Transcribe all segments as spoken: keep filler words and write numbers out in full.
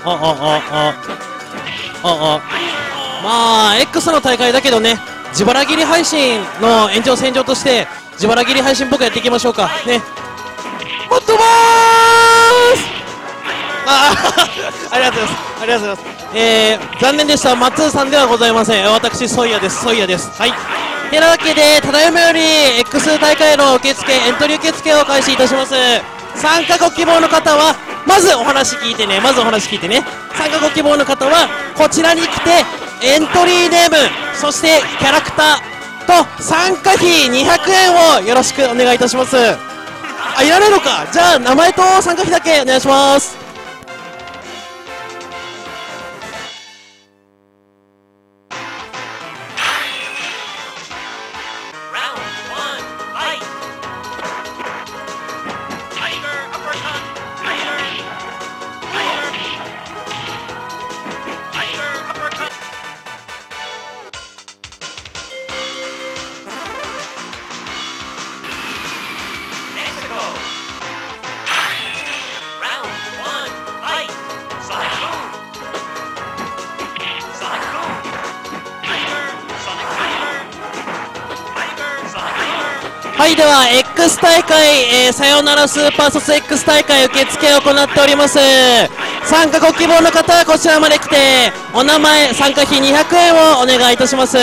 あああああまあ X の大会だけどね、自腹切り配信の延長線上として自腹切り配信僕やっていきましょうかね。待ってまーす。ああありがとうございますありがとうございます。えー、残念でした、松尾さんではございません。私ソイヤですソイヤです。はい、てなわけでただいまより X 大会の受付エントリー受付を開始いたします。参加ご希望の方はまずお話聞いてねまずお話聞いてね参加ご希望の方はこちらに来てエントリーネームそしてキャラクターと参加費にひゃくえんをよろしくお願いいたします。あ、いらないのか。じゃあ名前と参加費だけお願いします。はい、では X 大会、えー、さよならスーパーソス X 大会受付を行っております。参加ご希望の方はこちらまで来てお名前参加費にひゃくえんをお願いいたします。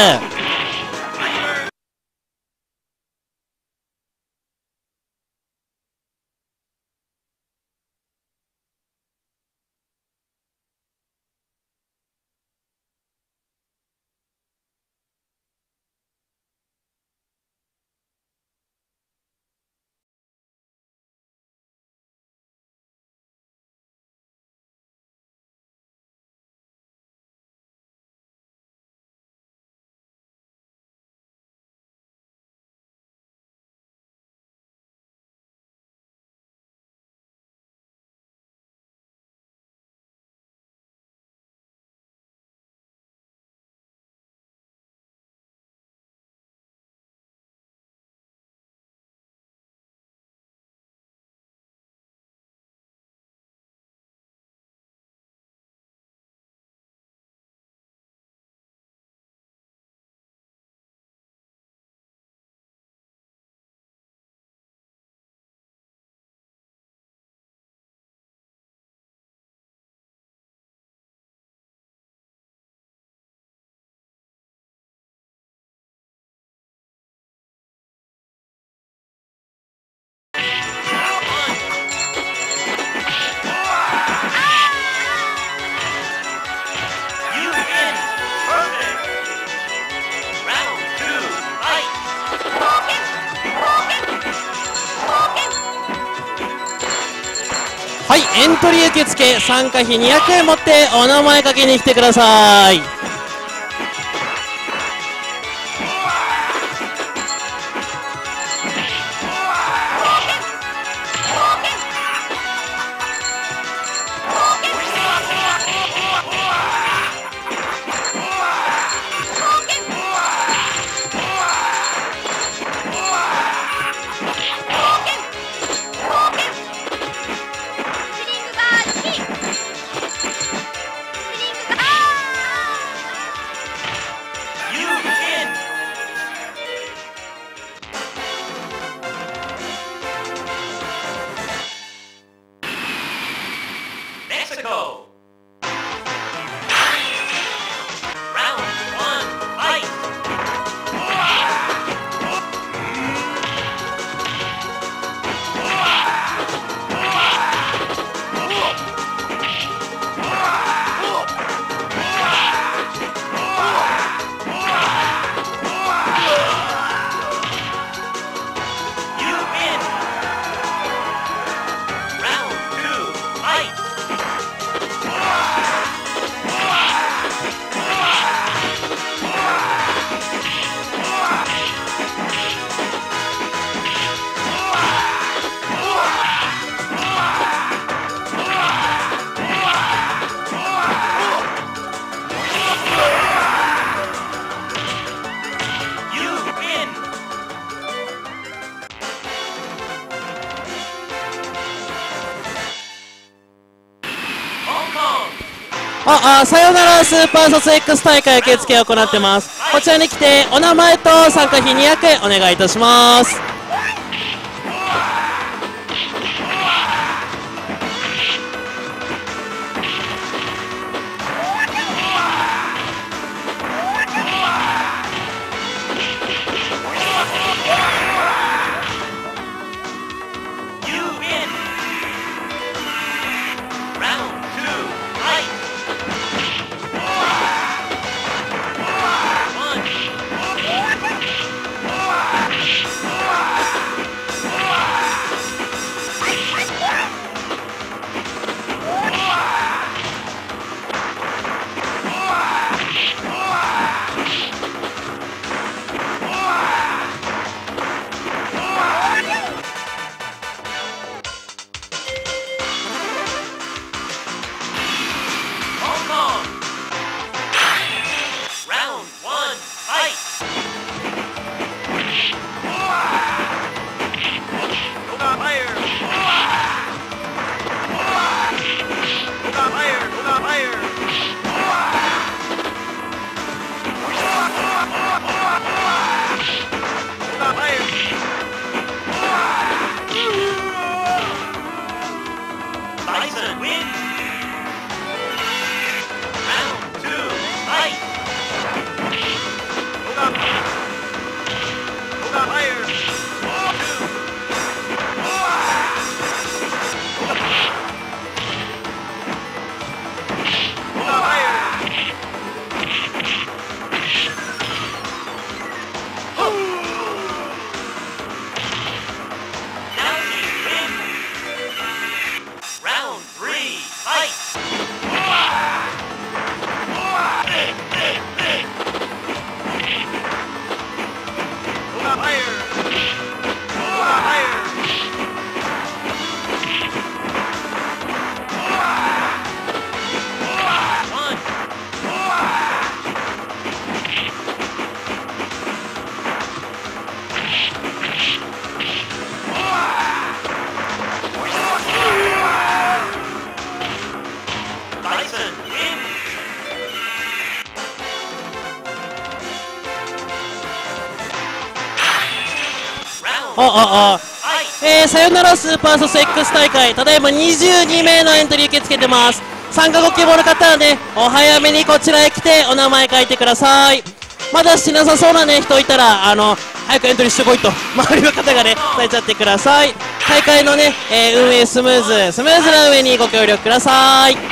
はい、エントリー受付参加費にひゃくえん持ってお名前かけに来てください。 ああ、さよならスーパー卒 X 大会受付を行ってます。こちらに来てお名前と参加費にひゃくえんお願いいたします。あああえー、さよならスーパーソス X 大会、ただいまにじゅうにめいのエントリー受け付けてます。参加ご希望の方はね、お早めにこちらへ来てお名前書いてください。まだしてなさそうなね人いたら、あの早くエントリーしてこいと周りの方がね伝えちゃってください。大会のね、えー、運営スムーズスムーズな運営にご協力ください。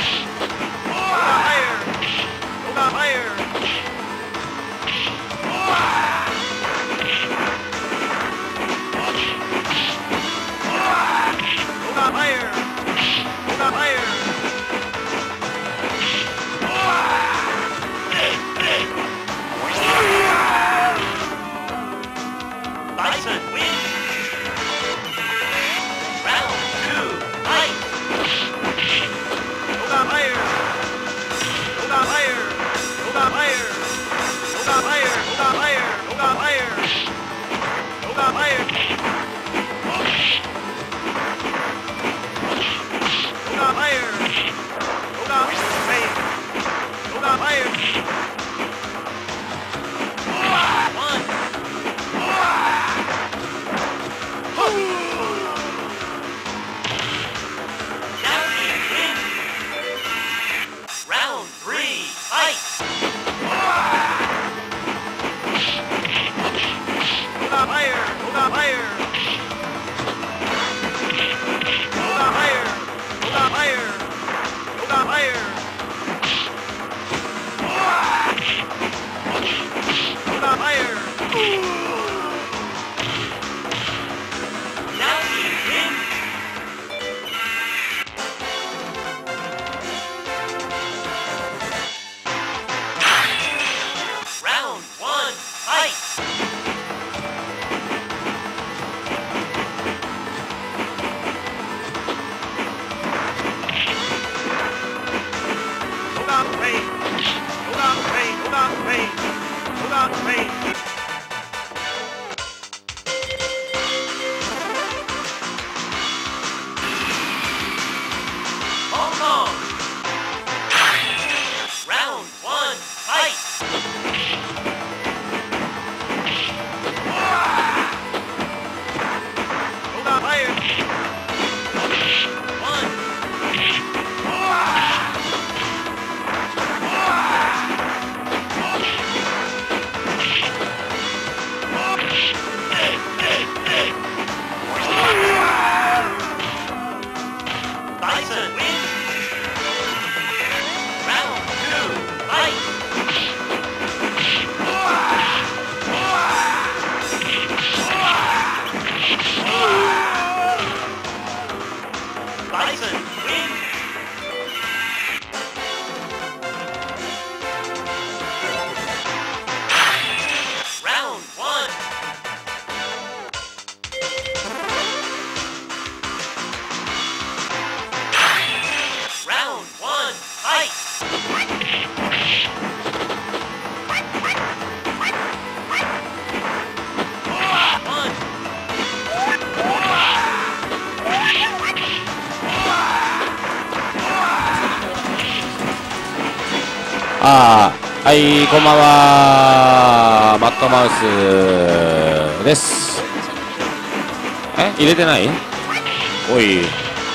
ああ、はい、こんばんは。マットマウスです。え、入れてない？おい。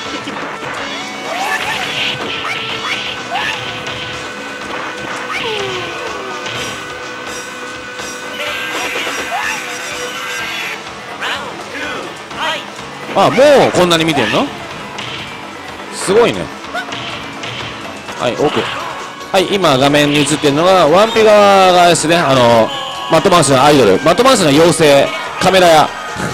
あ、もうこんなに見てんの？すごいね。はい、奥。はい、今画面に映ってるのがワンピ側がですね、あのマットマウスのアイドル、マットマウスの妖精、カメラ屋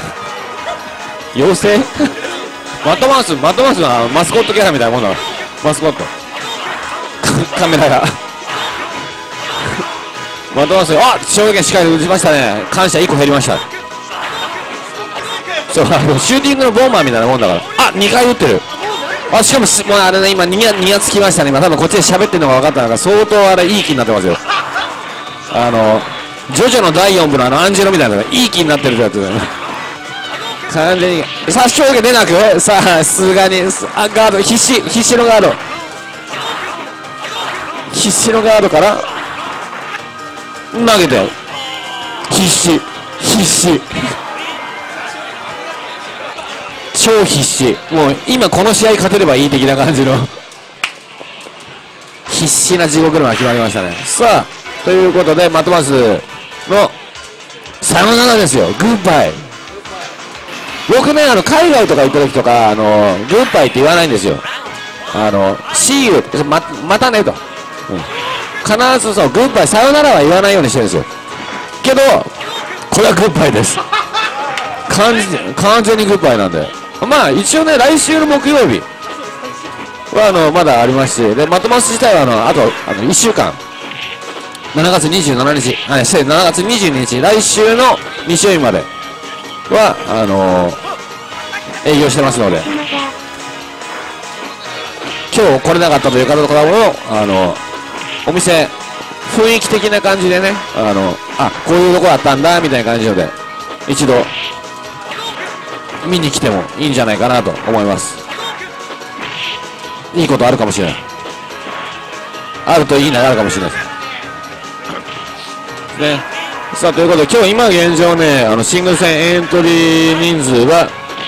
妖精マットマウス、マットマウスのマスコットキャラみたいなもんだ。マスコットカメラ屋マットマウス、あ、衝撃しっかり打ちましたね。感謝いっこ減りました。そう、あのシューティングのボンバーみたいなもんだから。あ、にかい打ってる。あ、しかももうあれね、今にやにやつきましたね。今多分こっちで喋ってるのが分かったのが相当あれいい気になってますよ。あのジョジョのだいよん部のあのアンジェロみたいなのがいい気になってるやつだよね。完全に殺傷力出なく、さあさすがにあガード必死必死のガード必死のガードから投げてよ。必死必死超必死。もう今この試合勝てればいい的な感じの必死な地獄のが決まりましたね。さあということでマットマウスのさよならですよ。グッバイ。僕ね、あの海外とか行った時とかあのグッバイって言わないんですよ。あの See you ま, またねと、うん、必ずそうグッバイ、さよならは言わないようにしてるんですよ。けどこれはグッバイです。完全完全にグッバイなんで、まあ一応ね、来週の木曜日はあのまだありますし、でマットマウス自体はあのあとあのいっしゅうかん、しちがつにじゅうしちにち、はい、しちがつにじゅうににち、来週の日曜日まではあのー、営業してますので、今日来れなかったという方とかもあのお店雰囲気的な感じでね、あのあこういうとこあったんだみたいな感じので一度見に来てもいいんじゃないかなと思います。いいことあるかもしれない。あるといいな、あるかもしれないですね。さあということで今日今現状ね、あのシングル戦エントリー人数は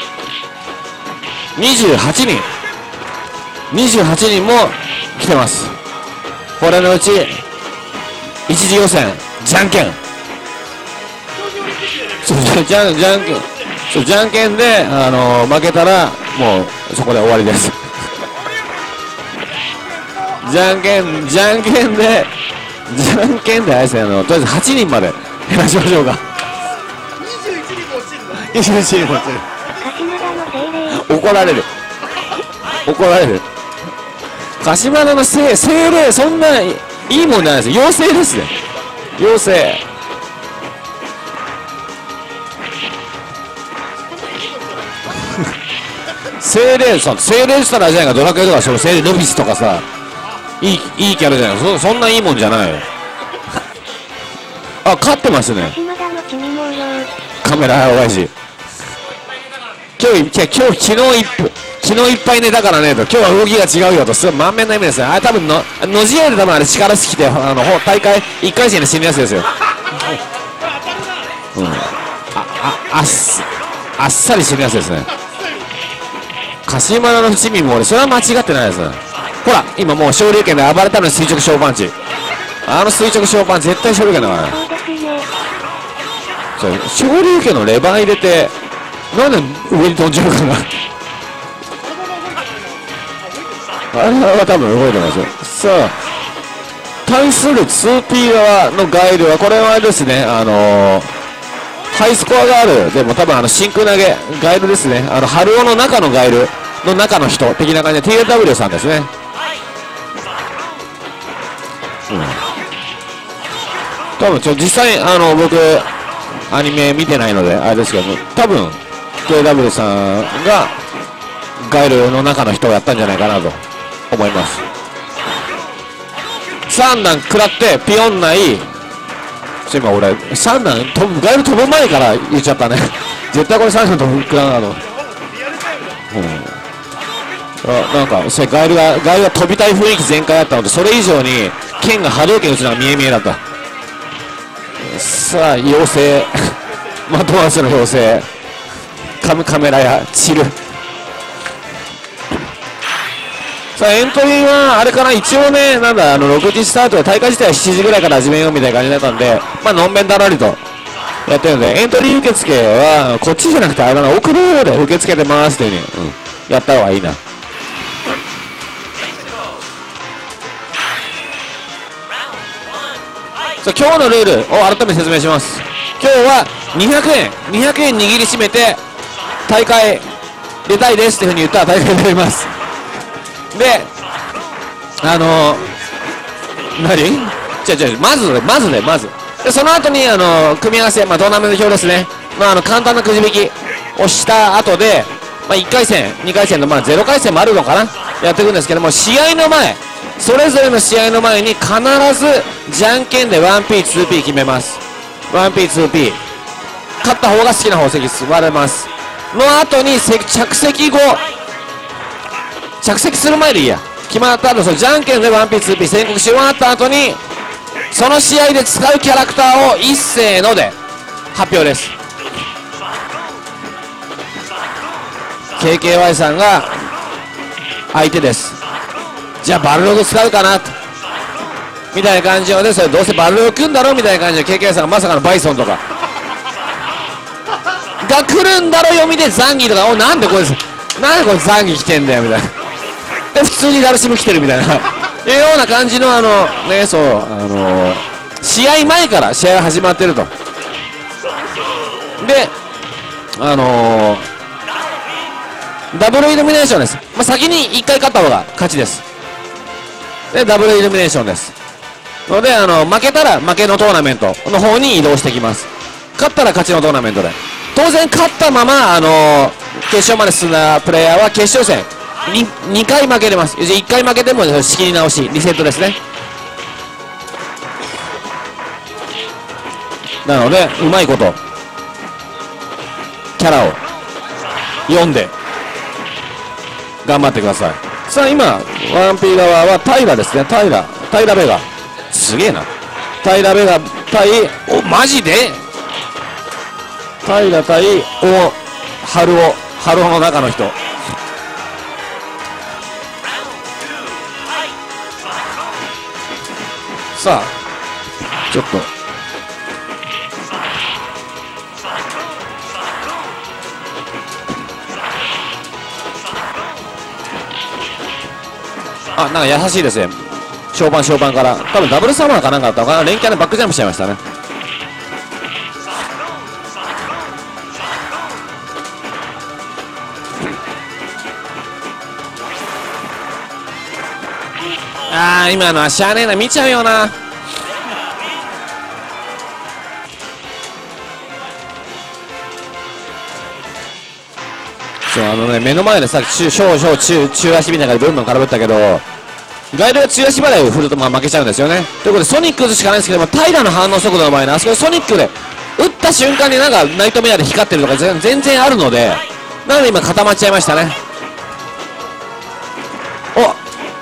にじゅうはちにんにじゅうはちにんも来てます。これのうち一次予選じゃんけん、そうじゃんじゃんじゃんけんそうじゃんけんで、あのー、負けたらもうそこで終わりですじゃんけんじゃんけんでじゃんけんであれですね、あのとりあえずはちにんまで減らしましょうか。にじゅういちにんも落ちるにじゅういちにんも落ちる怒られる怒られる柏原の精精霊、そんないいもんじゃないですよ。妖精ですね、妖精精霊さん、精霊したらあれじゃないか、ドラクエとかその精霊ノビスとかさ、いいいいキャラじゃない。 そ, そんないいもんじゃないよあ、勝ってますねカメラ親父。今日今日昨日いっ昨日いっぱい寝たからねと、今日は動きが違うよと、すごい満面の意味ですね。あれ多分ののじえで多分あれ力尽きて、あの大会いっかい戦で死ぬやつですよ。うん、あああっあっさり死ぬやつですね。鹿島の伏見も俺それは間違ってないです。ほら今もう昇竜拳で暴れたのに垂直小パンチ、あの垂直小パンチ絶対昇竜拳だからね。そう昇竜拳のレバー入れてなんで上に飛んじゃうかなあれは多分動いてますよ。さあ対する ツーピー 側のガイルはこれはですね、あのー、ハイスコアがある、でも多分あの真空投げガイルですね、あの春尾の中のガイルの中の人的な感じで ティーエーダブリュー さんですね。うん、多分ちょ実際あの僕アニメ見てないのであれですけど、多分 ティーエーダブリュー さんがガイルの中の人をやったんじゃないかなと思います。さん段食らってピヨンない、今俺さん段飛ぶガイル飛ぶ前から言っちゃったね絶対これさん段飛ぶ食らうなと、うん、 あなんかそれガエルがガエルが飛びたい雰囲気全開だったので、それ以上に剣が波動拳打つのが見え見えだった。さあ妖精マトマスの妖精カムカメラやチル。さあエントリーはあれかな、一応ね、なんだあのろくじスタートで大会自体はしちじぐらいから始めようみたいな感じだったんで、まあのんべんだらりとやってるので、エントリー受付はこっちじゃなくてあれだな、奥の方で受け付けてますというふうに、うん、やった方がいいな。さあ今日のルールを改めて説明します。今日はにひゃくえんにひゃくえん握りしめて大会出たいですっていうふうに言ったら大会になります。であのー、何違う違うまずねまずねまずでその後にあのー、組み合わせ、まあ、トーナメント表ですね、まあ、あの簡単なくじ引きをした後で、まあ、いっかい戦にかい戦の、まあ、ゼロかい戦もあるのかな、やっていくんですけども、試合の前それぞれの試合の前に必ずじゃんけんで ワンピーツーピー 決めます。 ワンピーツーピー 勝った方が好きな宝石座れますの後に着席後着席する前でいいや、決まった後そのじゃんけんで ワンピーツーピー 宣告し終わった後にその試合で使うキャラクターを一斉ので発表です。 ケーケーワイ さんが相手です。じゃあバルログ使うかなとみたいな感じで、それどうせバルログ組んだろみたいな感じで ケーケーワイ さんがまさかのバイソンとかが来るんだろ読みでザンギとか、おなんでこいつなんでこいつザンギ来てんだよみたいなで普通にダルシム来てるみたいないうような感じのあのね、そうあのー、試合前から試合が始まってると。であのー、ダブルイルミネーションです。まあ、先にいっかい勝った方が勝ちです。でダブルイルミネーションですので、あの負けたら負けのトーナメントの方に移動してきます。勝ったら勝ちのトーナメントで、当然勝ったまま、あのー、決勝まで進んだプレイヤーは決勝戦ににかい負けれます。いっかい負けても仕切り直しリセットですね。なのでうまいことキャラを読んで頑張ってください。さあ今 ワンピー 側は平ですね。平平ベガすげえな。平ベガ対おマジで平対お春尾春尾の中の人。さあちょっとあなんか優しいですね。終盤終盤から多分ダブルサマーかなんかだったのかな、連キャでバックジャンプしちゃいましたね。ああ今のはしゃあねえな、見ちゃうよな。そうあのね目の前でさっき小小中中足みたいな感じでどんどん空振ったけど、ガイドが中足払いを振るとまあ負けちゃうんですよね。ということでソニック打つしかないんですけども、平の反応速度の前にあそこでソニックで打った瞬間になんかナイトメアで光ってるとか全然あるので、なので今固まっちゃいましたね。お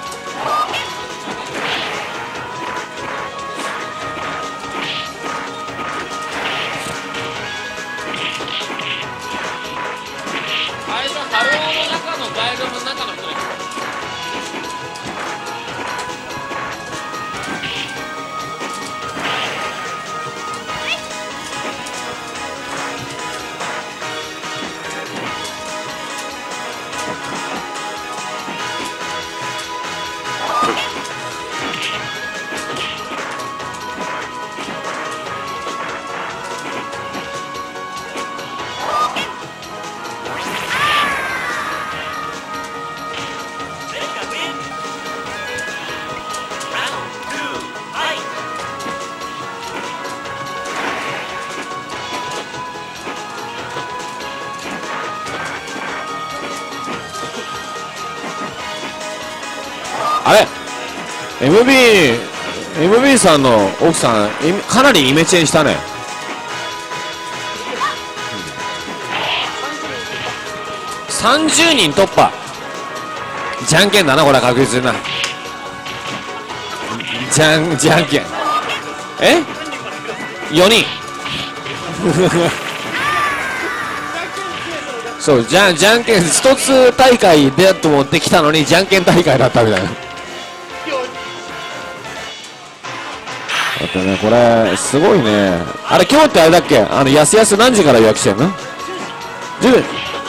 あれ エムビー エムビー さんの奥さんかなりイメチェンしたね。さんじゅうにん突破じゃんけんだなこれは確実にな。じゃんじゃんけんえよにんそうじゃんじゃんけん一つ大会でと思ってきたのにじゃんけん大会だったみたいな。だってねこれすごいね。あれ今日ってあれだっけ、あのやすやす何時から予約してんの？じゅう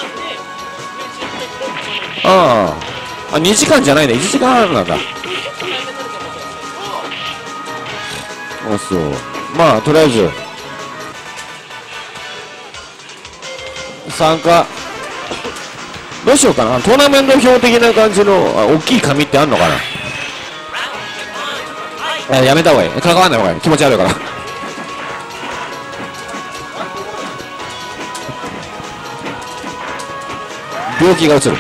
あああにじかんじゃないね、いちじかんはんなんだ。あそうまあとりあえず参加どうしようかな。トーナメント表的な感じのあ大きい紙ってあんのかな。あやめた方がいい、関わんない方がいい、気持ち悪いから病気がうつる。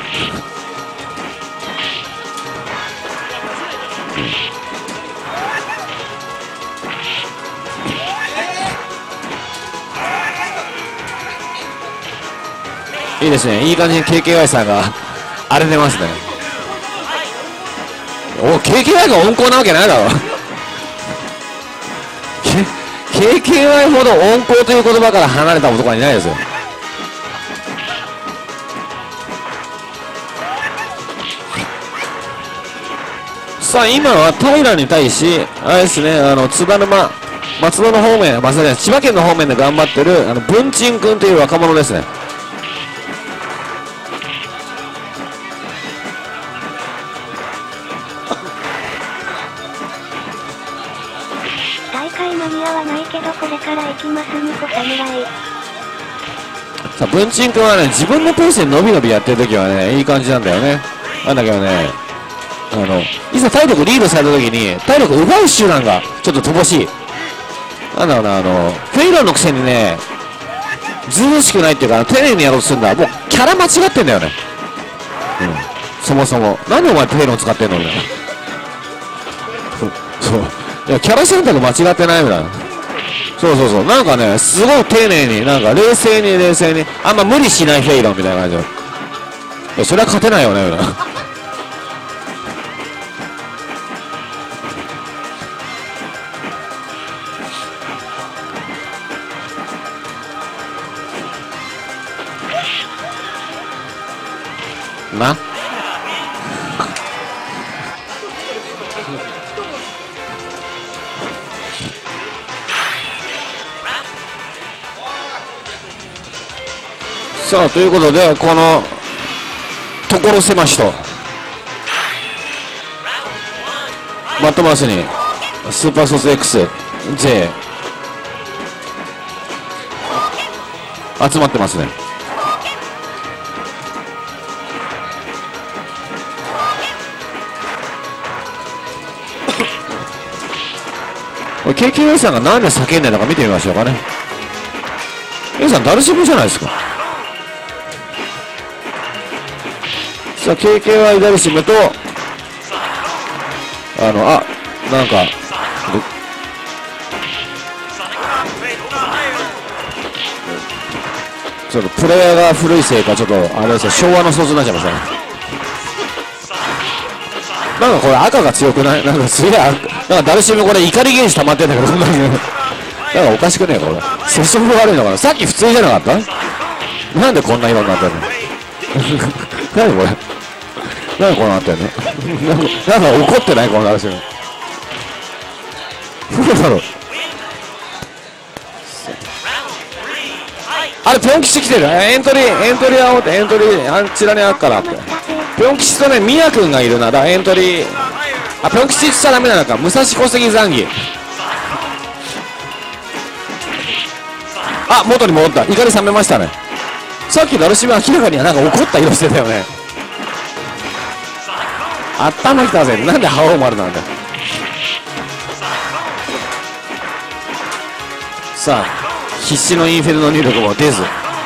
いいですね、いい感じに ケーケーワイ さんが荒れてますね。お ケーケーワイ が温厚なわけないだろケーケーワイ ほど温厚という言葉から離れた男はいないですよ。さあ今は平に対しあれですね、あの津田沼松戸の方面、松戸ね、千葉県の方面で頑張ってるあの文鎮君という若者ですね。 大会間に合わないけどこれから行きますにこ侍。 さあ文鎮君はね自分のペースで伸び伸びやってる時はねいい感じなんだよね。なんだけどねあのいざ体力リードされた時に体力奪う手段がちょっと乏しい。なんだろうな、あのフェイロンのくせにねずうずうしくないっていうか丁寧にやろうとするんだ。もうキャラ間違ってんだよね。うんそもそもなんでお前フェイロン使ってんのみたいなそういやキャラ選択間違ってないみたいな。そうそうそうなんかねすごい丁寧になんか冷静に冷静にあんま無理しないフェイロンみたいな感じで、いやそれは勝てないよねみたいななさあということでこの所狭しとマットマウスにスーパーソース X、J 集まってますね。これ ケーケーワイ さんが何で叫んでるのか見てみましょうかね。A さんダルシムじゃないですか。さあ ケーケーワイ ダルシムとあのあなんかちょっとプレイヤーが古いせいかちょっとあれですよ昭和の想像になっちゃいましたね。なんかこれ赤が強くない？なんかすげえなんかダルシムこれ怒りゲージ溜まってんだけどなんかおかしくねえこれ接触が悪いのかな。さっき普通じゃなかった？なんでこんな色になってんの何これなんでこうなってんのなんかなんか怒ってないこのダルシムどうだろう。あれピョン吉来てる。エントリーエントリー青ってエントリーあちらにあるからってピョン吉とねミヤ君がいるな。だからエントリーあピョン吉しちゃダメなのか。武蔵小杉ザンギあ元に戻った。怒り冷めましたね。さっきダルシム明らかにはなんか怒った色してたよね。頭きたぜ。なんで覇王丸なんだよ。さあ必死のインフェルノ入力も出ず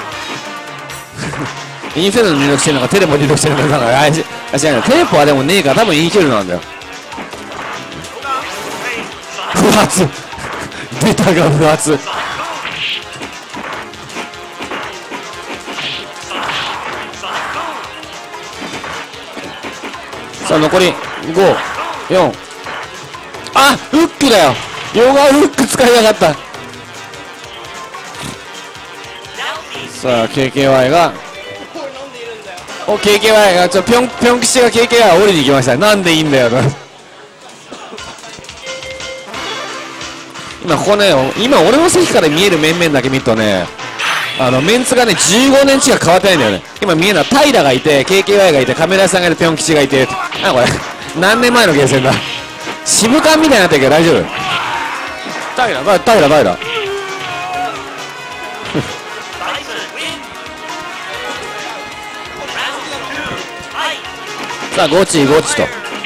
インフェルノ入力してるのかテレポ入力してるのかなんかあれあ違うテレポはでもねえから多分インフェルノなんだよ。不発出たが不発さあ残りご、よん、あフックだよ、ヨガフック使いやがった。さあ ケーケーワイ がお ケーケーワイ がちょぴょんぴょん吉が ケーケーワイ 降りに行きました。なんでいいんだよと今ここね、今俺の席から見える面々だけ見るとね、あのメンツがねじゅうごねん近く変わってないんだよね。今見えるのは平がいて ケーケーワイ がいてカメラ屋さんがいてぴょん吉がいて、あこれ何年前のゲーセンだ。渋館みたいになってるけど大丈夫。平平平平さあゴチゴチと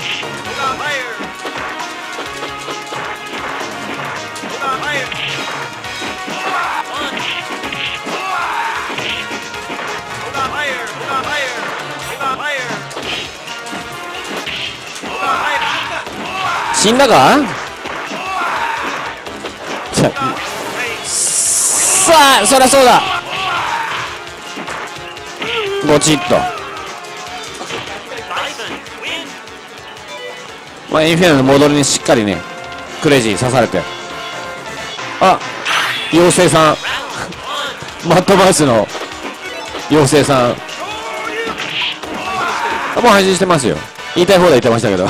死んだか。さあそりゃそうだ、ゴチッと。まあインフェルノの戻りにしっかりねクレイジー刺されて、あ妖精さんマットマウスの妖精さんもう配信してますよ。言いたい放題言ってましたけど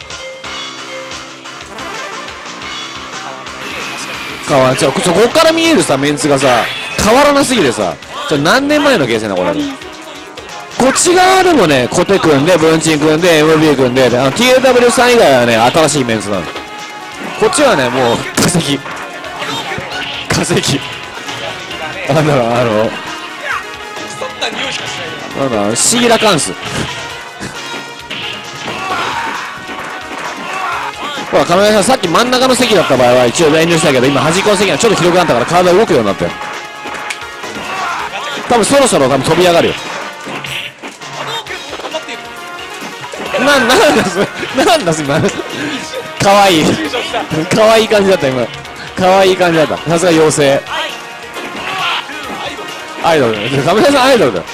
変わちょちょここから見えるさメンツがさ変わらなすぎてさ、ちょ何年前のゲーセンだこれ。こっち側でもねコテ組んで文鎮組んで エムビー 組んで、あの ティーエーダブリュー さん以外はね新しいメンツなの。こっちはねもう化石化石なんだろう、あのなんだろうシーラカンスほら、カメラさんさっき真ん中の席だった場合は一応遠慮したけど、今端っこの席がちょっと広くなったから体動くようになったよ。多分そろそろ多分飛び上がるよ。な、なんだそれなんだそれかわいいかわいい感じだった今、かわいい感じだった。さすが妖精アイドルだよ、カメラさんアイドルだよ。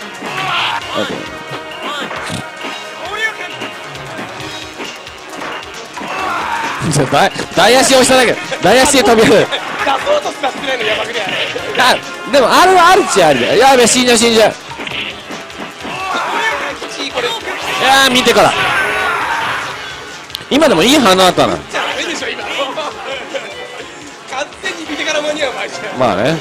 大足をしただけ、大足で飛び出る。あ、でもあるはあるっちゃあるで。やべ死んじゃう死んじゃう。いやー見てから今でもいい反応だったな。まあね、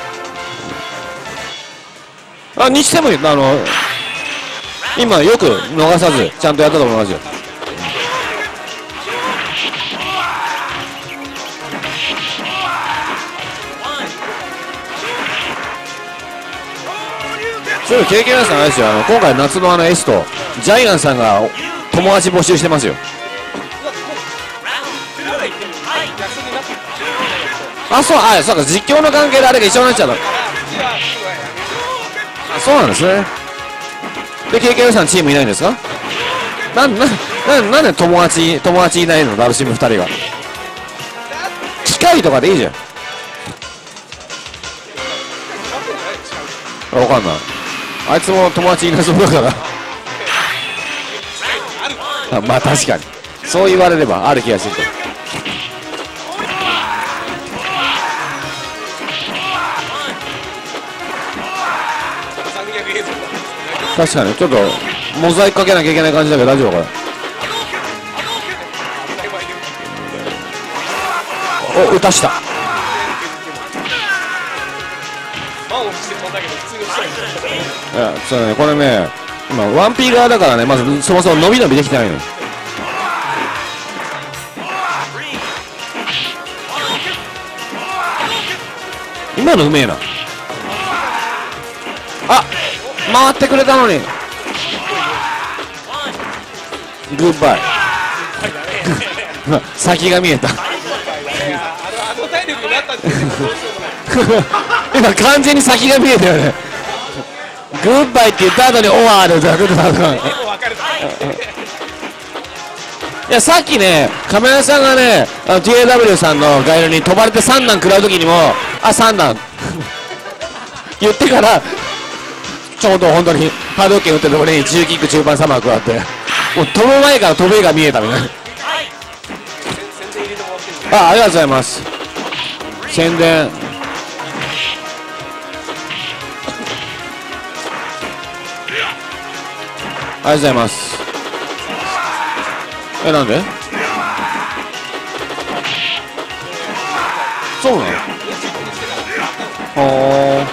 あにしてもあの今よく逃さずちゃんとやったと思いますよ。そういう経験さんあれですよ、あの今回夏のあの S とジャイアンさんが友達募集してますよ。あ、そう、あ、そうか、実況の関係であれが一緒になっちゃうの。あ、そうなんですね。で ケーケーエル さんチームいないんですか。なんなななんで友達友達いないの、ダルシムふたりが。機械とかでいいじゃん。わかんない、あいつも友達いなそうだからあ、まあ確かにそう言われればある気がする。確かにちょっとモザイクかけなきゃいけない感じだけど大丈夫かな。お、打たした。いや、そうね、これね、今ワンピー側だからね、まずそもそも伸び伸びできてないの。今のうめえな。あ、回ってくれたのに。グッバイ先が見えた今完全に先が見えたよね。グッバイって言った後にオワーでザクッとなるから。いやさっきねカメラさんがねあの ティーエーダブリュー さんのガイドに飛ばれてさん段食らう時にもあさん段言ってからちょうど本当に波動拳打ってるところにじゅうキック中盤サマー加わってもう飛ぶ前から飛べが見えたみたいな。あ、ありがとうございます。宣伝。ありがとうございます。え、なんで？そうなの？ほー。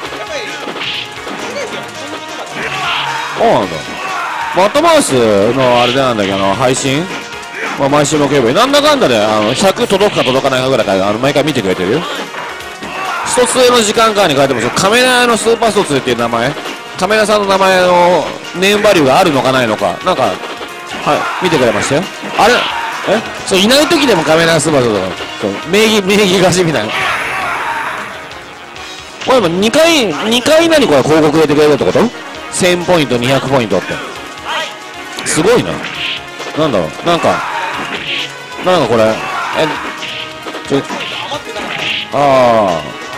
そうなんだ。マットマウスのあれでなんだけど、あの配信、まあ、毎週木曜日なんだかんだであのひゃく届くか届かないかぐらいからあの毎回見てくれてるよ。一つ上の時間間に書いてますよ。カメラのスーパーストツーっていう名前、カメラさんの名前のネームバリューがあるのかないのか、なんかはい見てくれましたよ。あれ、え、そういない時でもカメラスーパーストツーとか、そう名義名義貸しみたいな。これもにかいにかい何これ広告入れてくれるってこと？せんポイントにひゃくポイントってすごいな。なんだろう、なんかなんかこれえちょああ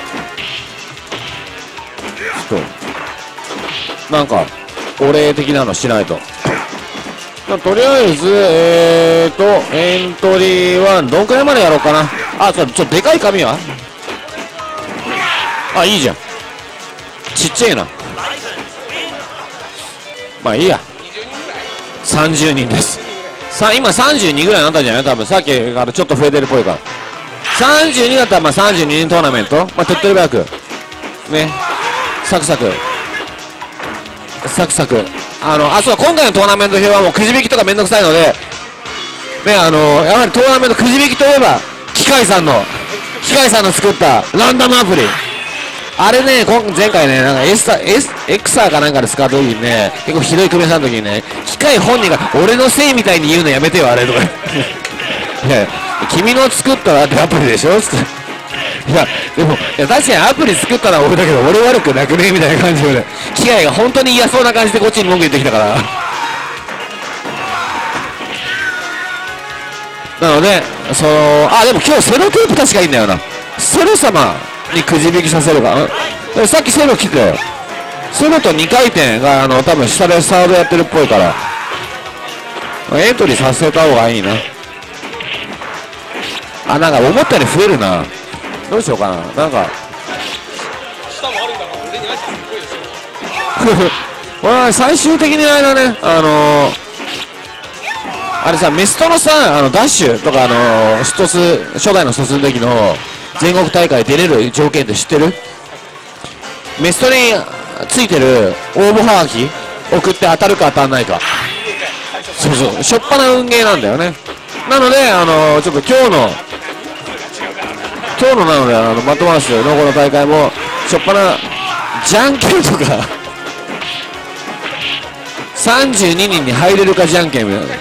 ちょっとなんかお礼的なのしないと。とりあえずえーとエントリーワンどんくらいまでやろうかな。あ、ちょっとでかい紙はあ、いいじゃん。ちっちゃいな。まあいいや。さんじゅうにんです。さ今さんじゅうにぐらいになったんじゃない？多分さっきからちょっと増えてるっぽいから。さんじゅうにだったらまあさんじゅうににんトーナメント、まあ手っ取り早くね、サクサクサクサクあのあそう今回のトーナメント表はもうくじ引きとかめんどくさいのでね、あのやはりトーナメントくじ引きといえば機械さんの機械さんの作ったランダムアプリ、あれね、今前回ね、なんかエスタ、エス、エクサーかなんかで使った時にね、結構ひどい組み合わせの時にね、機械本人が俺のせいみたいに言うのやめてよ、あれとか。いや、君の作ったらってアプリでしょつって。いや、でも、いや、確かにアプリ作ったのは俺だけど、俺悪くなくねみたいな感じで、ね、機械が本当に嫌そうな感じでこっちに文句言ってきたから。なので、その、あ、でも今日セロテープ確かいいんだよな。セロ様。にくじ引きさせるか。さっきセロ来てたよ。セロとにかい転があの多分下でサードやってるっぽいからエントリーさせた方がいいな。あ、なんか思ったより増えるな。どうしようかな。なんかこれは最終的にあれだね、あのー、あれさメストのさあのダッシュとかあのー、ストス初代のストスの時の全国大会出れる条件って知ってる？メストについてる応募はがき送って当たるか当たらないか、そうそう、しょっぱな運ゲーなんだよね。なのであのー、ちょっと今日の今日のなのであのマットマウスのこの大会もしょっぱなじゃんけんとかさんじゅうににんに入れるかじゃんけんみたいな。い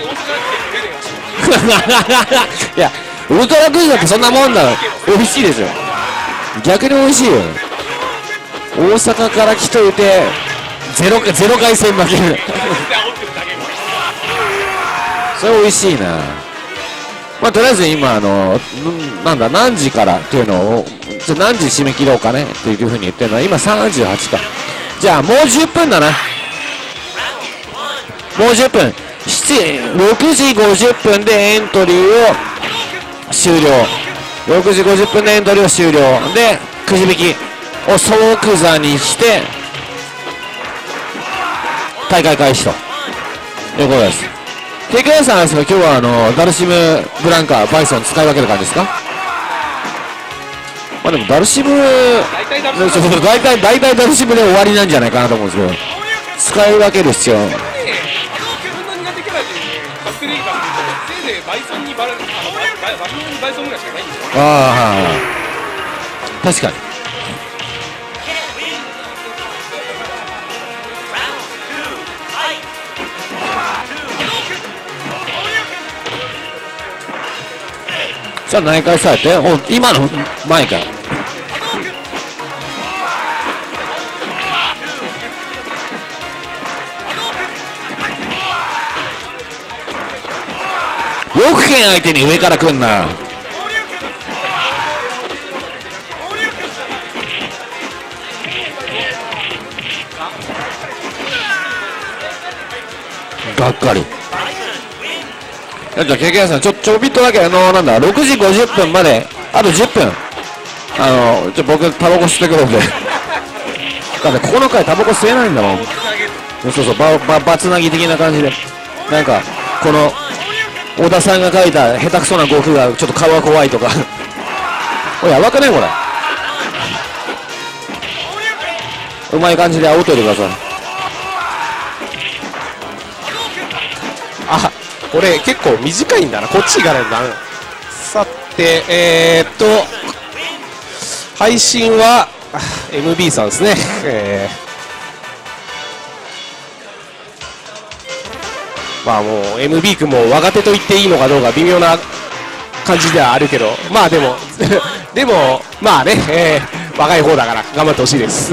やウルトラクイズだってそんなもんだろ。美味しいですよ。逆に美味しいよ。大阪から来といてゼロゼロ回戦負けるそれ美味しいな。まあとりあえず今あのなんだ何時からっていうのをじゃ何時締め切ろうかねっていうふうに言ってるのは今さんじゅうはちか。じゃあもうじゅっぷんだな。もうじゅっぷんろくじごじゅっぷんでエントリーを終了。ろくじごじゅっぷんでエントリーを終了でくじ引きを即座にして大会開始ということです。ケーケーさんですが今日はあのダルシムブランカバイソン使い分ける感じですか？まあでもダルシム大体大体ダルシムで終わりなんじゃないかなと思うんですけど使い分ける必要ああ確かにじゃあ内開されてお今の前からよく剣相手に上から来んな。がっかりちょっとケケヤさん、ちょちょびっとだけ、あのなんだ、ろくじごじゅっぷんまであとじゅっぷん、あのちょ僕タバコ吸ってくるんでだってここの回タバコ吸えないんだもん。そうそうバババツナギ的な感じで、なんかこの小田さんが書いた下手くそな悟空がちょっと顔が怖いとかこれやばくねこれ。うまい感じで煽っといてください。 あ、これ結構短いんだな、こっち行かないんだな。さて、えー、っと配信は エムビー さんですね、えー、まあもう エムビー 君も若手と言っていいのかどうか微妙な感じではあるけど、まあでもでもまあね、えー、若い方だから頑張ってほしいです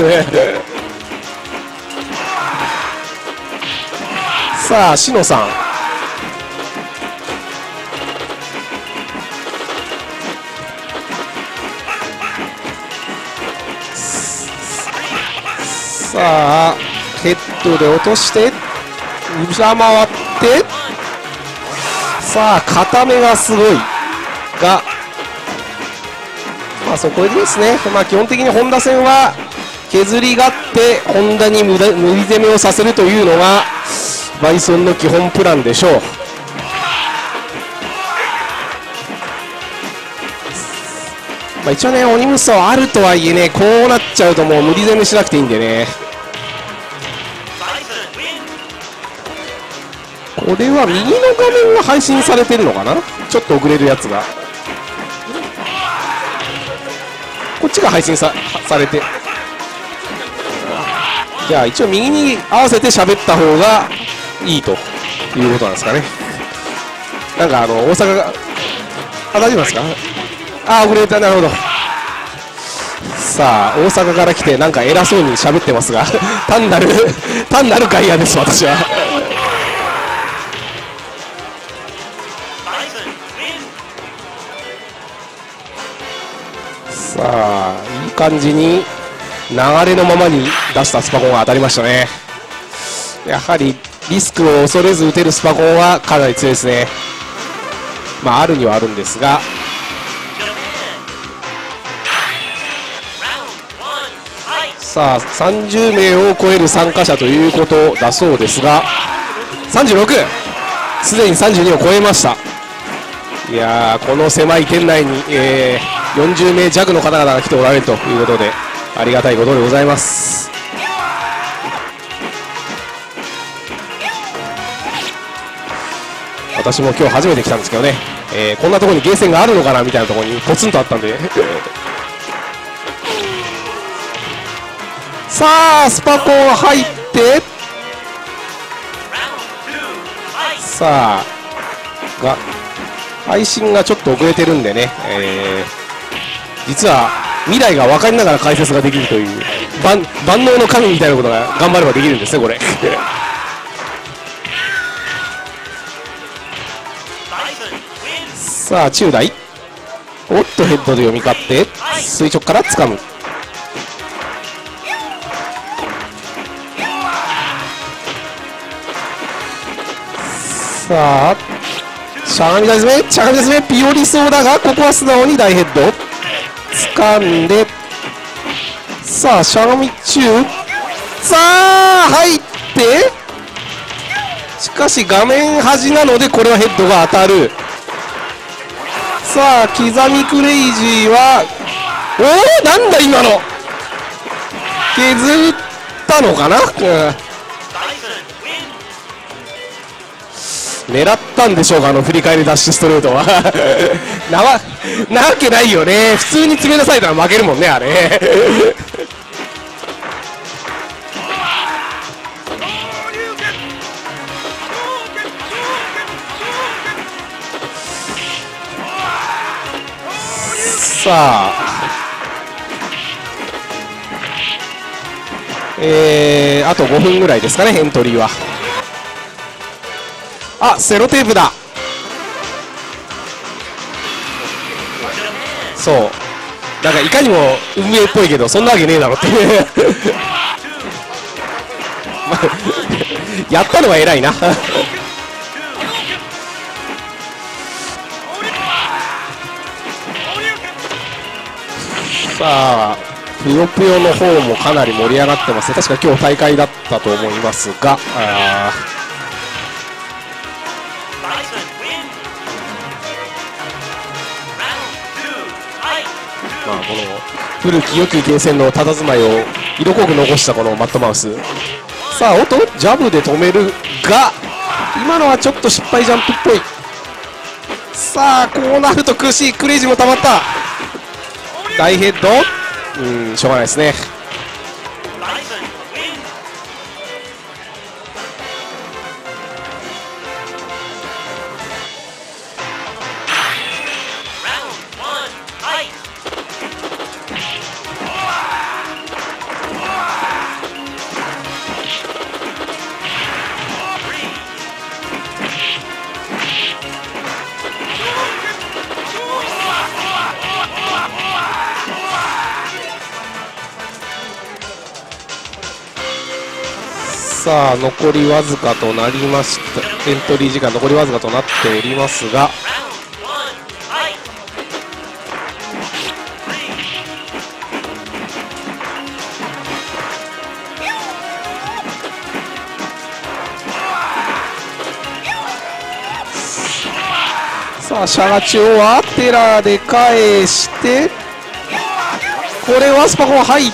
さあしのさん、さあヘッドで落として裏回って、さあ固めがすごいが、まあそこでですね、まあ基本的に本田戦は削りがって本田に無理攻めをさせるというのがバイソンの基本プランでしょう。まあ一応ね、鬼無双あるとはいえね、こうなっちゃうともう無理攻めしなくていいんでね。これは右の画面が配信されてるのかな、ちょっと遅れるやつが、こっちが配信さされて、じゃあ一応右に合わせて喋った方がいいということなんですかね。なんかあの大阪が、あ、大丈夫ですか、あ、遅れた、なるほど。さあ大阪から来てなんか偉そうに喋ってますが単なる単なる外野です、私はさあいい感じに流れのままに出したスパコンが当たりましたね。やはりリスクを恐れず打てるスパコンはかなり強いですね。まああるにはあるんですが、さあさんじゅうめいを超える参加者ということだそうですが、さんじゅうろく、すでにさんじゅうにを超えました。いやー、この狭い店内に、えー、よんじゅうめい弱の方々が来ておられるということでありがたいことでございます。私も今日初めて来たんですけどね、えー、こんなところにゲーセンがあるのかなみたいなところにポツンとあったんでさあスパコン入って、さあが配信がちょっと遅れてるんでね、えー、実は未来が分かりながら解説ができるという万万能の神みたいなことが頑張ればできるんですね、これさあ中大、おっとヘッドで読み勝って垂直から掴む。さあしゃがみですね、しゃがみですね、ピオリそうだがここは素直に大ヘッド掴んで、さあしゃがみ中、さあ入って、しかし画面端なのでこれはヘッドが当たる。さあ刻みクレイジーは、おおなんだ今の、削ったのかな、うん、狙ったんでしょうか、あの振り返りダッシュストレートはなわなわけないよね、普通に詰めなさいたら負けるもんね、あれさあえー、あとごふんぐらいですかね、エントリーは。あ、セロテープだ。そうなんかいかにも運営っぽいけどそんなわけねえだろっていうやったのは偉いなさあぷよぷよの方もかなり盛り上がってますね。確か今日大会だったと思いますが、あまあこの古き良きゲーセンの佇まいを色濃く残したこのマッドマウス。さあおっとジャブで止めるが、今のはちょっと失敗ジャンプっぽい。さあこうなると苦しい。クレイジーもたまった。大ヘッド、うんしょうがないですね。さあ残りわずかとなりました。エントリー時間残りわずかとなっておりますが、さあシャガチをアテラで返して、これはスパコン入って、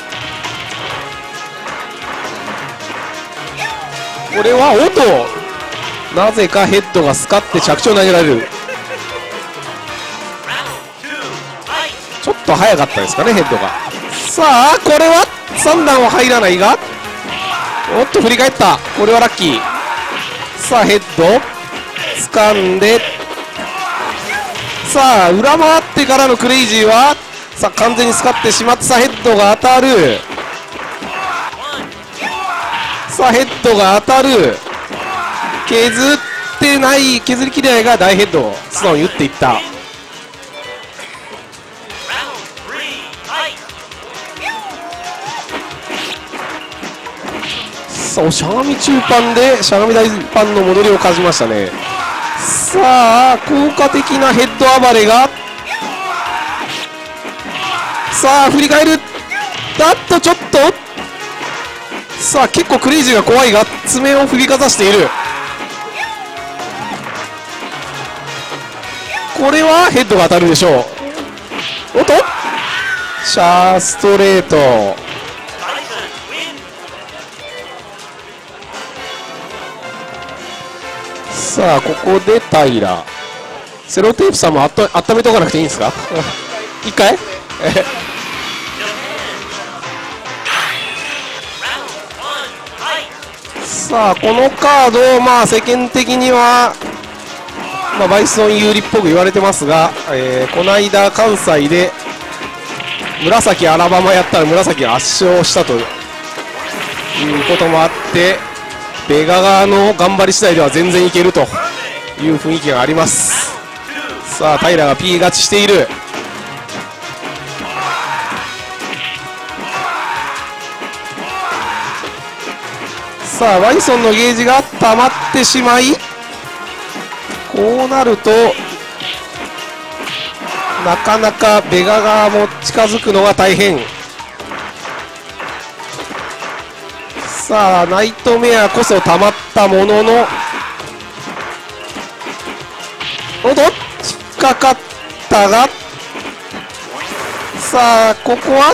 これは音、なぜかヘッドがスカって着地を投げられる。ちょっと早かったですかねヘッドが。さあこれはさん段は入らないが、おっと振り返った。これはラッキー。さあヘッド掴んで、さあ裏回ってからのクレイジーはさあ完全にスカってしまって、さあヘッドが当たる。さあヘッドが当たる。削ってない、削りきれないが大ヘッド素直に打っていった。さあしゃがみ中盤でしゃがみ大パンの戻りを感じましたね。さあ効果的なヘッド暴れが、さあ振り返る。だっとちょっと、さあ結構クレイジーが怖いが爪を振りかざしている。これはヘッドが当たるでしょう。おっとシャーストレート。さあここで平セロテープさんもあった温めておかなくていいんですか一回さあこのカード、まあ世間的には、まあ、バイソン有利っぽく言われてますが、えー、この間関西で紫アラバマやったら紫が圧勝したということもあって、ベガ側の頑張り次第では全然いけるという雰囲気があります。さあ平が P 勝ちしている。さあバイソンのゲージが溜まってしまい、こうなるとなかなかベガ側も近づくのが大変。さあナイトメアこそ溜まったものの、おっと引っかかったが、さあここは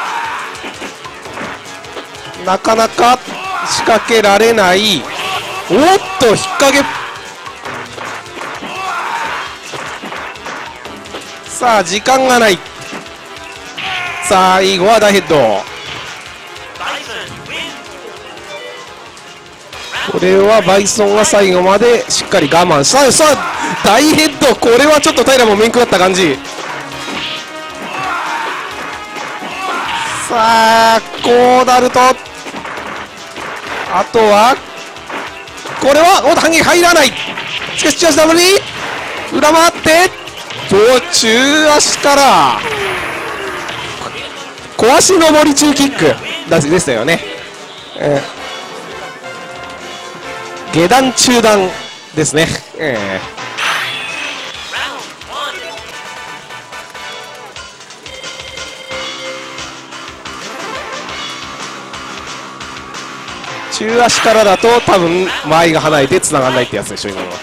なかなか仕掛けられない。おっと引っ掛け、さあ時間がない。最後は大ヘッド。これはバイソンが最後までしっかり我慢した。さあ大ヘッド、これはちょっと平も面食らった感じ。さあこうなると、あとはこれはおっと反撃入らない。しかし中足ダブルに裏回って途中足から壊し上り中キックでしたよね。えー、下段中段ですね。えー中足からだと多分間合いが離れて繋がらないってやつでしょ今のは。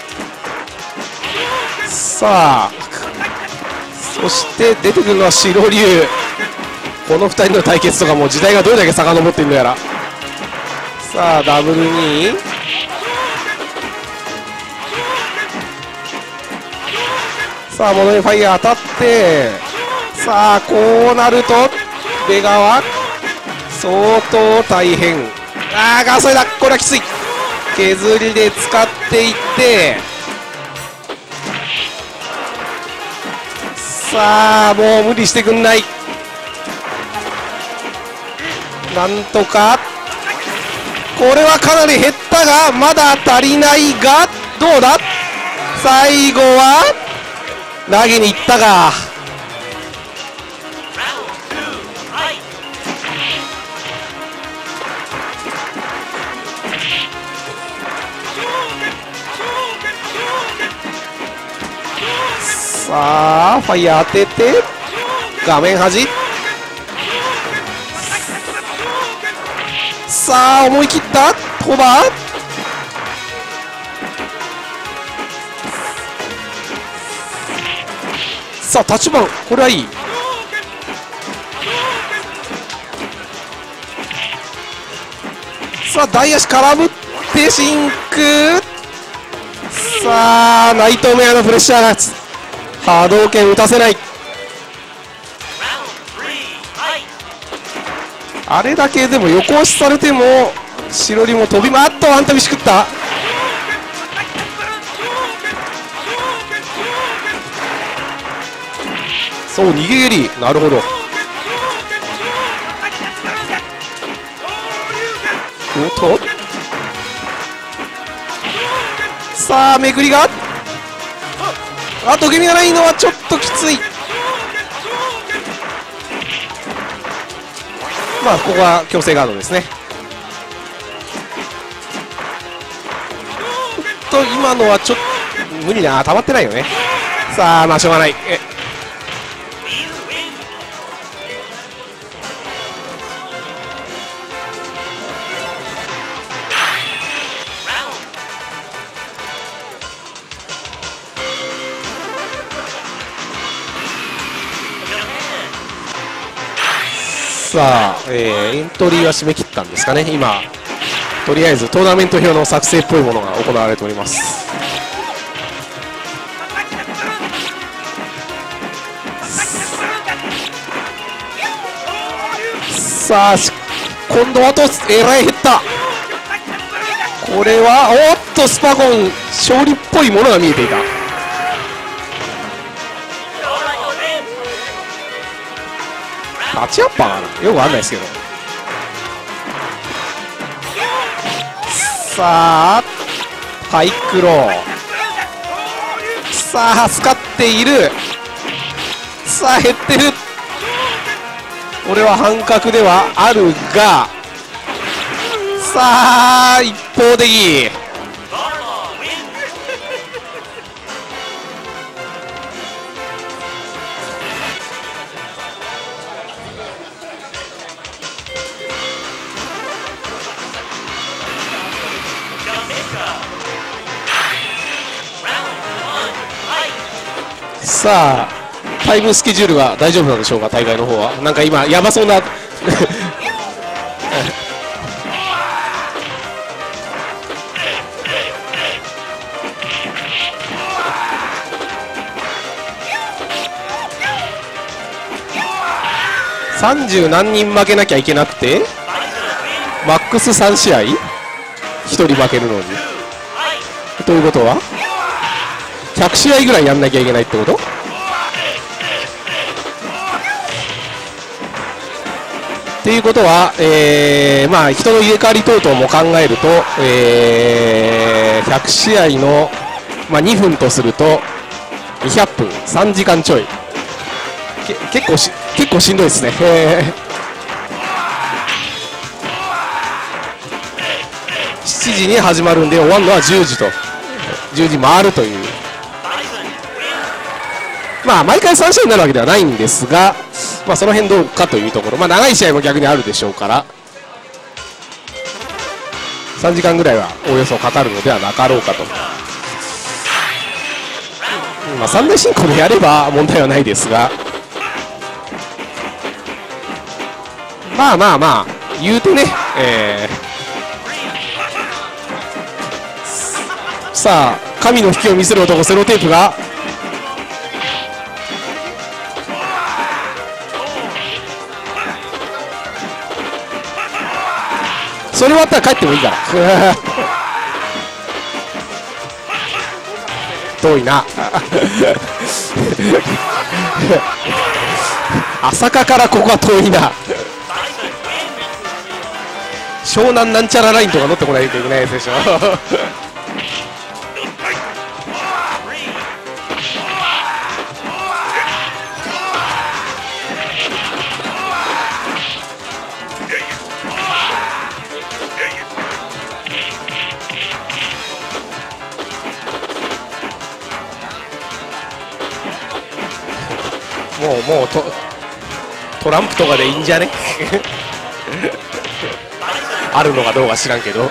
さあそして出てくるのは白龍。このふたりの対決とかも時代がどれだけ遡っているのやら。さあダブルにさあモノレファイヤー当たって、さあこうなるとベガは相当大変。ああガソリンだ、これはきつい。削りで使っていって、さあもう無理してくんない。なんとかこれはかなり減ったがまだ足りないが、どうだ、最後は投げにいったが、さあファイヤー当てて画面端、さあ思い切ったトバー、さあタッチバン、これはいい。さあ大足絡むってシンク、さあ内藤メアのプレッシャーが波動拳打たせない。あれだけでも横押しされても白龍も飛びまっとワン飛びしくった。そう逃げ蹴り、なるほど。おっとさあめぐりが、あと受け身がないのはちょっときつい。まあここは強制ガードですね。ちょっと今のはちょっと無理な、溜まってないよね。さあまあしょうがない。えさあ、えー、エントリーは締め切ったんですかね。今とりあえずトーナメント表の作成っぽいものが行われております。さあ今度はとえらい減った。これはおっとスパコン勝利っぽいものが見えていた。タッチアッパーかな、よくわかんないですけど。さあパイクロ、さあ使っている。さあ減ってる。これは半角ではあるが、さあ一方的。さあタイムスケジュールは大丈夫なんでしょうか、大会の方は。なんか今やばそうなさんじゅう何人負けなきゃいけなくてマックスさん試合ひとり負けるのに、ということはひゃく試合ぐらいやんなきゃいけないってこと。っていうことは、えー、まあ人の入れ替わり等々も考えると、えー、ひゃく試合の、まあ、にふんとするとにひゃっぷん、さんじかんちょい。け結構し結構しんどいですね。しちじに始まるんで終わるのはじゅうじと、じゅうじ回るという。まあ毎回さん試合になるわけではないんですが、まあその辺どうかというところ。まあ長い試合も逆にあるでしょうから。 さんじかんぐらいはおよそかかるのではなかろうかと。まあ、さんだい進行でやれば問題はないですが、まあまあまあ言うてね、えー、さあ神の引きを見せる男セロテープがそれ終わったら帰ってもいいから遠いな朝霞からここは遠いな湘南なんちゃらラインとか乗ってこないといけないやつでしょもうもうトトランプとかでいいんじゃねあるのかどうか知らんけど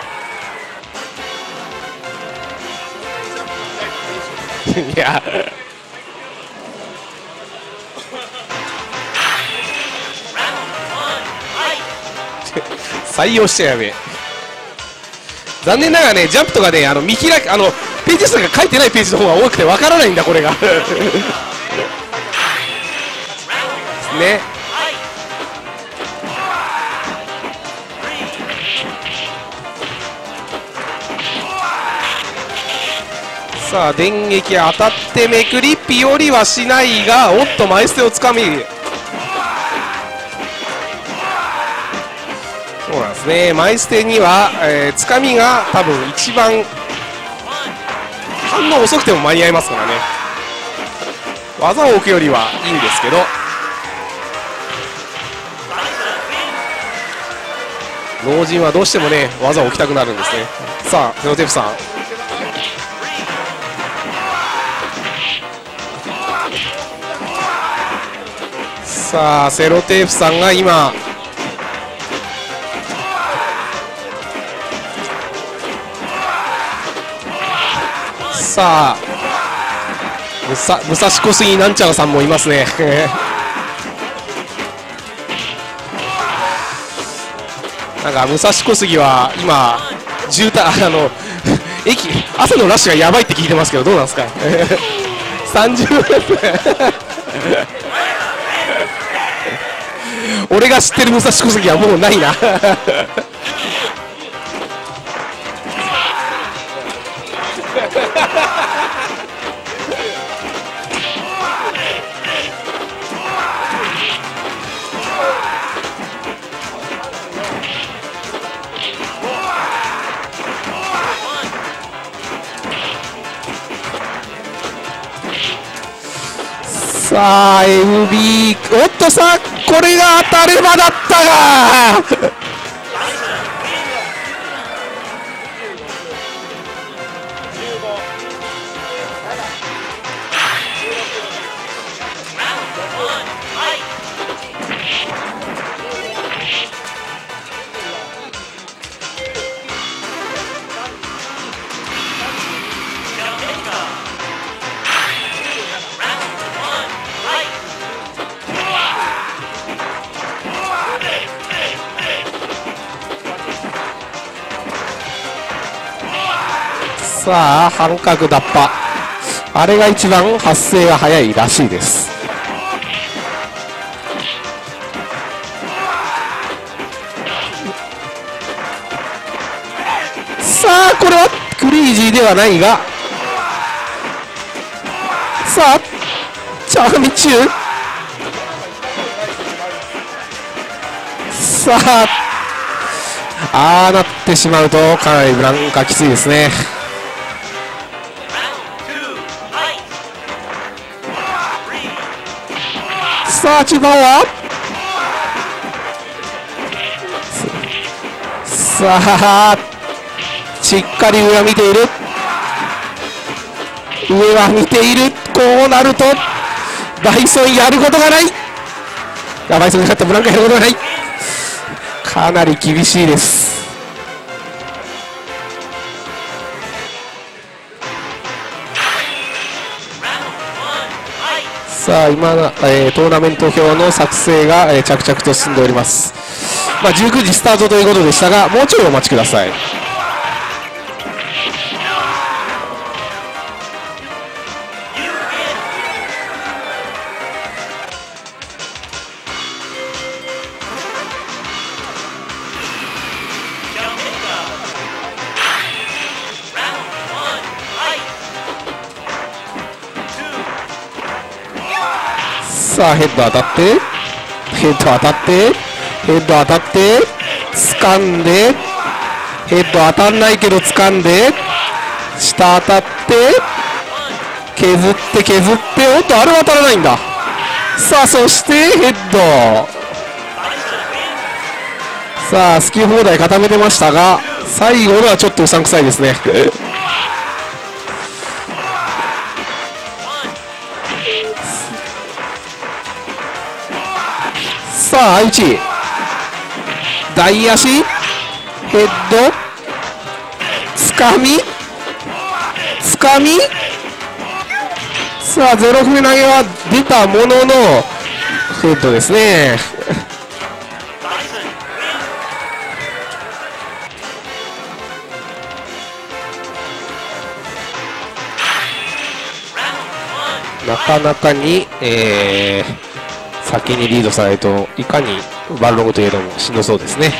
いや採用してやべえ。残念ながらねジャンプとかねあの見開きあのページ数が書いてないページの方が多くてわからないんだこれがね。さあ電撃当たってめくりピオリはしないがおっと前捨てをつかみそうなんですね前捨てには、えー、つかみが多分一番反応遅くても間に合いますからね技を置くよりはいいんですけど老人はどうしてもね技を置きたくなるんですね。さあセロテープさんさあセロテープさんが今さあ武蔵武蔵小杉なんちゃらさんもいますねなんか武蔵小杉は今渋滞あの駅朝のラッシュがやばいって聞いてますけどどうなんですかさんじゅうふん俺が知ってる武蔵小杉はもうないなさあ エムビー おっとさあこれが当たればだったがさあ半角脱破あれが一番発生が早いらしいです。さあこれはクレイジーではないがさあチャーミチューさあああなってしまうとかなりブランカきついですね。さあ中盤はさあしっかり上は見ている上は見ているこうなるとバイソンやることがないあバイソンに勝ったブランカやることがないかなり厳しいです。 さあ今、えートーナメント表の作成が、えー着々と進んでおります。まあ、じゅうくじスタートということでしたが、もうちょいお待ちください。さあヘッド当たってヘッド当たってヘッド当たって掴んでヘッド当たんないけど掴んで下当たって削って削っておっとあれは当たらないんだ。さあそしてヘッドさあ好き放題固めてましたが最後のはちょっとうさんくさいですね。さあ愛知大足ヘッドつかみつかみさあゼロ踏み投げは出たもののヘッドですね。なかなかに、えー先にリードされるといかにバルログというのもしんどそうですね。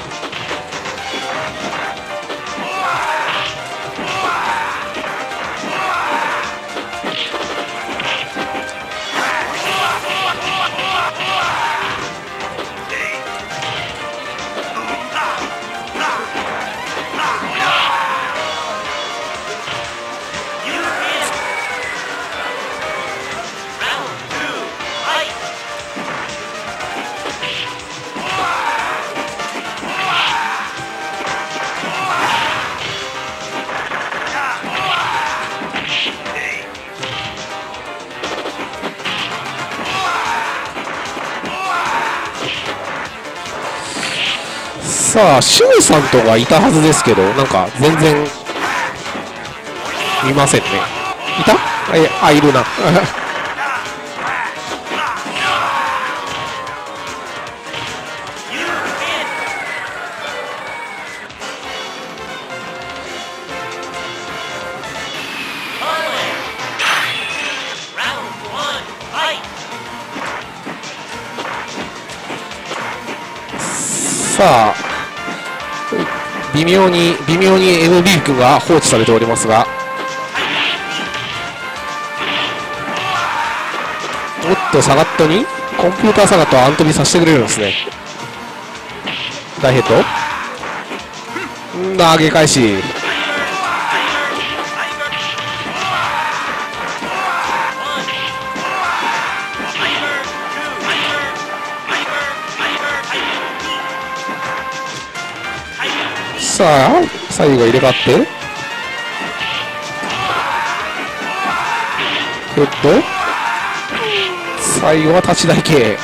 さあシュウさんとかいたはずですけどなんか全然見ませんね。いたあ、あいるな。さあ微妙に微妙に エムビー 君が放置されておりますがおっとサガットにコンピューターサガットをアントビさせてくれるんですね。大ヘッドん投げ返しさあ最後入れ替わってヘッド最後は立ち台系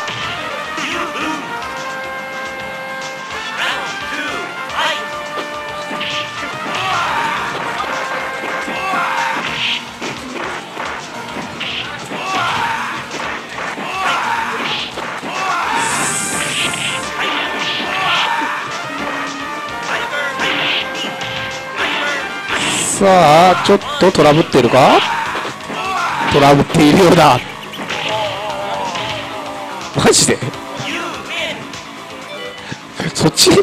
さあちょっとトラブっているかトラブっているようだマジでそっち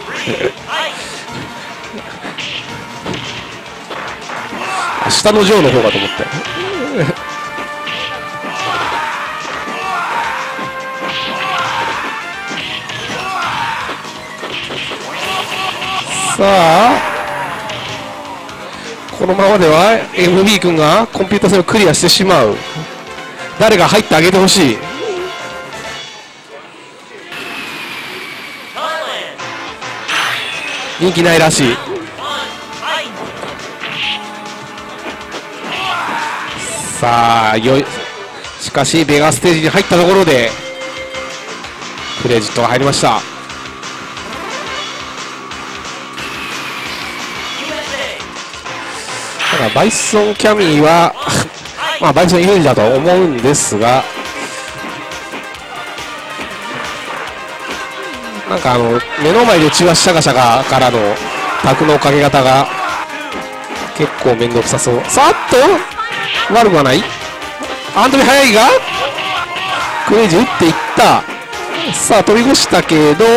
下のジョーの方かと思ったよさあこのままでは エムビー 君がコンピューター戦をクリアしてしまう。誰が入ってあげてほしい。人気ないらしい。さあよいしかしベガステージに入ったところでクレジットが入りました。バイソンキャミーはまあバイソン有利だと思うんですが、なんかあの目の前で中足シャカシャカからの卓のかけ方が結構面倒くさそう。さっと悪くはない。アントニー速いがクレイジー打っていった。さあ飛び越したけど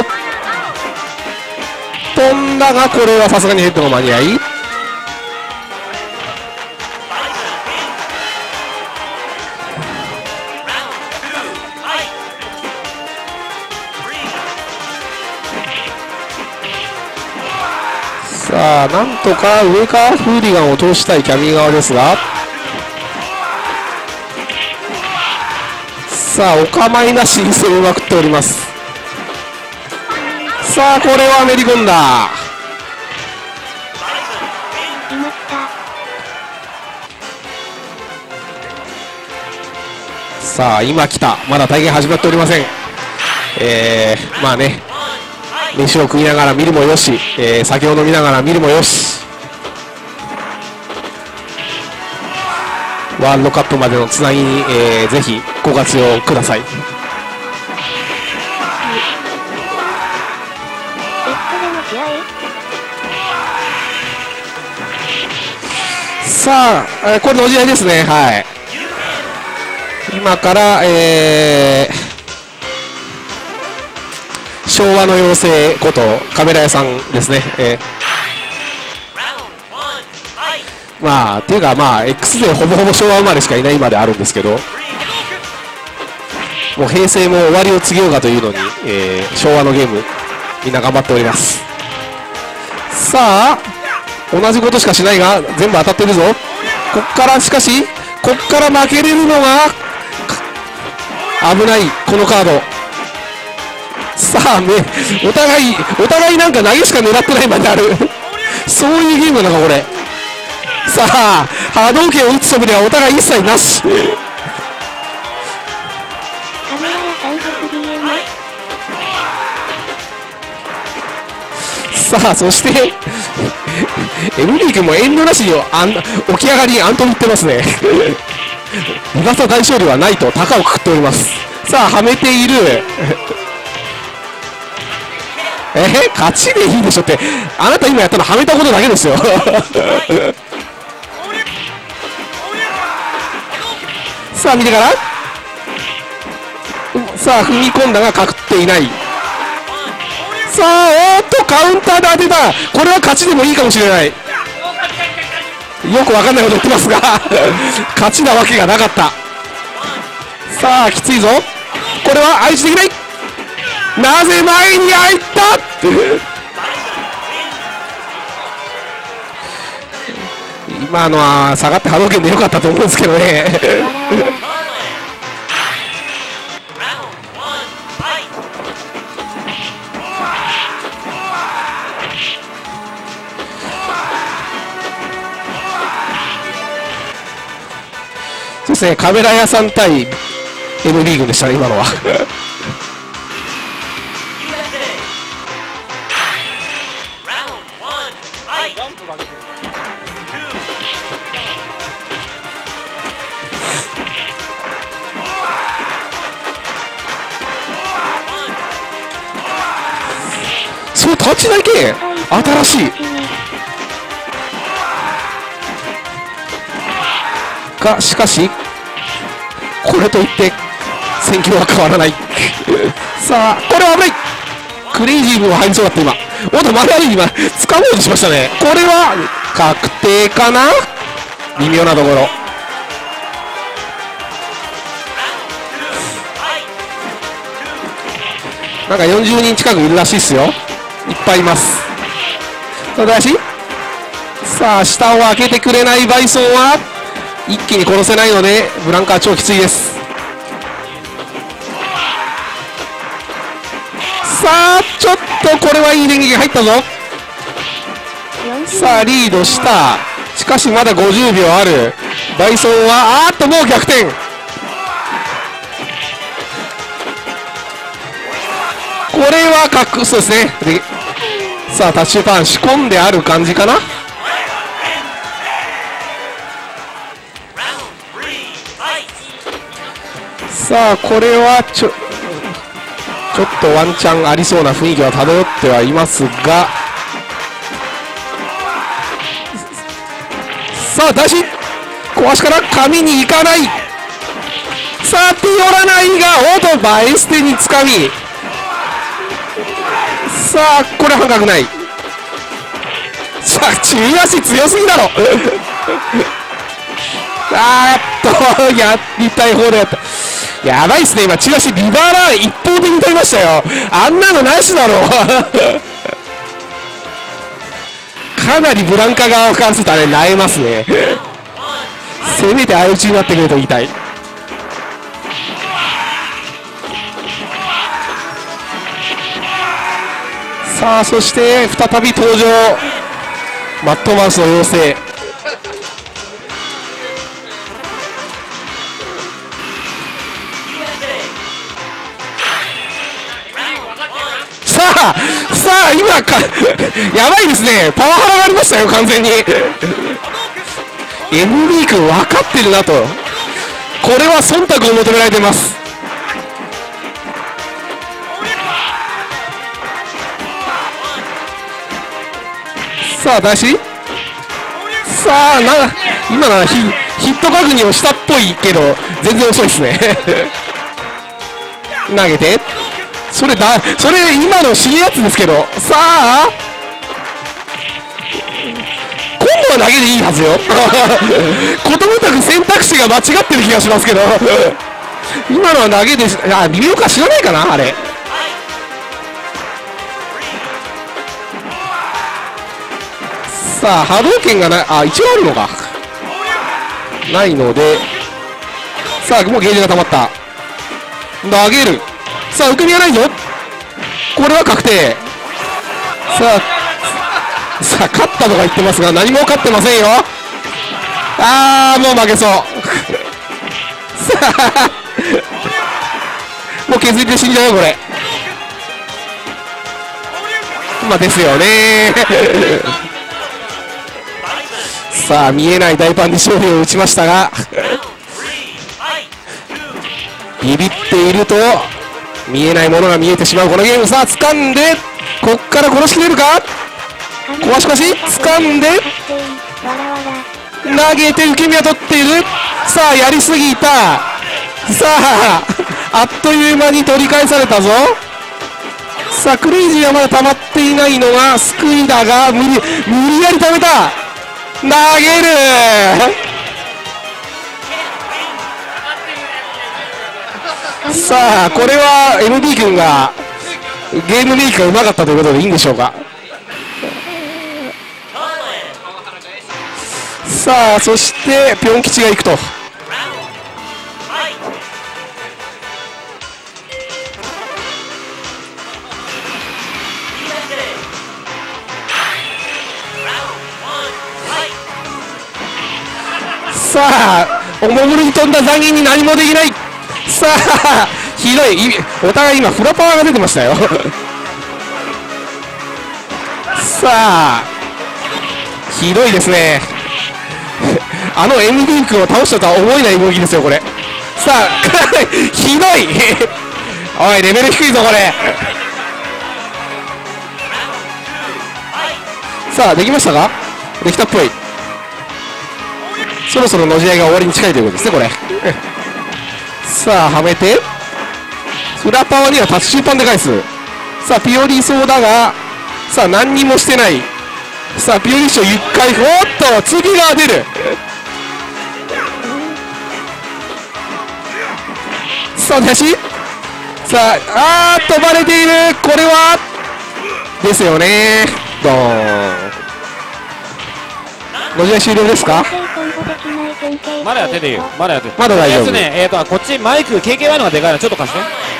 飛んだが、これはさすがにヘッドの間に合い。さあなんとか上からフーリガンを通したいキャミー側ですが、さあお構いなしに攻めまくっております。さあこれはめり込んだ。さあ今来た。まだ体験始まっておりません。えー、まあね、飯を食いながら見るもよし、えー、酒を飲みながら見るもよし、ワールドカップまでのつなぎに、えー、ぜひご活用ください。さあ、えー、これの試合ですね。はい、今から、えー、昭和の妖精ことカメラ屋さんですね。えー、まあっていうかまあ X でほぼほぼ昭和生まれしかいないまであるんですけど、もう平成も終わりを告げようかというのに、えー、昭和のゲームみんな頑張っております。さあ同じことしかしないが全部当たってるぞ。こっからしかしこっから負けれるのが危ないこのカード。さあね、お互いお互いなんか投げしか狙ってないまであるそういうゲームなのかこれ。さあ波動拳を打つそぶりはお互い一切なし。さあそしてエムリー君も遠慮なしにあん起き上がりにアントにいってますねに型大勝利はないと高をくくっております。さあはめているえー、勝ちでいいでしょって、あなた今やったのはめたことだけですよさあ見てからさあ踏み込んだがかくっていない。さあおーっとカウンターで当てた。これは勝ちでもいいかもしれない。よくわかんないこと言ってますが勝ちなわけがなかった。さあきついぞこれは愛知できない。なぜ前に入った今のは下がって波動拳でよかったと思うんですけどねそうですね、カメラ屋さん対 M リーグでしたね今のはそうタッチだけ新しいが、しかしこれといって戦況は変わらないさあこれは危ない。クレイジーも入りそうだった今。おっとマリアリー今掴もうとしましたね。これは確定かな。微妙なところ。なんかよんじゅうにん近くいるらしいっすよ。いっぱいいます。ただしさあ下を開けてくれないバイソンは一気に殺せないのでブランカー超きついです。さあちょっとこれはいい電撃入ったぞ。さあリードした。しかしまだごじゅうびょうある。バイソンはあーっともう逆転。これは確そうですね。でさあタッチパン仕込んである感じかな。 さあこれはちょちょっとワンチャンありそうな雰囲気は漂ってはいますが、さあ出し小足から紙に行かない。さあ手寄らないがオートバイステにつかみ、さあこれ半角ない。さあ中足強すぎだろあーっとやりたい方でやった。やばいっすね、今中足リバーラー一方的に取りましたよ。あんなのなしだろかなりブランカ側からするとあれ萎えますねせめて相打ちになってくれと言いたい。さあそして再び登場マットマウスの妖精。さあさあ今かやばいですね、パワハラがありましたよ完全にエムビー 君分かってるなと、これは忖度を求められてます。さあ出し、さあな今のはヒ, ヒット確認をしたっぽいけど全然遅いですね投げてそれだ、それ今の新やつですけど、さあ今度は投げでいいはずよことごとく選択肢が間違ってる気がしますけど今のは投げで、あ微妙か知らないかなあれ。さあ波動拳がない、あ一応あるのかないので、さあもうゲージが溜まった。投げる、さあ受け身はないぞ、これは確定。さあさあ勝ったとか言ってますが何も勝ってませんよ。あーもう負けそうさあもう削りで死んじゃうよこれ。まあですよねさあ見えない大パンで勝利を打ちましたがビビっていると見えないものが見えてしまうこのゲーム。さあ掴んでこっから殺しきれるか、壊し越し掴んで投げて受け身は取っている。さあやりすぎた。さああっという間に取り返されたぞ。さあクレイジーはまだ溜まっていないのが救いだが無理無理やり溜めた。投げるさあこれは エムビー 君がゲームメイクがうまかったということでいいんでしょうか。さあそしてピョン吉がいくと。さあおもむろに飛んだ残銀に何もできない。さあひどい、お互い今フラパワーが出てましたよさあひどいですねあの エムビー 君を倒したとは思えない動きですよこれ。さあひどいおいレベル低いぞこれ。さあできましたか、できたっぽい。そろそろの試合が終わりに近いということですねこれさあはめてフラパワーにはタッチ中パンで返す。さあピオリそうだがさあ何にもしてない。さあピオリッシュゆっかい、おっと次が出る。さあ出し、さああーっとバレている。これはですよね。ドーン。ご試合終了ですか。 まだやってていいよ、まだやっててまだ大丈夫。 ね、えーとこっちマイク ケーケーワイ のがでかいのちょっと貸して。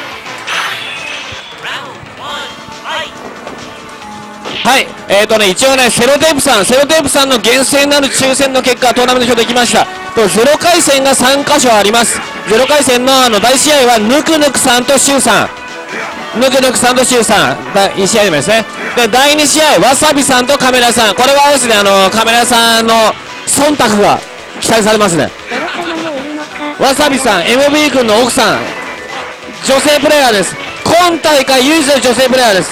はい、えーとね一応ねセロテープさんセロテープさんの厳正なる抽選の結果トーナメント表できました。とゼロ回戦がさん箇所あります。ゼロ回戦のあの大試合はぬくぬくさんとシュウさん、ぬくぬくさんとシュウさんだいち試合目ですね。でだいに試合わさびさんとカメラさん、これはですねあのカメラさんの忖度が期待されますね。 わさびさん エムビー 君の奥さん、女性プレイヤーです。今大会唯一の女性プレイヤーです。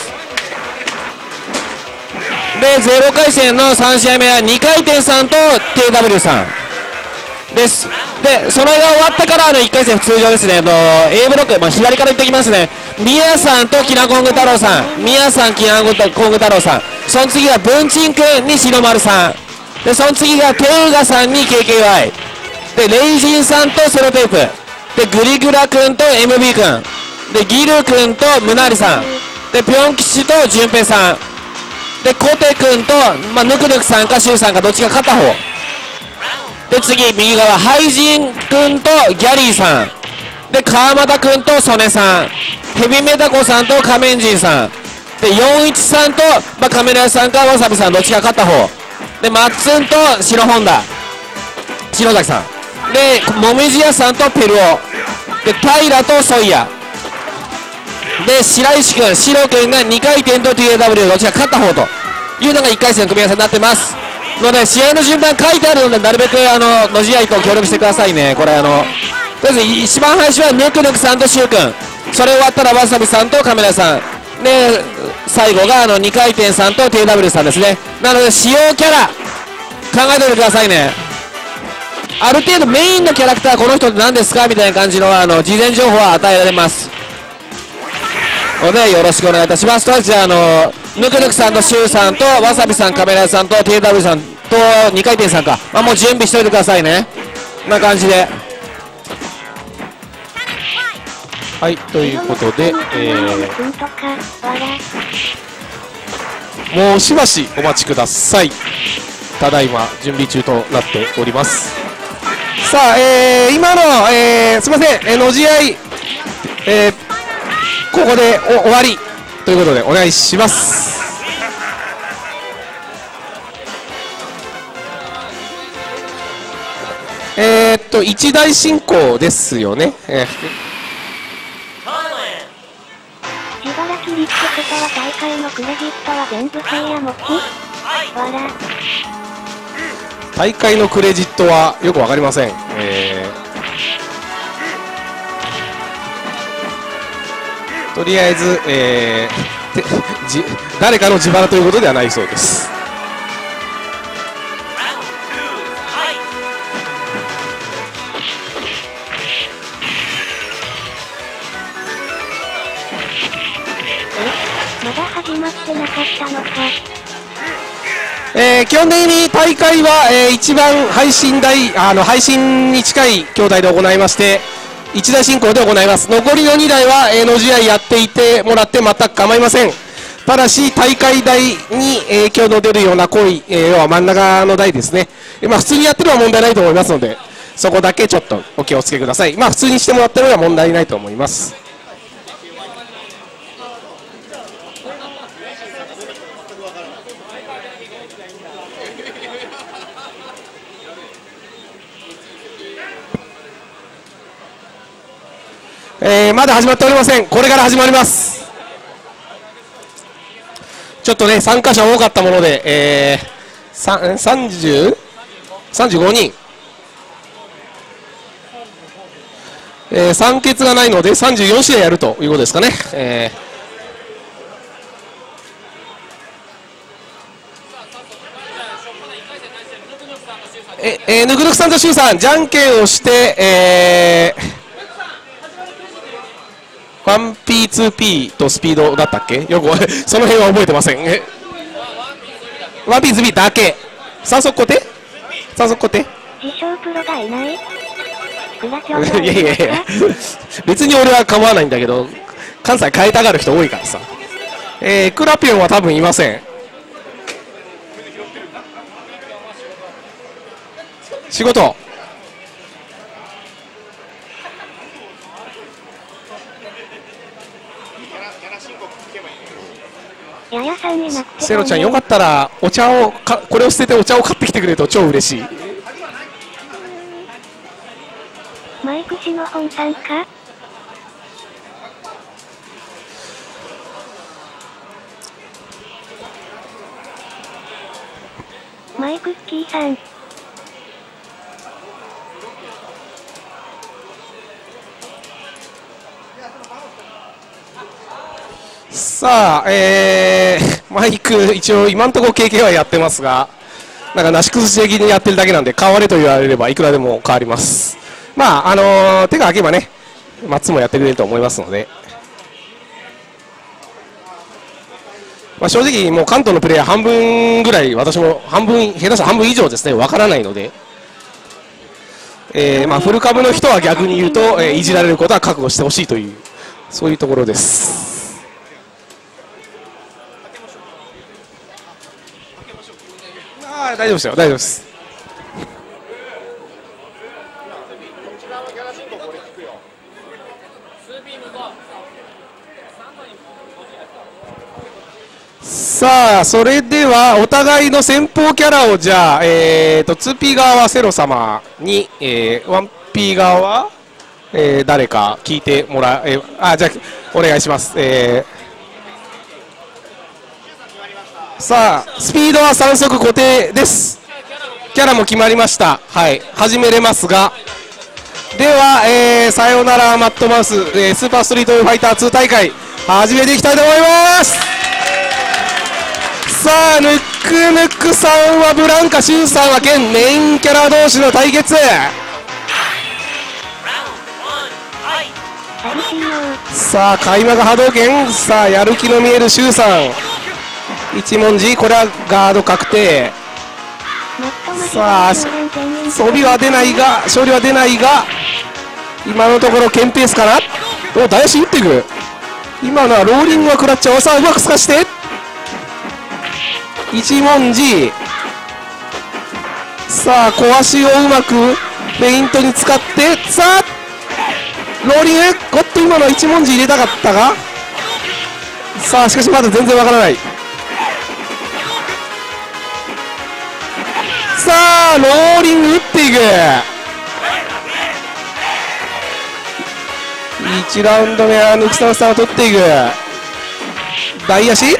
でゼロかい戦のさん試合目はにかい転さんと ティーダブリュー さんです。でそれが終わったからあのいっかい戦通常ですね。の A ブロック、まあ、左から言ってきますね。ミヤさんとキラコング太郎さん、ミヤさんキラコング太郎さん、その次が文鎮君に白丸さんで、その次がテウガさんに ケーケーワイ で、レイジンさんとセロテープで、グリグラ君と エムビー 君で、ギル君とムナリさんで、ピョン吉とジュンペイさんで、コテ君と、まあ、ヌクヌクさんかシュウさんかどっちか片方で、次右側ハイジン君とギャリーさんで、川又君と曽根さん、ヘビメタコさんとカメンジンさんで、よんいちさんと、まあ、カメラ屋さんかわさびさんどっちか片方で、マッツンと白本田篠崎さんで、もみじ屋さんとペルオで、平とソイヤで、白石君シロ君がにかい転と ティーエーダブリュー どっちか片方というのがいっかい戦の組み合わせになってますので、試合の順番書いてあるのでなるべくあのの試合と協力してくださいね。これあのとりあえず一番最初はヌクヌクさんとシュウ君、それ終わったらわさびさんとカメラさんで、最後があのにかい転さんと ティーダブリュー さんですね。なので使用キャラ考えておいてくださいね。ある程度メインのキャラクターこの人って何ですかみたいな感じのあの事前情報は与えられますのでよろしくお願いいたします。とりあえずあのぬくぬくさんとシュウさんとわさびさん、カメラさんと ティーダブリュー さんとにかい転さんか、まあ、もう準備しておいてくださいね。こんな感じではい、ということで、えー、もうしばしお待ちください。ただいま準備中となっております。さあ、えー、今の、えー、すみません、えー、の試合、えー、ここでお終わりということでお願いします。えー、っと一大進行ですよね。えー茨城リッチことは大会のクレジットは全部せいや持ちわら大会のクレジットはよくわかりません。えー、とりあえず、えー、じ誰かの自腹ということではないそうです。 まだ始まってなかったのか。 えー、基本的に大会は、えー、一番配信台あの配信に近い筐体で行いまして、一台進行で行います。残りのにだいは、えー、の試合やっていてもらって全く構いません。ただし大会台に影響の出るような行為、えー、要は真ん中の台ですね、まあ、普通にやってるのは問題ないと思いますので、そこだけちょっとお気をつけください。まあ普通にしてもらってるのは問題ないと思います。えー、まだ始まっておりません。これから始まります。ちょっとね参加者多かったもので、えー、さんじゅう、さんじゅうごにん、えー、酸欠がないのでさんじゅうよん試合やるということですかね。えーええー、ぬくぬくさんとしゅうさんじゃんけんをして、えーワンピーツーピー とスピードだったっけ、よくその辺は覚えてません。えワンピーツーピー だけ、三足固定三足固定自称プロがいないいやいやいや別に俺は構わないんだけど、関西変えたがる人多いからさ。えー、クラピオンは多分いません。仕事ややさんになってセロちゃんよかったらお茶をかこれを捨ててお茶を買ってきてくれると超嬉しい。 マイク氏の本さんか。マイクッキーさん。 さあ、えー、マイク一応今のところ経験はやってますが、なんかなし崩し的にやってるだけなんで、変われと言われればいくらでも変わります。まああのー、手が空けばね、マッツもやってくれると思いますので、まあ、正直もう関東のプレイヤー半分ぐらい、私も半分、下手したら半分以上ですね、わからないので、えーまあ、フル株の人は逆に言うと、えー、いじられることは覚悟してほしいという、そういうところです。あ、大丈夫ですよ、大丈夫です。さあ、それではお互いの先方キャラをじゃあ、えー、と ツーピー 側はセロ様に、えー、ワンピー 側は、えー、誰か聞いてもらえー、あ、じゃあお願いします。えー、さあ、スピードはさん速固定です。キャラも決まりました。はい、始めれますが、では、えー、さよならマットマウス、えー、スーパーストリートファイターツー大会始めていきたいと思います。さあ、ぬくぬくさんはブランカ、シュンさんは現メインキャラ同士の対決。さあ、開幕波動拳。さあ、やる気の見えるシュウさん、一文字、これはガード確定。さあ、装備は出ないが、勝利は出ないが、今のところケンペースかな。お、大足打っていく。今のはローリングは食らっちゃう。さあ、うまく透かして一文字。さあ、小足をうまくフェイントに使って、さあローリング、おっと今のは一文字入れたかったが、さあしかしまだ全然わからない。さあローリング打っていく。いちラウンド目は抜きささを取っていく。大足、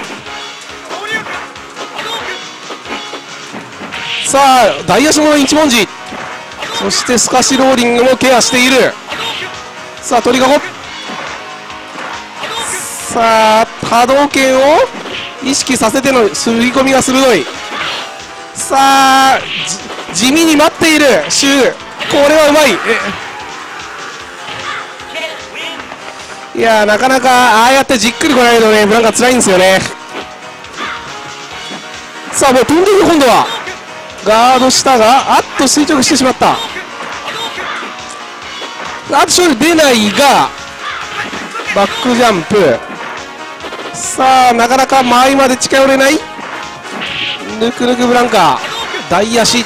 さあ大足も一文字、そしてスカシローリングもケアしている。さあ鳥かご、さあ波動拳を意識させてのすり込みが鋭い。さあ地味に待っているシュウ、これはうまい。いやー、なかなかああやってじっくり来ないとね、ブランカ辛いんですよね。さあもう飛んでいく。今度はガードしたが、あっと垂直してしまった。あと勝利出ないがバックジャンプ。さあなかなか間合いまで近寄れない。ぬくぬくブランカ、大足。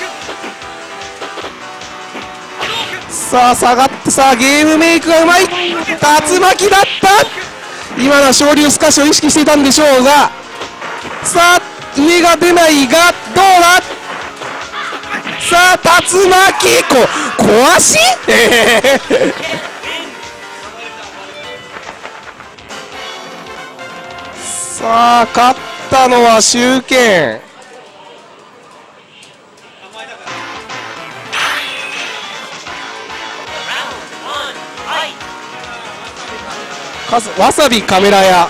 さあ下がって、さあゲームメイクがうまい。竜巻だった。今のは昇竜スカッシュを意識していたんでしょうが、さあ上が出ないがどうだ。さあ竜巻、こ壊しさあ勝ったのはシケン。わさびカメラ屋。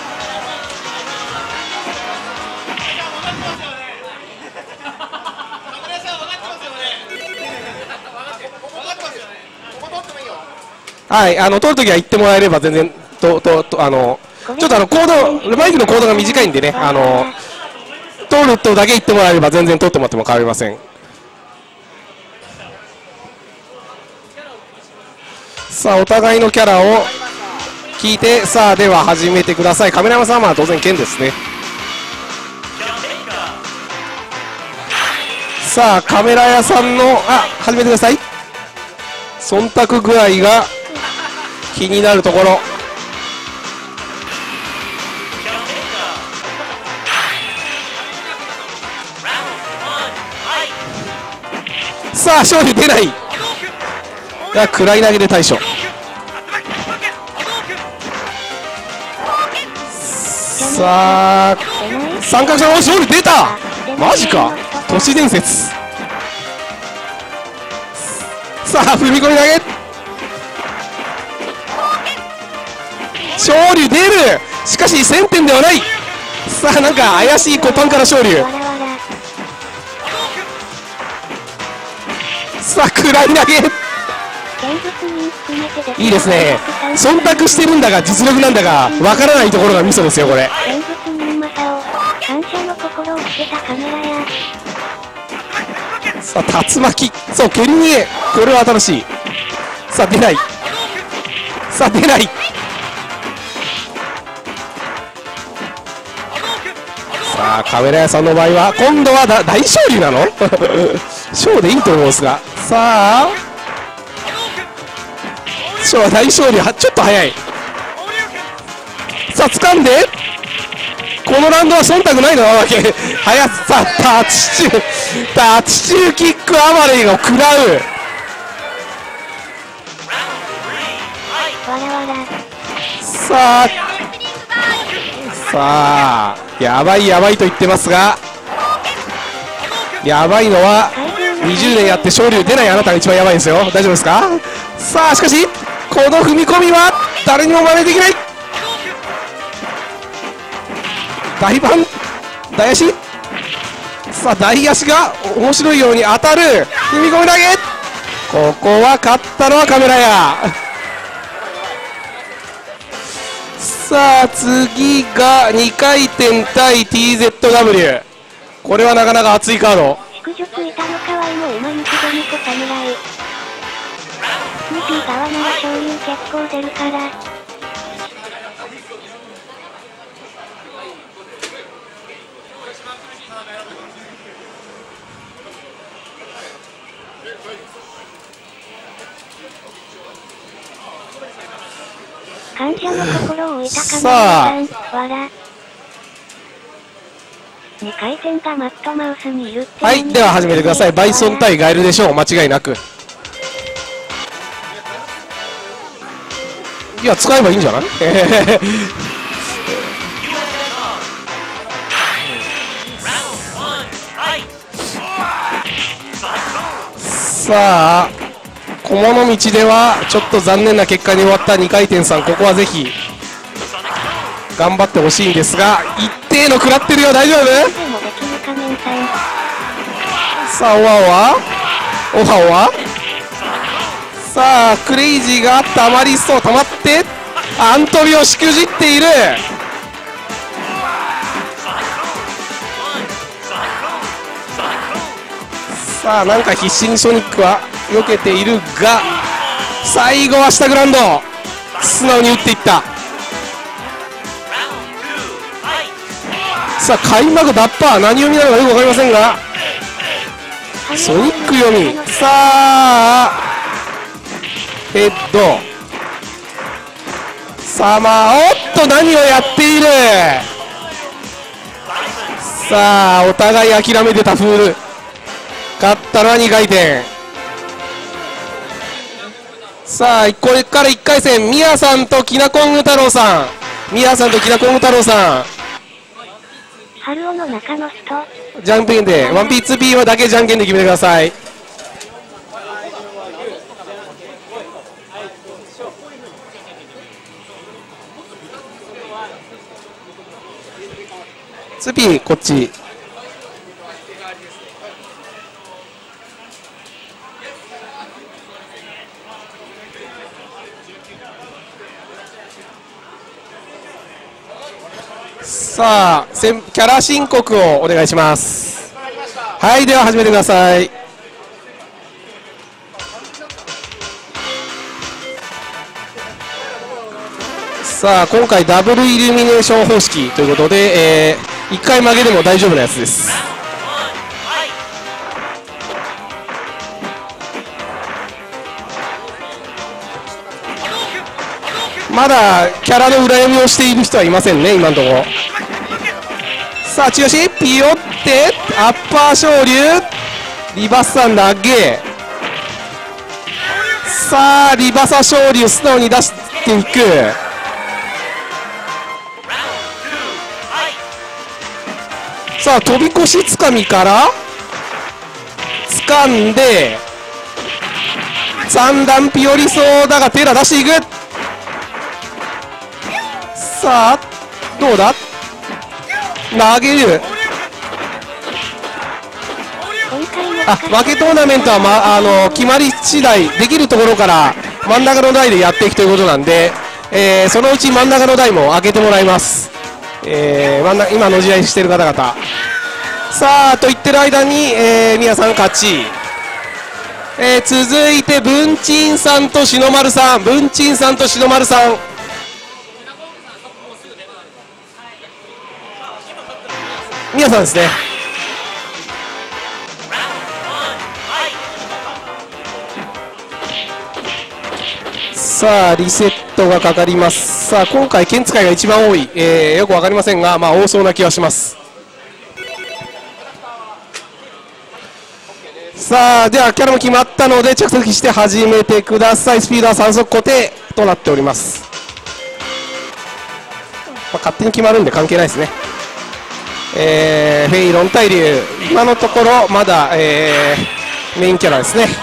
はい、あの通るときは言ってもらえれば全然とととあのちょっとあのコードマイクのコードが短いんでね、あの通るとだけ言ってもらえれば全然通ってもらっても変わりません。さあお互いのキャラを聞いて、さあでは始めてください。カメラマンさんは当然剣ですね。さあカメラ屋さんのあ始めてください。忖度具合が気になるところ。さあ勝利出ない。が暗い投げで対処。さあ三角者の勝利出た。マジか、都市伝説。さあ踏み込み投げ、勝利出る。 しかしせんてんではない。さあなんか怪しい股間から昇竜。 わらわら。 さあ食らい投げ。 見物人含めてです。 いいですね。忖度してるんだが実力なんだがわからないところがミソですよこれ。 見物人マサオ、感謝の心を捨てたカメラや。 さあ竜巻、そう蹴り逃げ、これは新しい。さあ出ない、さあ出ない。さあカメラ屋さんの場合は今度はだ大昇竜なの小でいいと思うんですが、さあ小は大昇竜はちょっと早い。さあ掴んでこのラウンドは忖度ないのわけ。速さタッチ中タッチ中キック暴れを食らう。 わらわら。 さあさあやばいやばいと言ってますが、やばいのはにじゅうねんやって昇竜出ないあなたが一番やばいですよ。大丈夫ですか。さあしかしこの踏み込みは誰にも真似できない。大盤大足、さあ大足が面白いように当たる踏み込み投げ。ここは勝ったのはカメラや。さあ次がにかいてん対 ティーゼットダブリュー、 これはなかなか熱いカード。 祝女ついたのかわいも馬に子供子侍。にピー側なら昇竜結構出るから。感謝の心を置いたカメラさん、わら。にかいてんがマットマウスにいるって。 はい、では始めてください。バイソン対ガエルでしょう、間違いなく。いや使えばいいんじゃないさあ小物道ではちょっと残念な結果に終わったにかいてんさん、ここはぜひ頑張ってほしいんですが、一定の食らってるよ。大丈夫。さあオワオワオハオワ、さあクレイジーがたまりそう、たまってアントビをしくじっている。さあなんか必死にソニックは避けているが、最後は下グラウンド素直に打っていった。さあ開幕ダッパー何読みなのかよく分かりませんが、ソニック読み。さあヘッド、さあまあおっと何をやっている。さあお互い諦めてたフール、勝ったのはにかいてん。さあこれからいっかいせん、ミヤさんときなこんぐ太郎さん、ミヤさんときなこんぐ太郎さん、 春尾の中の人じゃんけんで ワンピーツーピー はだけじゃんけんで決めてください。ツーピーこっち。さあキャラ申告をお願いします。はい、では始めてください。さあ今回ダブルイルミネーション方式ということで、えー、いっかい曲げでも大丈夫なやつです。まだキャラの裏読みをしている人はいませんね今のところ。さあ中足ピヨってアッパー昇竜、リバッサン投げ。さあリバサ昇竜素直に出していく。さあ飛び越しつかみから掴んで三段ピオリそうだがテラ出していく。さあどうだ、投げる。 今回のあ、負けトーナメントは、ま、あの決まり次第できるところから真ん中の台でやっていくということなんで、えー、そのうち真ん中の台も開けてもらいます。えー、真ん中今の試合している方々、さあと言ってる間に、えー、宮さん勝ち、えー、続いて文鎮さんと篠丸さん、文鎮さんと篠丸さん、宮さんですね。さあリセットがかかります。さあ今回剣使いが一番多い、えー、よく分かりませんが、まあ多そうな気はします。さあではキャラも決まったので着席して始めてください。スピードはさん速固定となっております。まあ、勝手に決まるんで関係ないですね。えー、フェイロン対竜、今のところまだ、えー、メインキャラですね。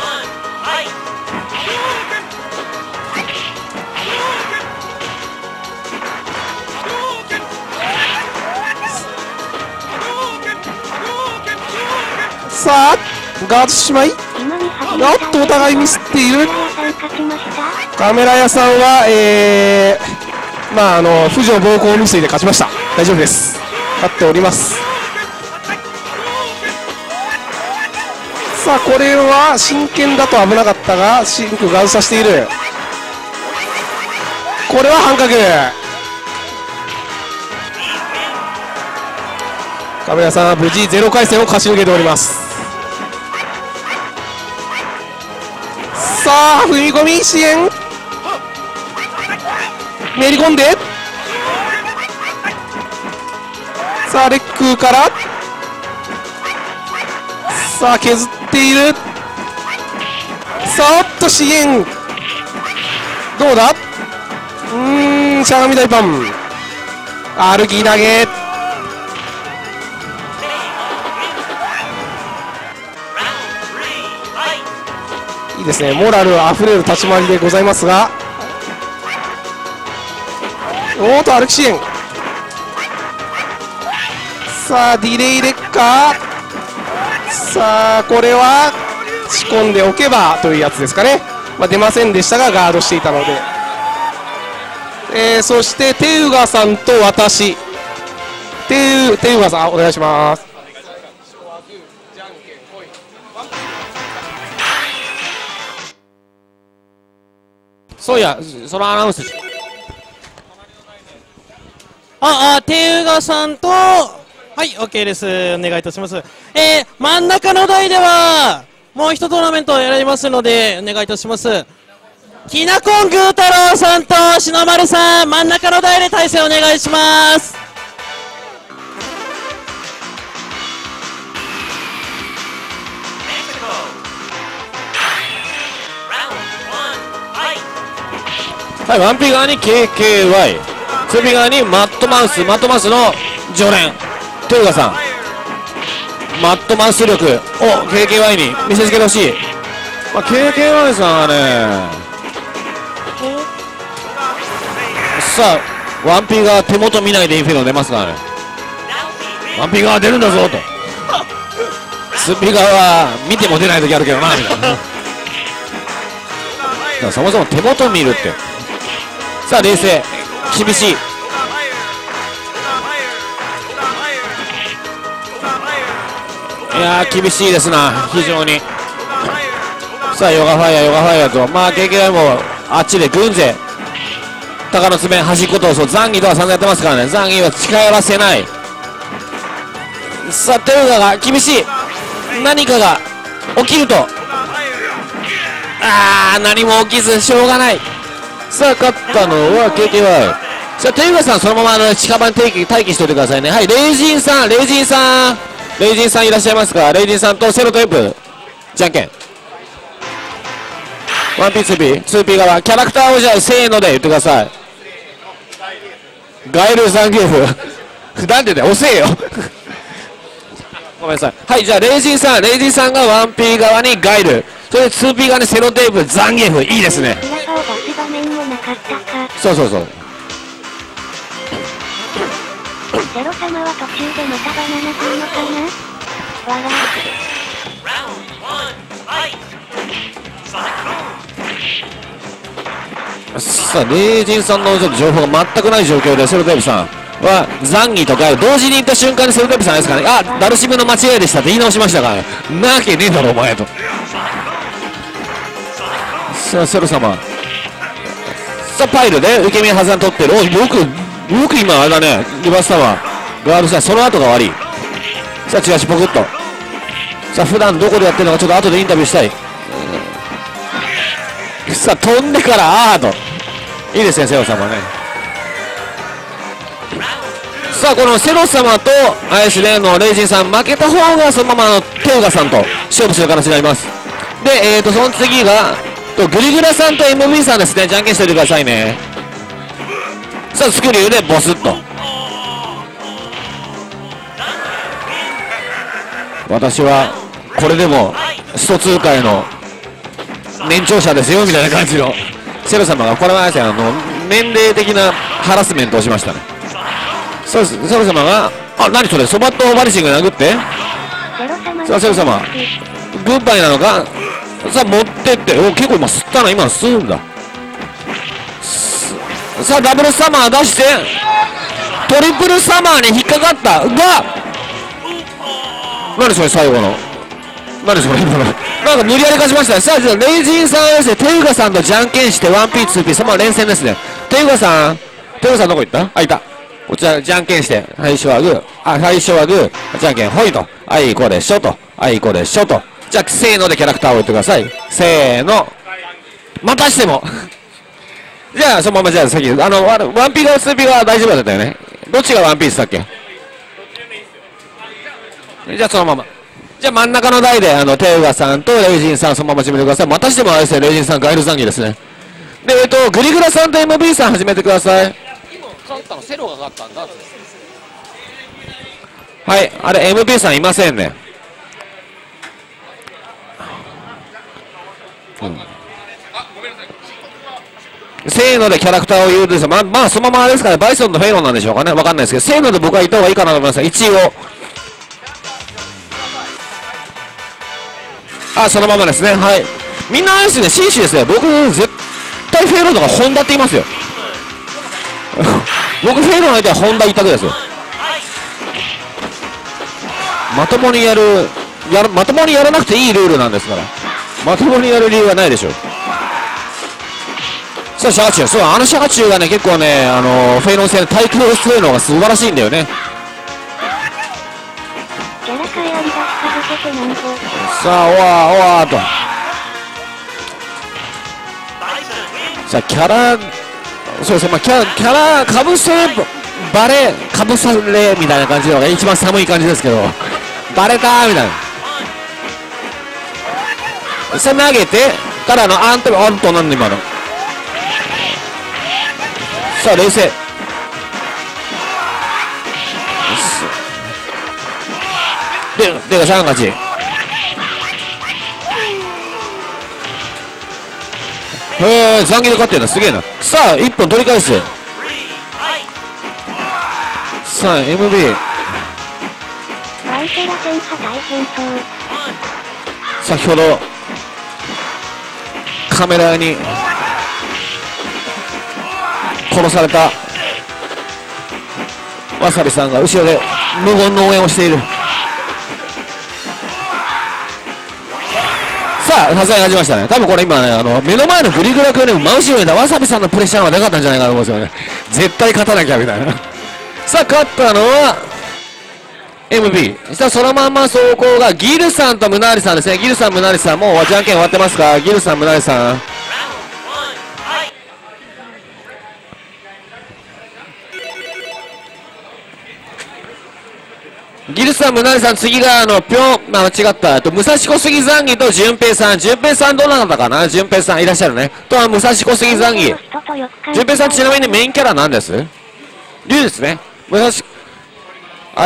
さあガードしてしまい、おっとお互いミスっている。カメラ屋さんは、えー、まああの不条暴行未遂で勝ちました。大丈夫です、勝っております。さあこれは真剣だと危なかったがシンクガードさせている。これは半角。カメラ屋さんは無事ゼロ回戦を勝ち抜けております。さあ踏み込み支援、めり込んで、さあレックからさあ削っている。さあおっと支援どうだ、うーんしゃがみ大パン、歩き投げ、いいですね、モラルあふれる立ち回りでございますが、おーと歩き支援、さあディレイレッカー、さあこれは仕込んでおけばというやつですかね。まあ、出ませんでしたがガードしていたので、えー、そしてテウガさんと私、テウテウガさんお願いします。 そういや、そのアナウンス。 あ、あ、テウガさんと、はい、OK です。お願いいたします。えー、真ん中の台では、もう一トーナメントをやりますので、お願いいたします。きなこんぐー太郎さんと篠丸さん、真ん中の台で対戦お願いします。 はい、ワンピ側に ケーケーワイ、 ツーピ側にマットマウス、マットマウスの常連テウガさん、マットマウス力を ケーケーワイ に見せつけてほしい。まあ、ケーケーワイ さんはね、さあワンピ側手元見ないでインフェルノ出ますからね。ワンピ側出るんだぞと、ツーピ側は見ても出ない時あるけどなみたいなだからそもそも手元見るって。さあ冷静厳しい、いやー厳しいですな非常に。さあヨガファイヤーヨガファイヤーと、まあ ケーケーワイ もあっちで軍勢鷹の爪端っこ通そう、ザンギとは散々やってますからね。ザンギは近寄らせない。さあテウガが厳しい、何かが起きると、あー何も起きずしょうがない。さあ勝ったのは ケーケーワイ。 さあテウガさんそのままあの近場に待機待機しておいてくださいね。はい、レイジンさんレイジンさんレイジンさんいらっしゃいますか。レイジンさんとセロテープじゃんけん ワンピーツーピーツーピー側キャラクターをじゃあせーので言ってください。ガエルザンギエフなんでだよ押せよごめんなさい。はい、じゃあレイジンさんレイジンさんが ワンピー 側にガイル、それで ツーピー 側にセロテープザンギエフ、いいですね。そうそうそう。 ゼロ様は途中でまたバナナ食うのかなわら。 さあ、レイジンさんのちょっと情報が全くない状況で、セロテープさんはザンギとか同時に行った瞬間にセロテープさんですかね、あ、ダルシムの間違いでしたって言い直しましたから、ね、なわけねえだろお前と。さあ、セロ様、さあパイルで受け身はずん取ってる。およくよく今あれだね、リバースタワーガールさん、その後が悪い。さあチラシポクッと。さあ普段どこでやってるのかちょっと後でインタビューしたい。さあ飛んでからアートいいですね、セロ様ね。さあこのセロ様とアイスレーンのレイジンさん、負けた方がそのままのテウガさんと勝負する形になります。でえーとその次がとグリグラさんと エムブイ さんですね。じゃんけんしておいてくださいね。さあスクリューでボスッと。私はこれでもストツー界の年長者ですよみたいな感じのセロ様が、これはあの年齢的なハラスメントをしましたね。さあセロ様が、あ、何それ、ソバットバニシング殴って、さあセロ様グッバイなのか。さあ持ってって、お結構今吸ったな、今吸うんだ。さあダブルサマー出してトリプルサマーに引っかかったが、何それ最後の、何それ今のなんか無理やり勝ちましたね。さあじゃあレイジンさんはですね、テウガさんとじゃんけんして ワンピーツーピー そのまま連戦ですね。テウガさん、テウガさんどこ行った？あ、いた。こちらじゃんけんして、最初はグー、あ、最初はグー、じゃんけんほいと、あいこでしょと、あいこでしょと。じゃあせーのでキャラクターを言ってください。せーの、またしてもじゃあそのまま、じゃあ先あのワンピーがツーピーが大丈夫だったよね。どっちがワンピースだっけ？じゃあそのまま、じゃあ真ん中の台であのテウガさんとレイジンさんそのまま始めてください。またしてもあれですね、レイジンさんガイルザンギですね。でえっとグリグラさんと エムブイ さん始めてください。 今勝ったのセロが勝ったんだ。 はい、あれ エムブイ さんいませんね。うん、せーのでキャラクターを言うですよ。まあ、まあ、そのままあれですから、バイソンとフェイロンなんでしょうかね。わかんないですけど、せーので僕は言った方がいいかなと思います。一応。あ、そのままですね。はい。みんなあれですね、紳士ですね。僕、絶対フェイロンとかホンダって言いますよ。僕、フェイロンの相手はホンダ一択ですよ。まともにやる、やる、まともにやらなくていいルールなんですから。まともにやる理由はないでしょう。さあシャガチュウ、そう、あのシャガチュウがね結構ね、あのー、フェイロン戦対空するのが素晴らしいんだよね。 キャラ変え案出しかぶせてなんぼ。 さあおわおわーと、さあキャラ、そうですね、まあ、キャラキャラかぶせバレかぶされみたいな感じのが一番寒い感じですけど、バレたーみたいな。さあ投げてからのアントアントなんで今の。さあ冷静。ででがシャン勝ち。へえ、残儀で勝ってるな、すげえな。さあいっぽん取り返す。さあ エムビーバイセラ戦派大変そう。 先ほどカメラに殺されたわさびさんが後ろで無言の応援をしている。さあさすがに始めましたね。多分これ今ね、あの目の前のグリグラ君よりも真後ろにいたわさびさんのプレッシャーがでかかったんじゃないかと思うんですよね。絶対勝たなきゃみたいな。さあ勝ったのは エムビー。さあそのまんま走行がギルさんとムナーリさんですね。ギルさんムナーリさんもうじゃんけん終わってますか。ギルさんムナーリさん、ギルさん、ムナリさん、次があのぴょん、まあ、間違った、と武蔵小杉ザンギと順平さん、順平さんどうなったかな、順平さんいらっしゃるね。とは武蔵小杉ザンギ、順平さん、ちなみにメインキャラなんです？龍ですね。武蔵、はい。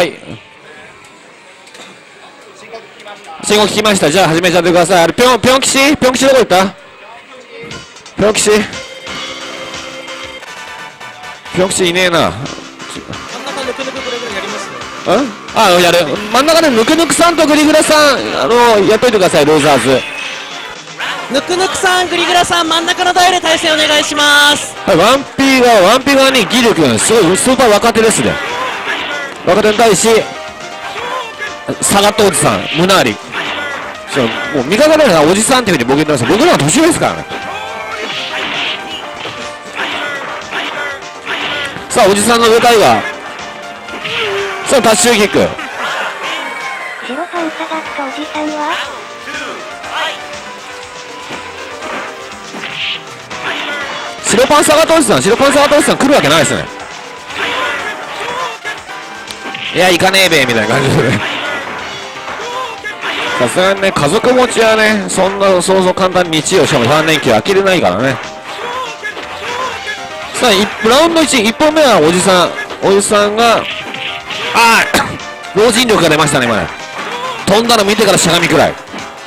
信号聞きました。じゃあ始めちゃってください。あれ、ぴょん、ぴょん騎士、ぴょん騎士どこ行った？ぴょん騎士、ぴょん騎士いねえな。 真ん中抜く抜くぐるぐるあやる真ん中でぬくぬくさんとグリグラさんあのやっといてください。ローザーズ。 ぬくぬくさんグリグラさん真ん中の台で対戦お願いします。 はい、ワンピー側ワンピー側にギル君すごいスーパー若手ですね。若手に対しサガットおじさん胸ありそうもう味方でおじさんっていうふうに僕言ってます。僕らは年上ですからね。さあおじさんの上台はさあタッシュキック。 白パンサガットおじさんは白パンサガットおじさん白パンサガットおじさん来るわけないですね。いや行かねえべみたいな感じでね。さすがにね家族持ちはねそんなそうそう簡単に日曜しかもさん連休飽きれないからね。さあラウンドいち、いっぽんめはおじさんおじさんがああ老人力が出ましたね今ね。飛んだの見てからしゃがみくらい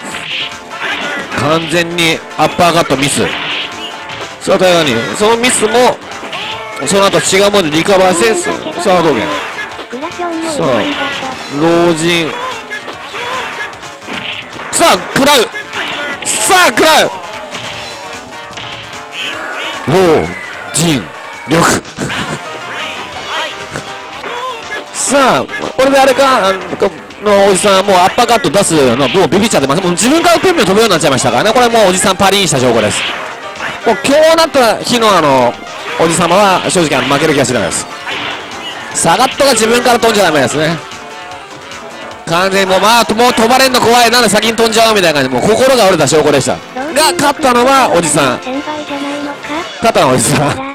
完全にアッパーカットミス。さあ平にそのミスもその後違うものでリカバーしてさあ道元さあ老人さあ食らうさあ食らう老人力さあこれであれかあのおじさんもうアッパーカット出すのもうビビっちゃってます。もう自分からペンペン飛ぶようになっちゃいましたからね。これもうおじさんパリーンした証拠です。もう今日なった日のあのおじさまは正直あの負ける気がしないです。サガットが自分から飛んじゃダメですね。完全にもうまあもう飛ばれんの怖いなんで先に飛んじゃうみたいな感じでもう心が折れた証拠でしたが勝ったのはおじさん。勝ったのはおじさん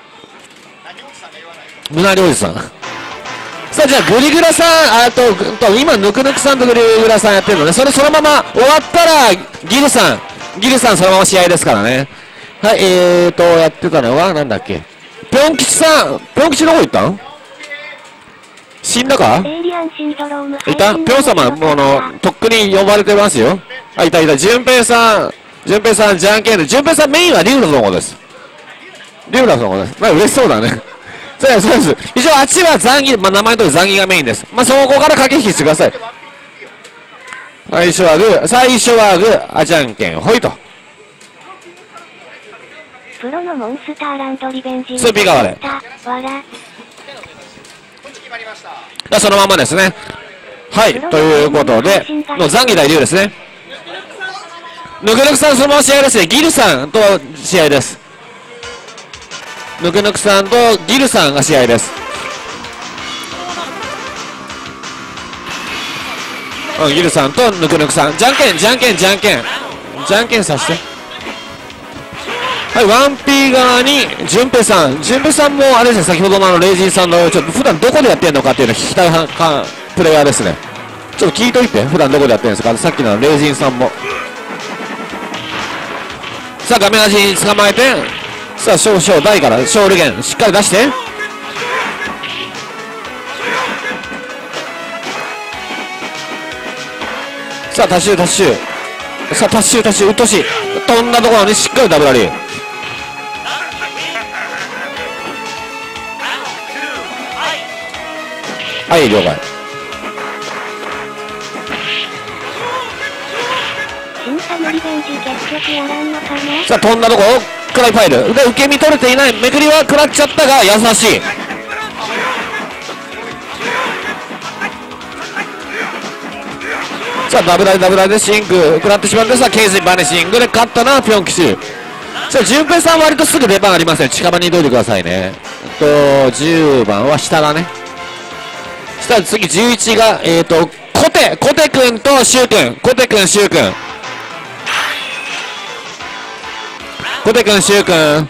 胸りおじさん。さあじゃあグリグラさんあとと今ぬくぬくさんとグリグラさんやってるのね。それそのまま終わったらギルさんギルさんそのまま試合ですからね。はい、えーとやってたのはなんだっけぴょん吉さんぴょん吉どこ行ったん死んだかいたぴょん様もうあのとっくに呼ばれてますよ。あいたいた順平さん順平さんじゃんけんで順平さんメインはリュウラの方ですリュウラの方です。まあ嬉しそうだねそうですそうです。一応あっちは残儀、まあ、名前の通り残儀がメインです。まあそこから駆け引きしてください。最初はグー最初はグーあじゃんけんほいとプロのモンスターランドリベンジスーピー側でそのままですね。はいということでの残儀対竜ですね。ぬくぬくさんそのまま試合ですね。ギルさんと試合です。ぬくぬくさんとギルさんが試合です。うんギルさんとぬくぬくさんじゃんけんじゃんけんじゃんけんじゃんけんさせてはいワンピー側に順平さん順平さんもあれですね先ほどのあのレイジンさんのちょっと普段どこでやってんのかっていうのを聞きたいかプレイヤーですね。ちょっと聞いといて普段どこでやってるんですか。さっきのレイジンさんもさあ画面端に捕まえてさあ少々台から勝利源しっかり出してさあタッシュタッシュさあタッシュタッシュうっとうしい飛んだところにしっかりダブラリーはい了解。さあ飛んだとこクライファイルで受け身取れていないめくりは食らっちゃったが優しい。さあダブラリダブラリでシンク食らってしまってさあケイズバネシングで勝ったのはピョンキシュ。さあ順平さん割とすぐ出番ありますね。近場に移動いてくださいね。とじゅうばんは下だね。したら次じゅういちがえっ、ー、とコテコテ君とシュウ君コテ君シュウ君コテ君シュウ君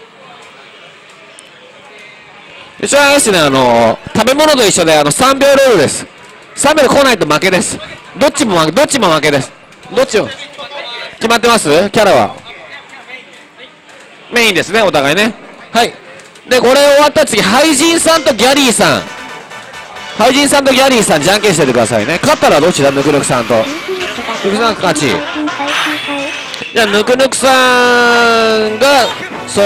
一応あれですねあの食べ物と一緒であのさんびょうルールです。さんびょうで来ないと負けです。どっちも負けどっちも負けです。どっちも決まってますキャラはメインですねお互いね。はいでこれ終わったら次ハイジンさんとギャリーさんハイジンさんとギャリーさんじゃんけんしててくださいね。勝ったらどっちだぬくぬくさんとぬくぬくさん勝ち。じゃあぬくぬくさんがそ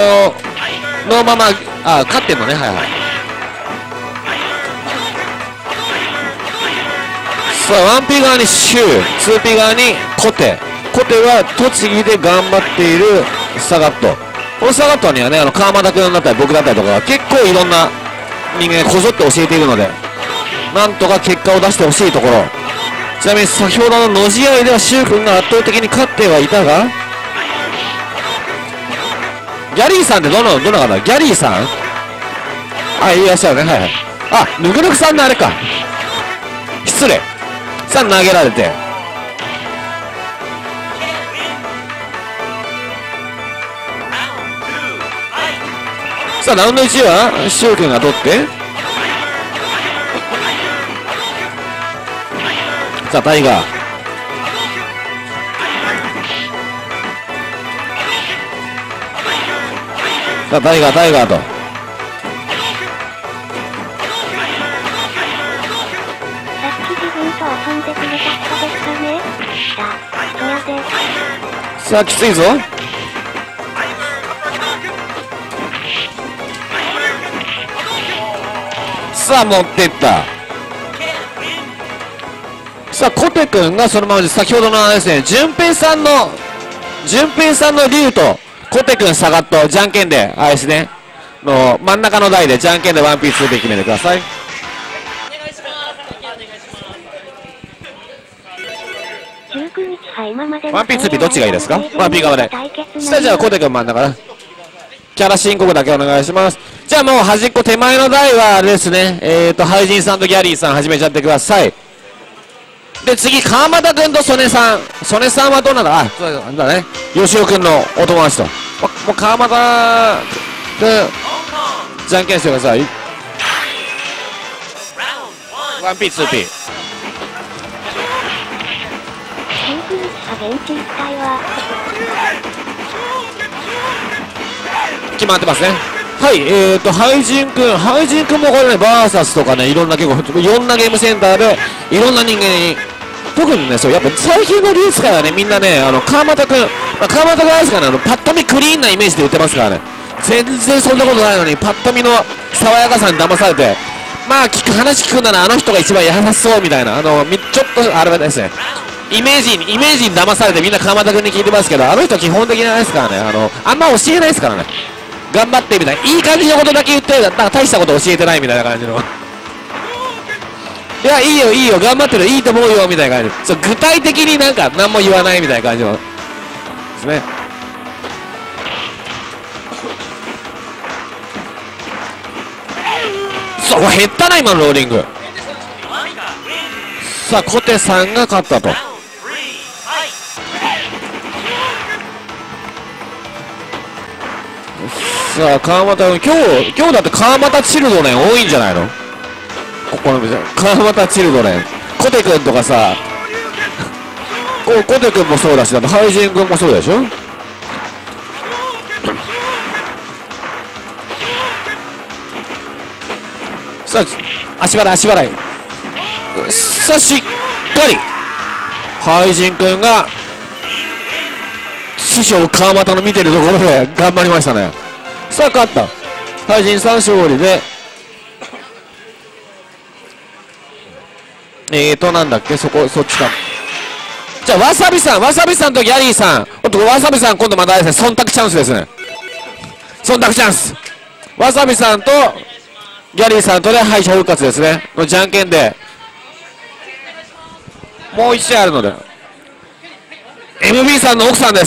のままあ勝ってんのね。はいはいさあ ワンピー 側にシュー ツーピー 側にコテコテは栃木で頑張っているサガット。このサガットにはね、あの川又君だったり僕だったりとか結構いろんな人間がこぞって教えているので、なんとか結果を出してほしいところ。ちなみに先ほどの野試合ではシュウ君が圧倒的に勝ってはいたが、ギャリーさんってどのどの方？ギャリーさん、あ、いらっしゃるね。はいはい。あ、ぬぐぬくさんのあれか、失礼さん投げられて、さあラウンドいちはシュウ君が取って、さあタイガー、さあタイガータイガーと、 さっき自分と遊んでくれた人ですかね。だ、そやで。 さあきついぞ。さあ持ってった。さあコテ君がそのままで、先ほどのですね、順平さんの順平さんの竜とコテ君下がっとじゃんけんであれですねの真ん中の台でじゃんけんでワンピースで決めてください。 じゅうくにちは今までのワンピーツーピーどっちがいいですか？ワンピー側で。下じゃあコテ君真ん中な。キャラ申告だけお願いします。じゃあもう端っこ手前の台はあれですね、えーとハイジンさんとギャリーさん始めちゃってください。で次川又君と曽根さん、曽根さんはどうなんだ、あ、そうなんだね、吉尾君のお友達と、もう川又君じゃんけんしてください。ワンピーツーピーじゅうくにちはベンチ行きたいわ。 決まってますね。はい、えーとハイジン君、ハイジン君もこれねバーサスとかね、いろんな結構いろんなゲームセンターでいろんな人間に、特にね、そうやっぱ最近のリース界はね、みんなね、あの川又君、まあ、川又があれですからね、あのパッと見クリーンなイメージで売ってますからね、全然そんなことないのにパッと見の爽やかさに騙されて、まあ聞く話聞くならあの人が一番優しそうみたいな、あのみちょっとあれですね、イメージにイメージに騙されてみんな川又君に聞いてますけど、あの人基本的にあれですからね、あのあんま教えないですからね、頑張ってみたいな、いい感じのことだけ言って、なんか大したこと教えてないみたいな感じの。いや、いいよいいよ頑張ってる、いいと思うよみたいな感じで、そう具体的になんか何も言わないみたいな感じのですね。そう、減ったな今のローリング。さあ小手さんが勝ったと。さあ川又君、今日今日だって川又チルドレン多いんじゃないの、ここの店川又チルドレン、コテ君とかさ、こコテ君もそうだし、だってハイジン君もそうでしょ。さあ足払い足払い、さあしっかりハイジン君が師匠川又の見てるところで頑張りましたね。さあ勝った、ハイジンさん勝利で、えーとなんだっけ、そこそっちか。じゃあわさびさん、わさびさんとギャリーさん、おっとわさびさん今度またあれですね、忖度チャンスですね、忖度チャンス、わさびさんとギャリーさんとで敗者復活ですねのじゃんけんで、もういち試合あるので エムビー さんの奥さんです。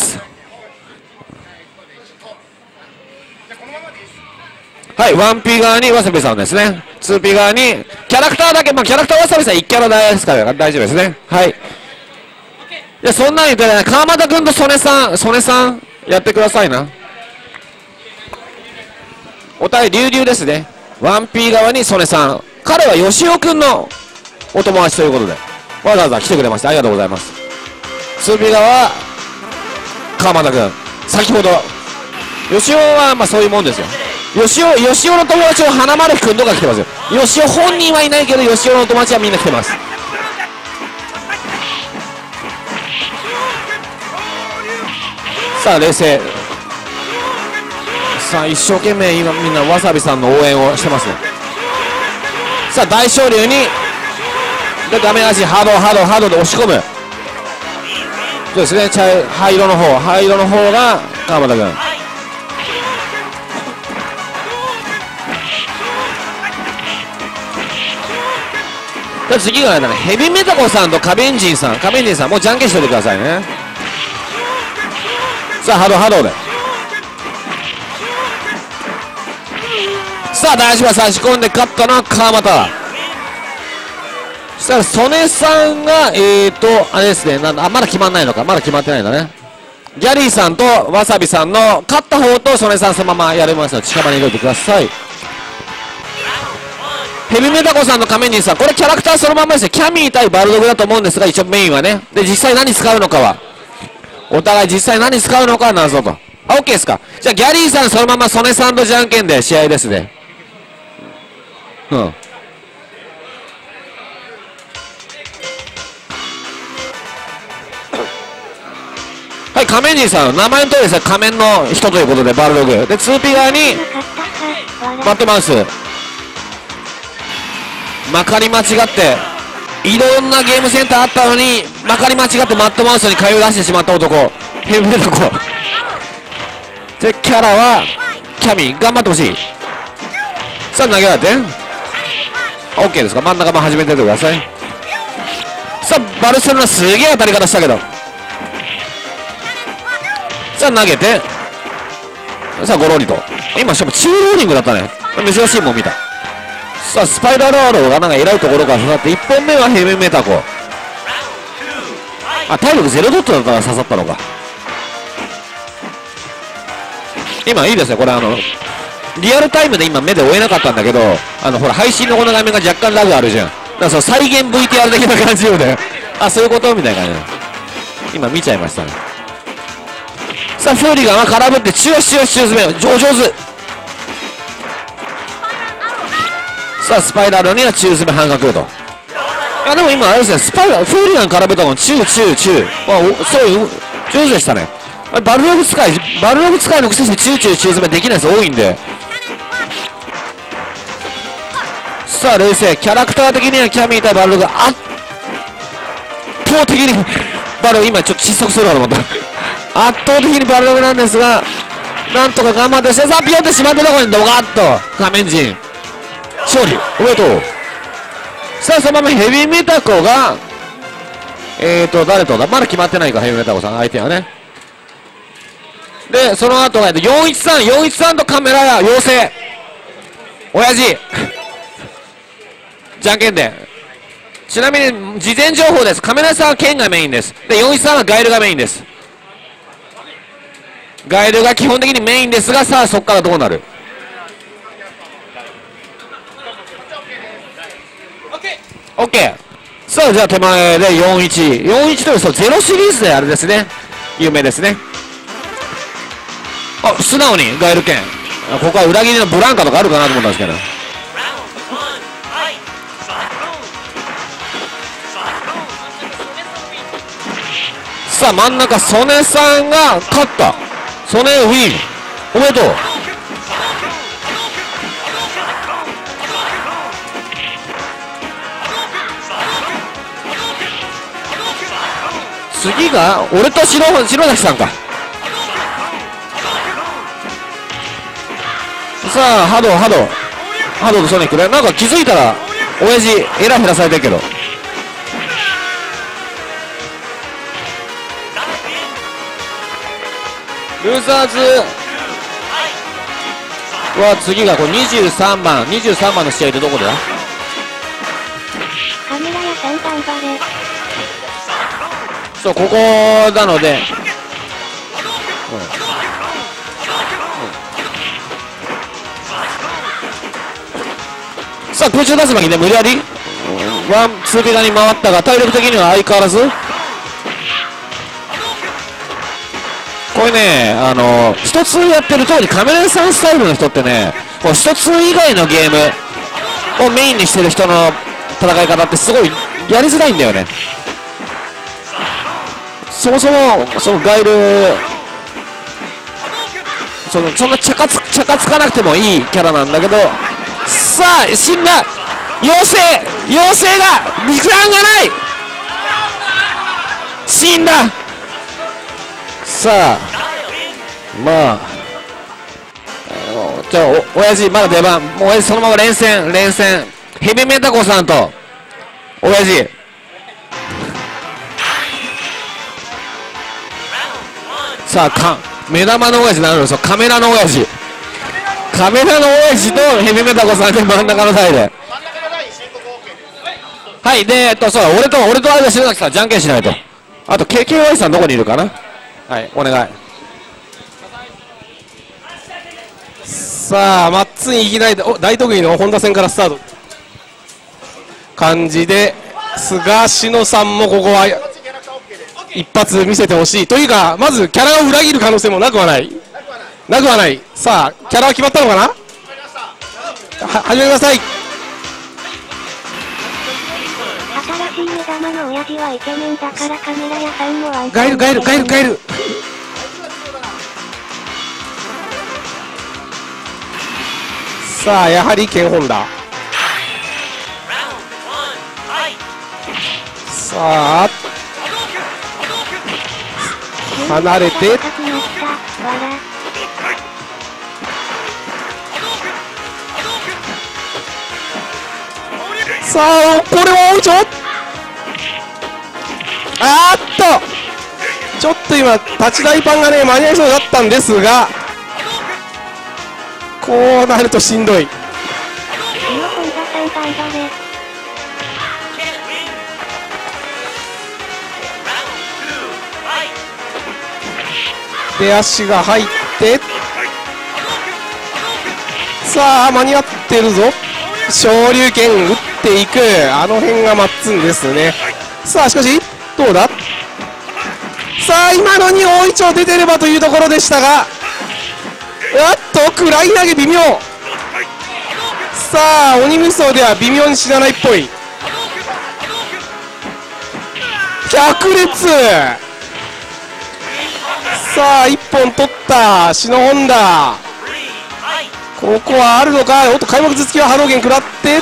はい、ワンピー 側にわさびさんですね、ツーピー 側にキャラクターだけ、まあキャラクターわさびさんいちキャラですから大丈夫ですね。はい、じゃあそんなに言ってない、川又君と曽根さん、曽根さんやってくださいな。お互い流々ですね。ワンピー 側に曽根さん、彼は吉尾君のお友達ということでわざわざ来てくれました、ありがとうございます。ツーピー 側は川又君、先ほど吉尾はまあそういうもんですよ。吉尾吉尾の友達を花丸君とか来てますよ。吉尾本人はいないけど吉尾の友達はみんな来てます。さあ冷静、さあ一生懸命今みんなわさびさんの応援をしてますね。さあ大昇龍にで画面足ハードハードハードで押し込む。そうですね、茶灰色の方灰色の方が川端君。で次がねヘビメタコさんとカベンジンさんカベンジンさんもうじゃんけんしといてくださいね。さあハードハードでさあ大島差し込んで勝ったのは川又。そしたら曽根さんがえーとあれですね、なんだあまだ決まんないのか、まだ決まってないんだね。ギャリーさんとわさびさんの勝った方と曽根さんそのままやれますので近場に入れてください。ヘビメタコさんとカメンジンさん、これキャラクターそのままですね。キャミー対バルドグだと思うんですが、一応メインはね。で実際何使うのかはお互い実際何使うのかは謎と。あ OK ですか。じゃあギャリーさんそのまま曽根さんとじゃんけんで試合ですね。うん。はい、仮面人さん、名前の通りですね、仮面の人ということで、バルドグ。で、ツーピー側に、マットマウス。まかり間違って、いろんなゲームセンターあったのに、まかり間違ってマットマウスに通い出してしまった男、ヘビメタコ。で、キャラは、キャミ、頑張ってほしい。さあ、投げられて。OK ですか、真ん中も始めててください。さあ、バルセロナすげえ当たり方したけど。さあ投げて、さあゴロリと、今しかも中ローリングだったね。珍しいもん見た。さあスパイラルアローがなんか偉いところから刺さって、いっぽんめはヘビメタコ。あ、体力ゼロドットだったから刺さったのか。今いいですね、これあのリアルタイムで今目で追えなかったんだけど、あのほら配信のこの画面が若干ラグあるじゃん。だからその再現 ブイティーアール 的な感じよね。あ、そういうことみたいな感じ。今見ちゃいましたね。さあフーリガンは空振って中足中足中詰め上上手。さあスパイラルには中詰め半角と。いやでも今あれですね、スパイラルフーリガン空振ったの中中中、まあ、そう上手でしたね。バルログ使いバルログ使いのくせに中中中詰めできない人多いんで。さあ冷静、キャラクター的にはキャミー対バルログ圧倒的にバルログ今ちょっと窒息するかと思った。圧倒的にバルログなんですが、なんとか頑張ってして、さあピヨってしまったところにドカッと仮面人勝利おめでとう。さあそのままヘビーメタコがえーと誰とだ、まだ決まってないか、ヘビーメタコさん相手はね。でその後がよんいちさんよんいちさんとカメラや妖精親父じゃんけんで。ちなみに事前情報です。カメラさんは剣がメインです。でよんいちさんはガイルがメインです。ガイルが基本的にメインですが、さあそこからどうなる。 OK。 さあじゃあ手前でよんいちよんいちというとゼロシリーズであれですね、有名ですね。あ、素直にガイル剣。ここは裏切りのブランカとかあるかなと思ったんですけど、さあ真ん中曽根さんが勝った。曽根ウィンおめでとう。次が俺と白白崎さんか。さあハドハドハドとソニックで、なんか気づいたら親父エラー減らされてるけど、ルーザーズは次がこうにじゅうさんばんにじゅうさんばんの試合ってどこだ。 カメラ屋さん頑張れ。 そうここなので、うんうん、さあ空中出す巻きで無理やりワンツーペガに回ったが、体力的には相変わらずこれね、あの一つやってる通りカメラさんスタイルの人ってね、こう一つ以外のゲームをメインにしてる人の戦い方ってすごいやりづらいんだよね。そもそもそのガイルそのそんなチャカつチャカつかなくてもいいキャラなんだけど、さあ死んだ妖精妖精が時間がない死んだ。 さあまあじゃあお親父まだ出番、もう親父そのまま連戦連戦ヘビメタコさんと親父さあか目玉の親父なのそうカメラの親父カメラの親父とヘビメタコさんで真ん中の台ではいでえっとそうだ俺と俺と間白崎さんじゃんけんしないと。あと ケーケーワイ さんどこにいるかな。はいお願い。 さあマッツンいきなりお大得意の本田戦からスタート感じですが、篠さんもここは一発見せてほしいというか、まずキャラを裏切る可能性もなくはないなくはない。さあキャラは決まったのかな。は始めてください。 新しい目玉の親父はイケメンだからカメラ屋さんもワンガエルガエルガエルガエルさあやはりケンホンダ。さあ離れてさあこれは大いちょあーっとちょっと今立ち台パンがね間に合いそうだったんですが、こうなるとしんどい。出足が入ってさあ間に合ってるぞ。昇竜拳打っていくあの辺がマッツンですね。さあしかしどうだ。さあ今のに大いちょう出てればというところでしたが、あっとくらい投げ微妙。さあ鬼無双では微妙に死なないっぽい。百裂さあいっぽん取った篠本田。ここはあるのか。おっと開幕頭突きは波動拳食らって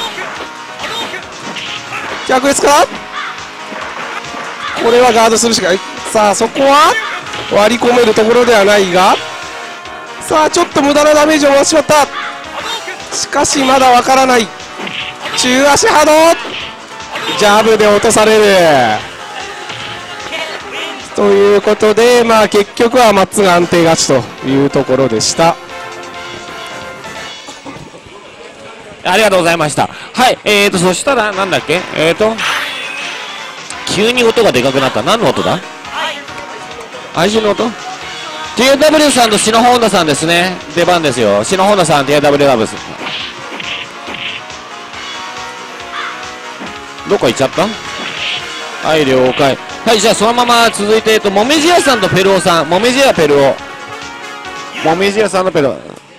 百裂からこれはガードするしかない。さあそこは割り込めるところではないが、さあちょっと無駄なダメージを回してしまった。しかしまだわからない。中足波動ジャブで落とされるということで、まあ結局はマッツが安定勝ちというところでした。 ありがとうございました。はい、えーとそしたらなんだっけ、えーと急に音がでかくなった。何の音だ。配信の音。 ティーダブリュー さんと篠本田さんですね。出番ですよ。篠本田さん ティーダブリュー ラブスどこ行っちゃった。はい了解。はい、じゃあそのまま続いて、えっともみじ屋さんとペルオさん。もみじ屋ペルオもみじ屋さんのペルオ。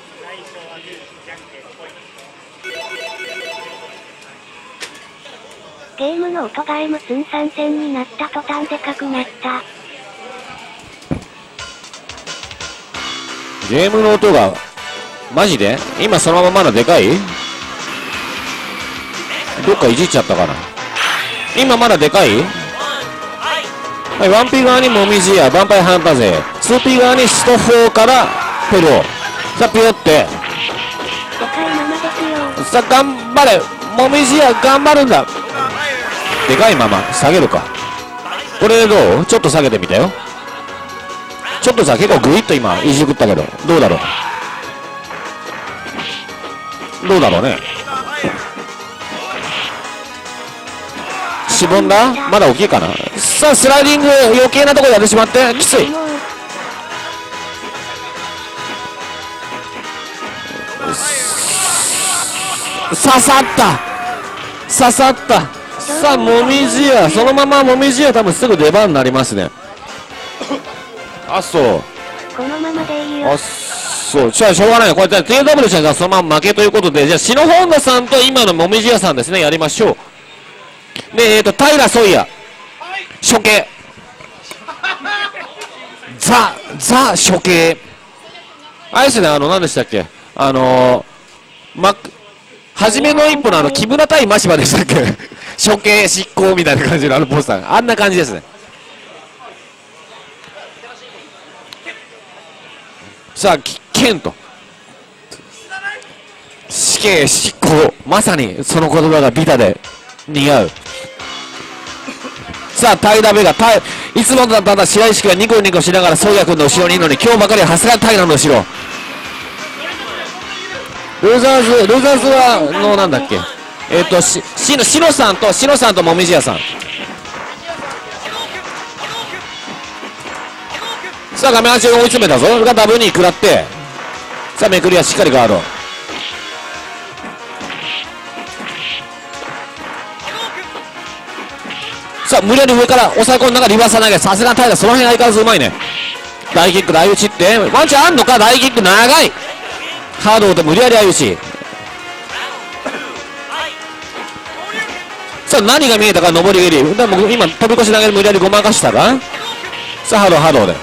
ゲームの音が エムツー 参戦になった途端でかくなった。 ゲームの音がマジで今そのままのでかい。どっかいじっちゃったかな。今まだでかい。はい、ワンピー側にもみじやヴァンパイハンター勢、ツーピー側にストフォーからペルオ。さあピヨって、さあ頑張れもみじや頑張るんだ。でかいまま下げるか。これでどう。ちょっと下げてみたよ。ちょっとさ結構グイッと今いじくったけどどうだろうどうだろうね。しぼんだ。まだ大きいかな。さあスライディング余計なところやってしまってきつい。刺さった刺さった。さあもみじやそのままもみじや多分すぐ出番になりますね。あそうこのままでいいよ。 あそうじゃあしょうがない。こうやって ティーダブリュー ちゃんがそのまま負けということで、じゃあ篠本田さんと今のもみじ屋さんですねやりましょう。でえっ、ー、と平ソイヤ処刑ザザ処刑あれですね。あの何でしたっけあのー、マック初めの一歩のあの木村対真柴でしたっけ処刑執行みたいな感じのあのポスター、あんな感じですね。さあ剣と死刑執行、まさにその言葉がビタで似合う。さあ平部がたいいつもだったら白石君がニコニコしながら宗谷君の後ろにいるのに、今日ばかりはさすがに平の後ろ。ルーザーズルーザーズはのなんだっけ、えっ、ー、とししのしのさんとしのさんともみじやさん。さあ画面端を追い詰めたぞがダブに食らって、さあめくりはしっかりガード。さあ無理やり上から押さえ込んだがリバーサー投げ、さすが平その辺相変わらずうまいね。大キック大打ちってワンチャンあんのか。大キック長いハードで無理やり相打ち。さあ何が見えたか上り蹴りでも今飛び越し投げで無理やりごまかしたか。さあハードハードで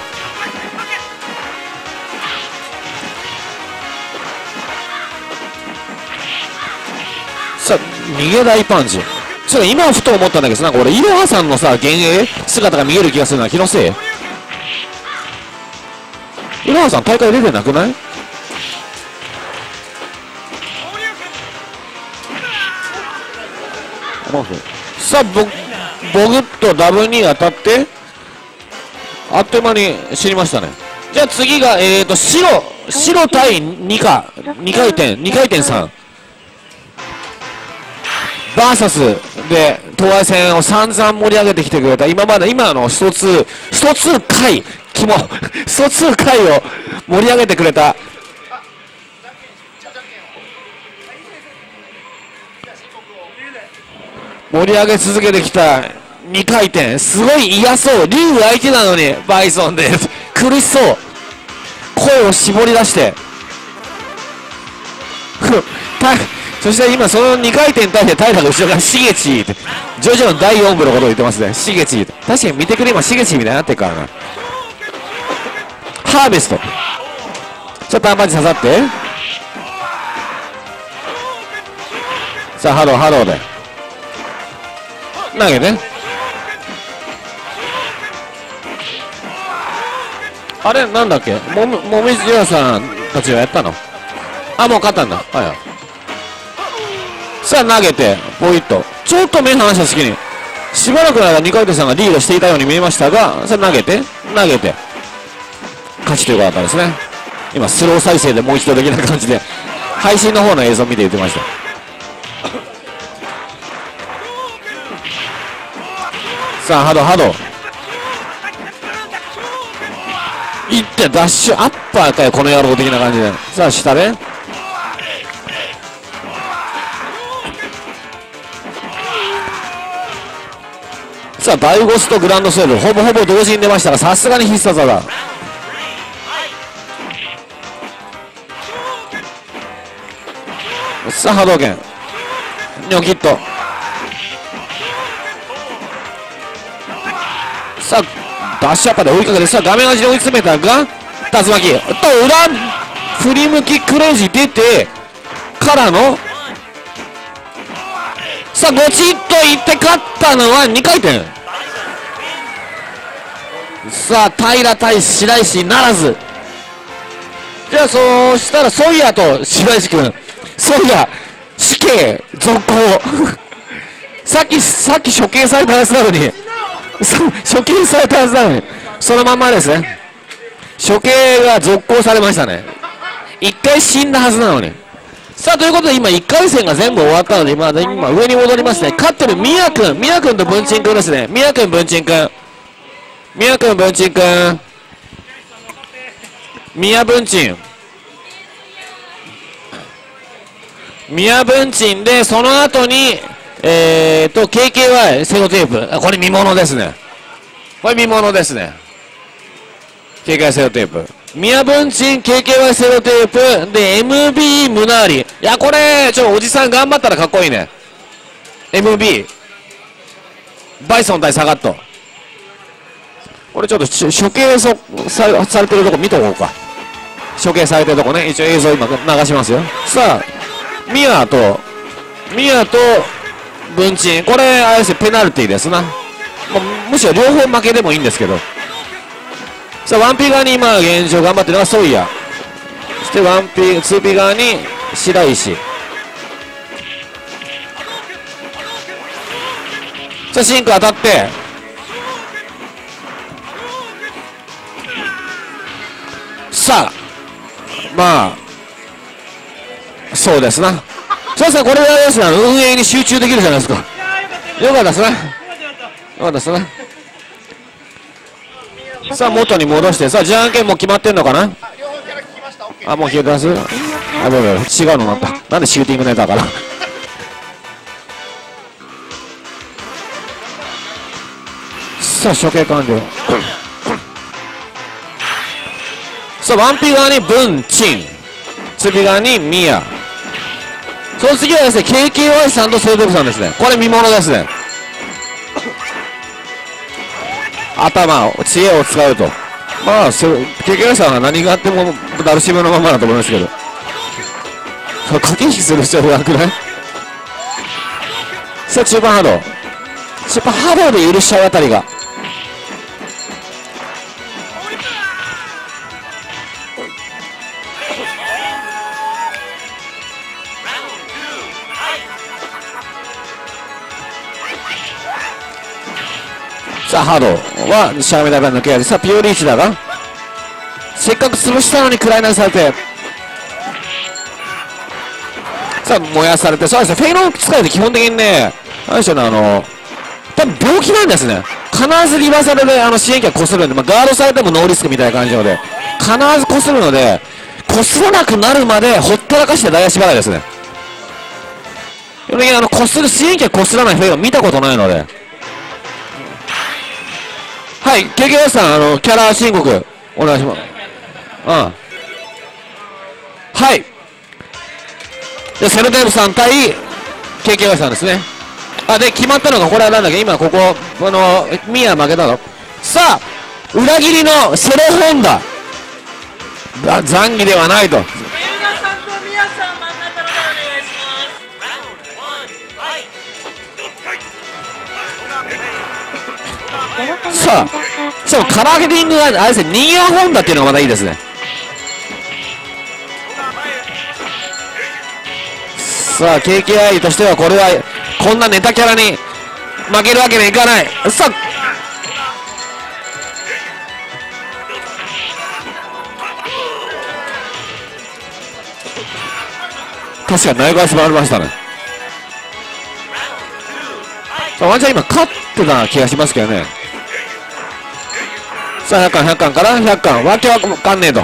さあ逃げ大パンチ。それ今ふと思ったんだけど、なんか俺いろはさんのさ幻影姿が見える気がするな。気のせい。いろはさん大会出てなくない？さあボボグッとダブに当たってあっという間に死にましたね。じゃあ次がえーと白白対にかにかい転にかい転さんバーサスで東愛戦を散々盛り上げてきてくれた今まで今のストツーストツー回キモストツー回を盛り上げてくれた盛り上げ続けてきたにかい転、すごい嫌そう。竜相手なのにバイソンで苦しそう。声を絞り出してそして今そのにかい転に対して平が後ろからしげちってジョジョのだいよん部のことを言ってますね。しげちって確かに見てくれ今しげちみたいになってるからな。ハーベストちょっとアンパンチ刺さってさあハローハローで投げてあれなんだっけもみもみじやさんたちがやったの。あもう勝ったんだ。はいはい。さあ投げてポイッとちょっと目離した隙にしばらくの間にかい転さんがリードしていたように見えましたが、さあ投げて投げて勝ちということだったんですね。今スロー再生でもう一度的な感じで配信の方の映像見て言ってました。さあハドハドいってダッシュアッパーかよこの野郎的な感じで。さあ下でさあダイゴスとグランドセールほぼほぼ同時に出ましたがさすがに必殺技。さあ波動拳ニョキッとさあダッシュアッパーで追いかけてさあ画面端で追い詰めたが竜巻と裏振り向きクレイジー出てからのさあゴチッといって勝ったのはにかい転。さあ平対白石ならず。じゃあそうしたらソイヤと白石君ソイヤ死刑続行さっきさっき処刑されたはずなのに処刑されたはずなのにそのまんまですね。処刑が続行されましたね。一回死んだはずなのに。さあということで今いっかい戦が全部終わったので今今上に戻りますね。勝ってるミヤ君ミヤ君と文鎮君ですね。ミヤ君文鎮君ミヤ君文鎮君ミヤ文鎮ミヤ文鎮でその後にえーと ケーケーワイ セロテープこれ見物ですね。これ見物ですね。 ケーケーワイ セロテープミヤ文鎮 ケーケーワイ セロテープで エムビー ムナーリ。いやこれちょおじさん頑張ったらかっこいいね。 エムビー バイソン対サガットこれちょっと処刑さされてるとこ見とこうか。処刑されてるとこね一応映像今流しますよ。さあミヤとミヤと文鎮、これあれですよ、ペナルティーですな。もうむしろ両方負けでもいいんですけど。さあワンピー側に今現状頑張ってるのがソイヤ、そしてワンピーツーピー側に白石。さあシンク当たって、さあまあそうですな。そうですね、これはですね、運営に集中できるじゃないですか。よかったですね、よかったですね。さあ元に戻して、さあじゃんけんも決まってんのかな。あ、もう消えてます。あ、ごめんごめん、違うのなった。なんでシューティングネタからさあ処刑完了さあワンピー側にブンチン、ツーピー側にミヤ、その次はですね ケーケーワイ さんとセルトフさんですね。これ見ものですね。頭を知恵を使うと、まあ ケーケーワイ さんは何があってもダルシムのままだと思いますけど、駆け引きする必要がなくない。さあ中盤波動、中盤波動で許しちゃうあたりが、さあハードはシャーメダが抜けやり、さあピオリーチだがせっかく潰したのに食らいなされて、さあ燃やされて、そうですね、フェイロン使いって基本的にね、何でしょうね、あの多分病気なんですね。必ずリバーサルであの支援機がこするんで、まあ、ガードされてもノーリスクみたいな感じなので必ずこするので、こすらなくなるまでほったらかして大足払いですね。基本的にあのこする支援機がこすらないフェイロン見たことないので。はい、ケーケーワイ さん、あのキャラ申告お願いします。うん、はい、でセルテープさん対 ケーケーワイ さんですね。あで決まったのがこれはなんだっけ、今こここのミヤ負けたの。さあ裏切りのセロホンダだ、残儀ではないと。さあしかもカラーヘディングがあれですね、ニーヤホンダっていうのがまたいいですね。さあ ケーケーアイ としてはこれはこんなネタキャラに負けるわけにはいかない。さあ確かに内側素晴らましたね。さあワンちゃん今勝ってた気がしますけどね。さあひゃっかんひゃっかんからひゃっかんわけわかんねえと。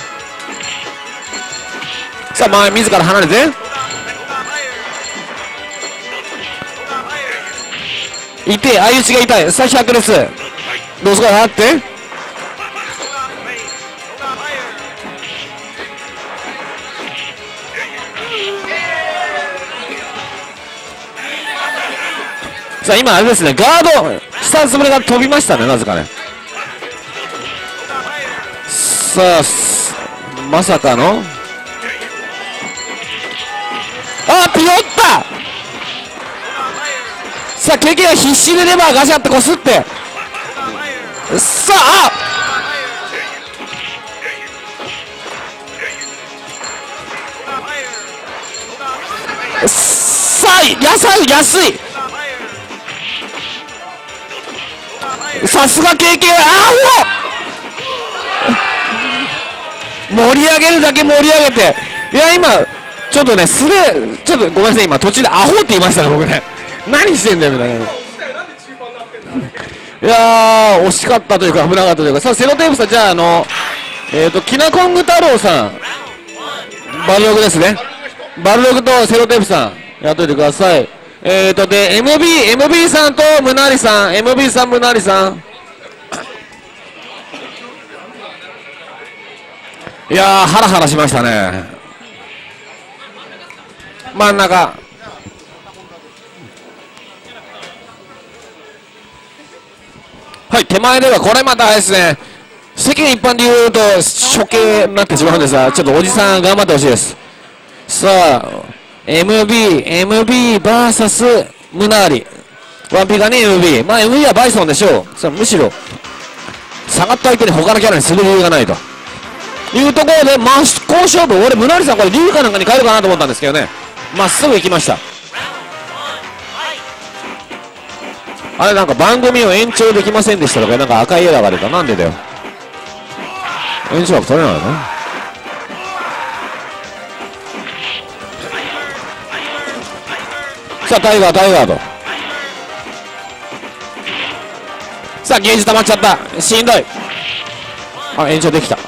さあ前自ら離れて痛い、相打ちが痛い。さあひゃくです。どうすかなって、さあ今あれですね、ガードしたつもりが飛びましたね、なぜかね。さあまさかのあピヨった。さあ ケーケー は必死でレバーガシャってこすって、さあさあ安い安い、さすが ケーケー はあお盛り上げるだけ盛り上げて、いや今ちょっとねすれちょっとごめんなさい、今途中でアホって言いましたね僕ね。何してんだよみたいな。いやー惜しかったというか危なかったというか。さあセロテープさん、じゃああのえっ、ー、とキナコング太郎さんバルログですね、バルログとセロテープさんやっといてください。えっ、ー、とで エムビー エムビー さんとムナリさん エムビー さんムナリさん、いやーハラハラしましたね。真ん中はい、手前ではこれまたですね、世間一般で言うと処刑になってしまうんですが、ちょっとおじさん頑張ってほしいです。さあエムビー、エムビー バーサス ムナーリ。ワンピがね、エムビー。まあ エムビー はバイソンでしょう。さあむしろ、下がった相手に他のキャラにする理由がないと。いうところで、真っ向勝負。俺、ムナーリさんこれ、リュウかなんかに変えるかなと思ったんですけどね。まっすぐ行きました。あれ、なんか番組を延長できませんでしたとか、なんか赤いエラーが出た。なんでだよ。延長枠取れないのね。さあ、タイガー、タイガーと。さあ、ゲージ溜まっちゃった。しんどい。あ、延長できた。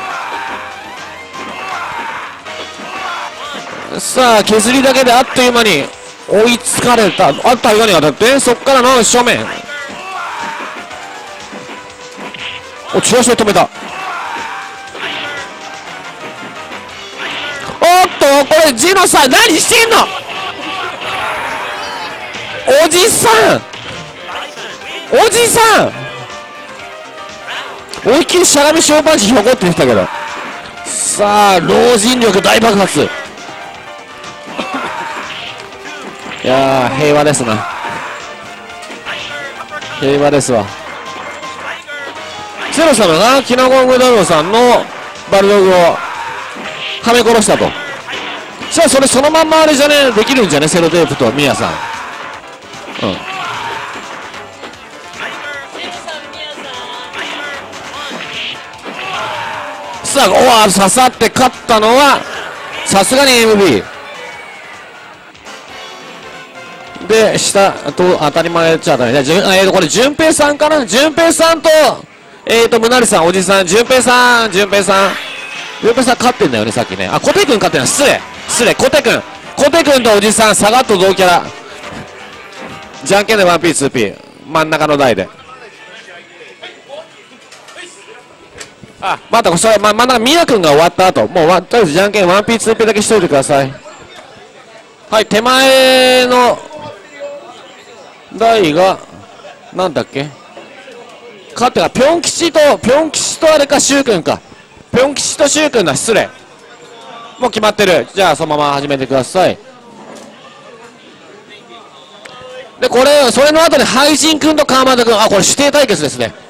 さあ、削りだけであっという間に追いつかれた。あ、タイガーに当たって、そっからの正面。お、チラシを止めた。おっと、これ、ジノさん、何してんの？おじさんおじさん思いっきりしゃがみ小パンチひょこってきたけど。さあ、老人力大爆発。いやー、平和ですな。平和ですわ。ゼロ様がキノコングダロさんのバルドグをはめ殺したと。じゃあそれそのまんまあれじゃね、できるんじゃね、セロテープとミヤさん。うん。さあ、おわ、刺さって勝ったのはさすがに エムビー で、下と当たり前っちゃ当たり前。じゃあ、えーとこれ順平さんかな。順平さんとえーとムナリさん、おじさん、順平さん、順平さん順平さん勝ってんだよね、さっきね。あ、コテ君勝ってんだ。失礼失礼、コテ君コテ君とおじさん、サガッと同キャラ。じゃんけんで ワンピー、ツーピー、真ん中の台で。あ、またそれ、ま、真ん中、ミヤ君が終わった後、もうわとりあえずじゃんけん ワンピー、ツーピー だけしといてください。はい、手前の台がなんだっけ、勝ってか、ピョン吉とピョン吉とあれか、シュウ君か。ピョン吉とシュウ君だ。失礼、もう決まってる。じゃあそのまま始めてください。で、これ、それの後にハイジン君と川又君、あ、これ指定対決ですね。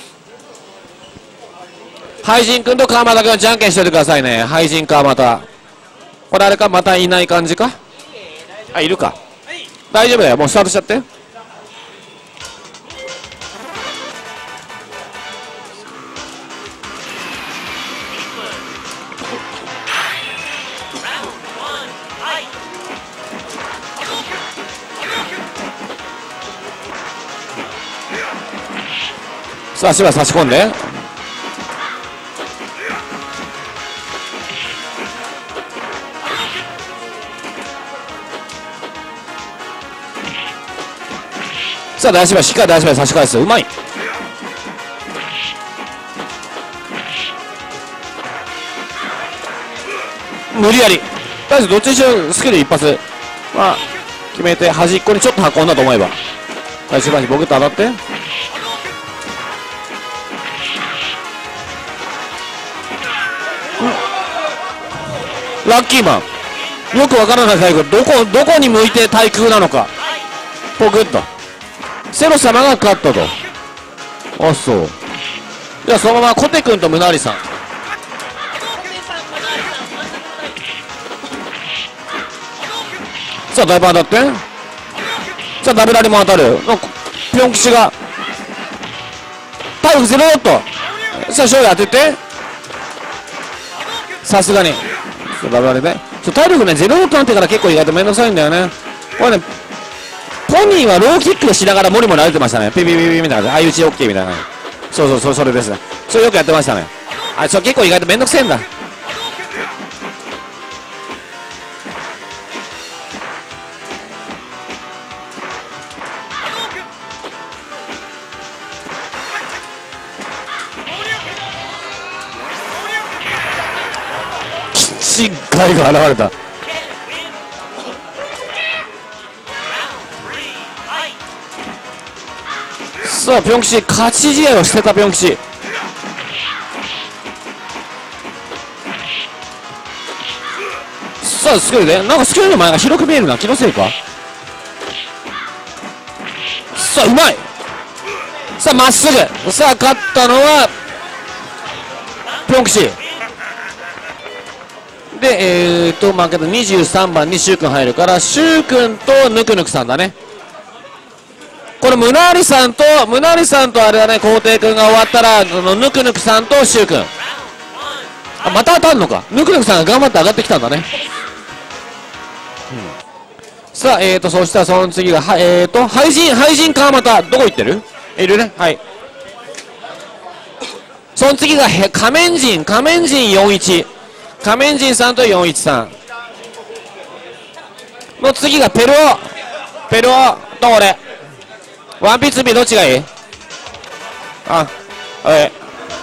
ハイジン君と川又君、じゃんけんしておいてくださいね。ハイジン川又。これあれか、またいない感じか。あ、いるか。大丈夫だよ、もうスタートしちゃって。さあ、しばらく差し込んで。さあ、大芝居しっかり大芝居差し返す。うまい。無理やり。とりあえずどっちにしろスキル一発、まあ、決めて端っこにちょっと運んだと思えば、大芝居にボケッと当たって。ラッキーマン、よくわからない最後、どこどこに向いて対空なのか。ポクッとセロ様が勝ったと。あ、そう。じゃあそのままコテ君とムナリさん。さあだいぶ当たって、さあダブラリも当たる。ピョン吉が体力ゼロヨット。さあ勝利当てて、さすがにダブラリね。体力ねゼロヨットなんてから結構意外とめんどくさいんだよね。これね、ポニーはローキックでしながらモリモリ歩いてましたね。ピピピピみたいな感じで、相打ち OK みたいな。そうそうそう、それですね。それよくやってましたね。あ、それ結構意外とめんどくせえんだ。キッチンガイが現れた。さあピョン吉、勝ち試合をしてたピョン吉。さあスクールでなんかスクールの前が広く見えるな、気のせいか。さあうまい。さあまっすぐ。さあ勝ったのはピョンクシで、えーと負けたにじゅうさんばんにシュウ君入るから、シュウ君とぬくぬくさんだね。これムナーリさんとムナーリさんとあれだね、皇帝君が終わったらあのぬくぬくさんとシュウ君、あまた当たるのか。ぬくぬくさんが頑張って上がってきたんだね。さあ、えーと、そしたらその次が、はえーと、廃人、廃人川又、どこ行ってる？いるね。はい。その次が、へ、仮面人、仮面人よんじゅういち。仮面人さんとよんじゅういちさん。の次がペルオ。ペルオと俺。ワンピーツビーどっちがいい？あ、はい。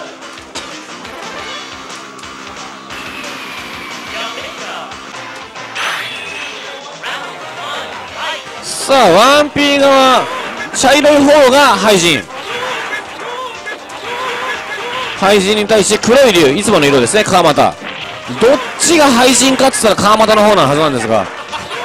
さあ、ワンピー側、茶色い方が廃人。廃人に対して黒い竜、いつもの色ですね、川又。どっちが廃人かって言ったら川又の方なはずなんですが。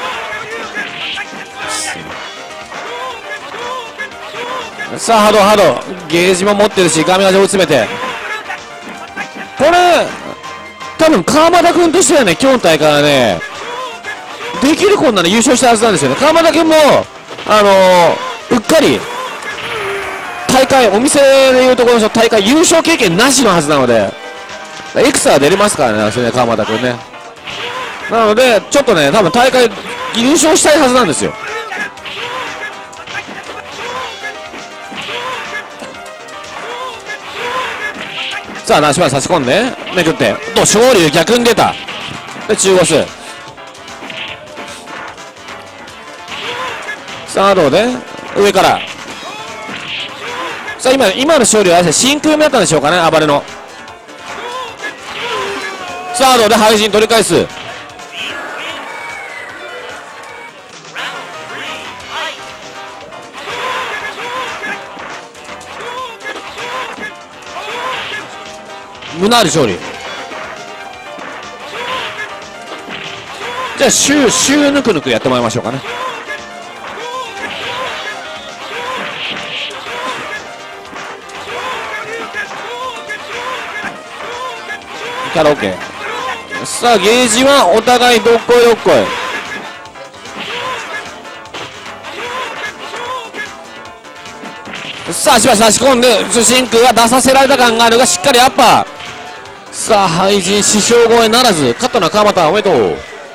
さあ、ハドハド。ゲージも持ってるし、ガミガジを詰めて。これ、多分川又君としてはね、今日の大会はね、できる子なら優勝したはずなんですよね。川又君も、あのー、うっかり、大会、お店でいうところの大会優勝経験なしのはずなので、エクサは出れますからね、それね、川又君ね。なので、ちょっとね、多分大会優勝したいはずなんですよ。さあ、ナシバ差し込んで、めくって、と、昇竜逆に出た。で、中腰。さあ、どうで上から。さあ、今、今の昇竜は真空目だったんでしょうかね、暴れの。さあ、どうで廃人取り返す。ムナール勝利。じゃあシューシューぬくぬくやってもらいましょうかね。キャラ OK。 さあゲージはお互いどっこいどっこい。さあしばし差し込んで真空が出させられた感があるがしっかりアッパー。さあ廃人師匠超えならず、勝ったのは川又、おめでとう。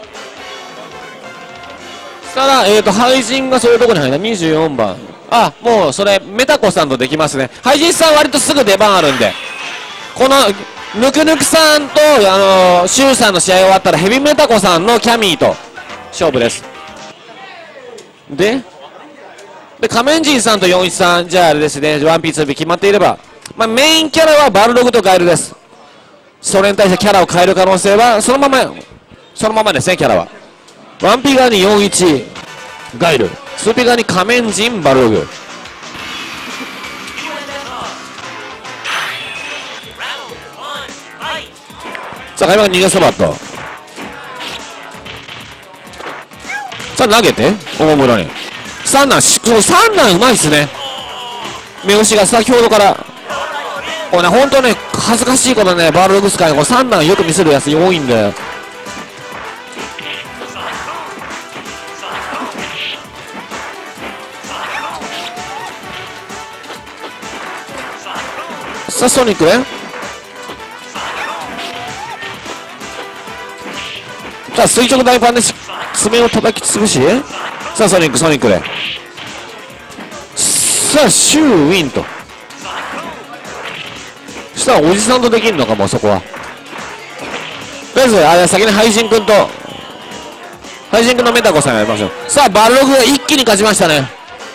さあえーと廃人がそういうところに入ったにじゅうよんばん。あ、もうそれメタコさんとできますね。廃人さん割とすぐ出番あるんで、このぬくぬくさんとあのー、シュウさんの試合終わったらヘビメタコさんのキャミーと勝負です。でで仮面人さんとよんじゅういちさん、じゃああれですね、ワンピーツビー決まっていれば、まあ、メインキャラはバルログとガエルです。それに対してキャラを変える可能性はそのままそのままですね。キャラはワンピー側によんじゅういちガエル、ツーピー側に仮面人バルログ。さあ開幕逃げそばっと。さあ投げておもむろに三男、三男うまいっすね。目押しが先ほどからこれね、本当ね、恥ずかしいことね、バールログスカイの三男よく見せるやつ多いんで。さあソニックね。さあ垂直大パンで爪を叩き潰し、さあソニックソニックで、さあシューウィンとしたらおじさんとできるのかもうそこは。とりあえずあれ先に廃人君と廃人君のメタコさんやりましょう。さあバルログが一気に勝ちましたね。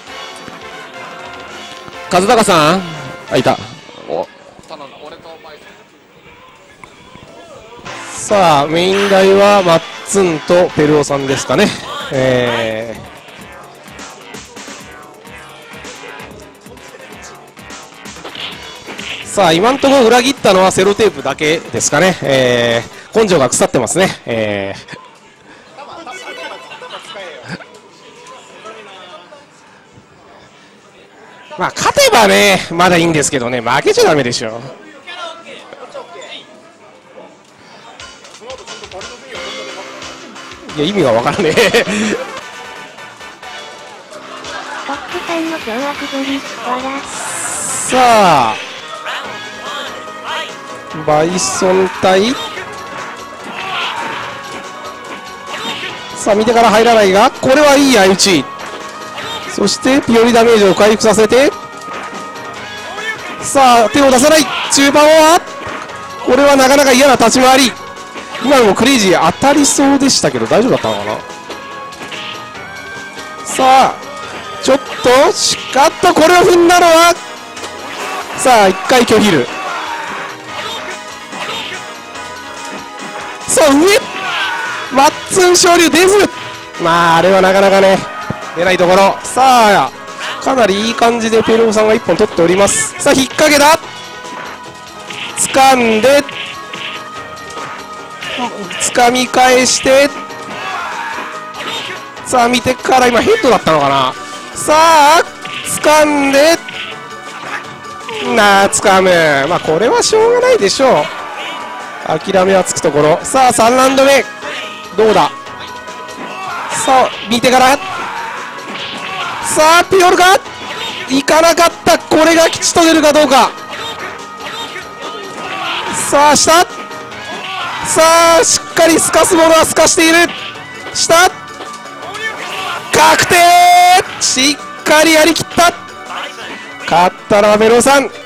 和孝さんあいた。おさあメイン台はマッツンとペルオさんですかね。えー、さあ今のところ裏切ったのはセロテープだけですかね。えー、根性が腐ってますね。えーまあ勝てばねまだいいんですけどね、負けちゃダメでしょ。いや意味がわからねえトップさんの凶悪ぶり、わら。 さあバイソン対さあ見てから入らないが、これはいい相打ち。そしてピオリダメージを回復させて、さあ手を出さない中盤は、これはなかなか嫌な立ち回り。今のもクレイジー当たりそうでしたけど大丈夫だったのかな。さあちょっとしかっとこれを踏んだのは、さあいっかい拒否る。さあ上マッツン昇竜出ず、まああれはなかなかね出ないところ。さあかなりいい感じでペルオさんがいっぽん取っております。さあ引っ掛けだ、掴んで掴み返して、さあ見てから今ヘッドだったのかな。さあ掴んでなあ掴む、まあこれはしょうがないでしょう。諦めはつくところ。さあさんラウンド目どうだ。さあ見てから、さあピオルかいかなかった。これが吉と出るかどうか。さあ下、さあしっかり透かすものは透かしている。下確定、しっかりやりきった。勝ったのはベロさん。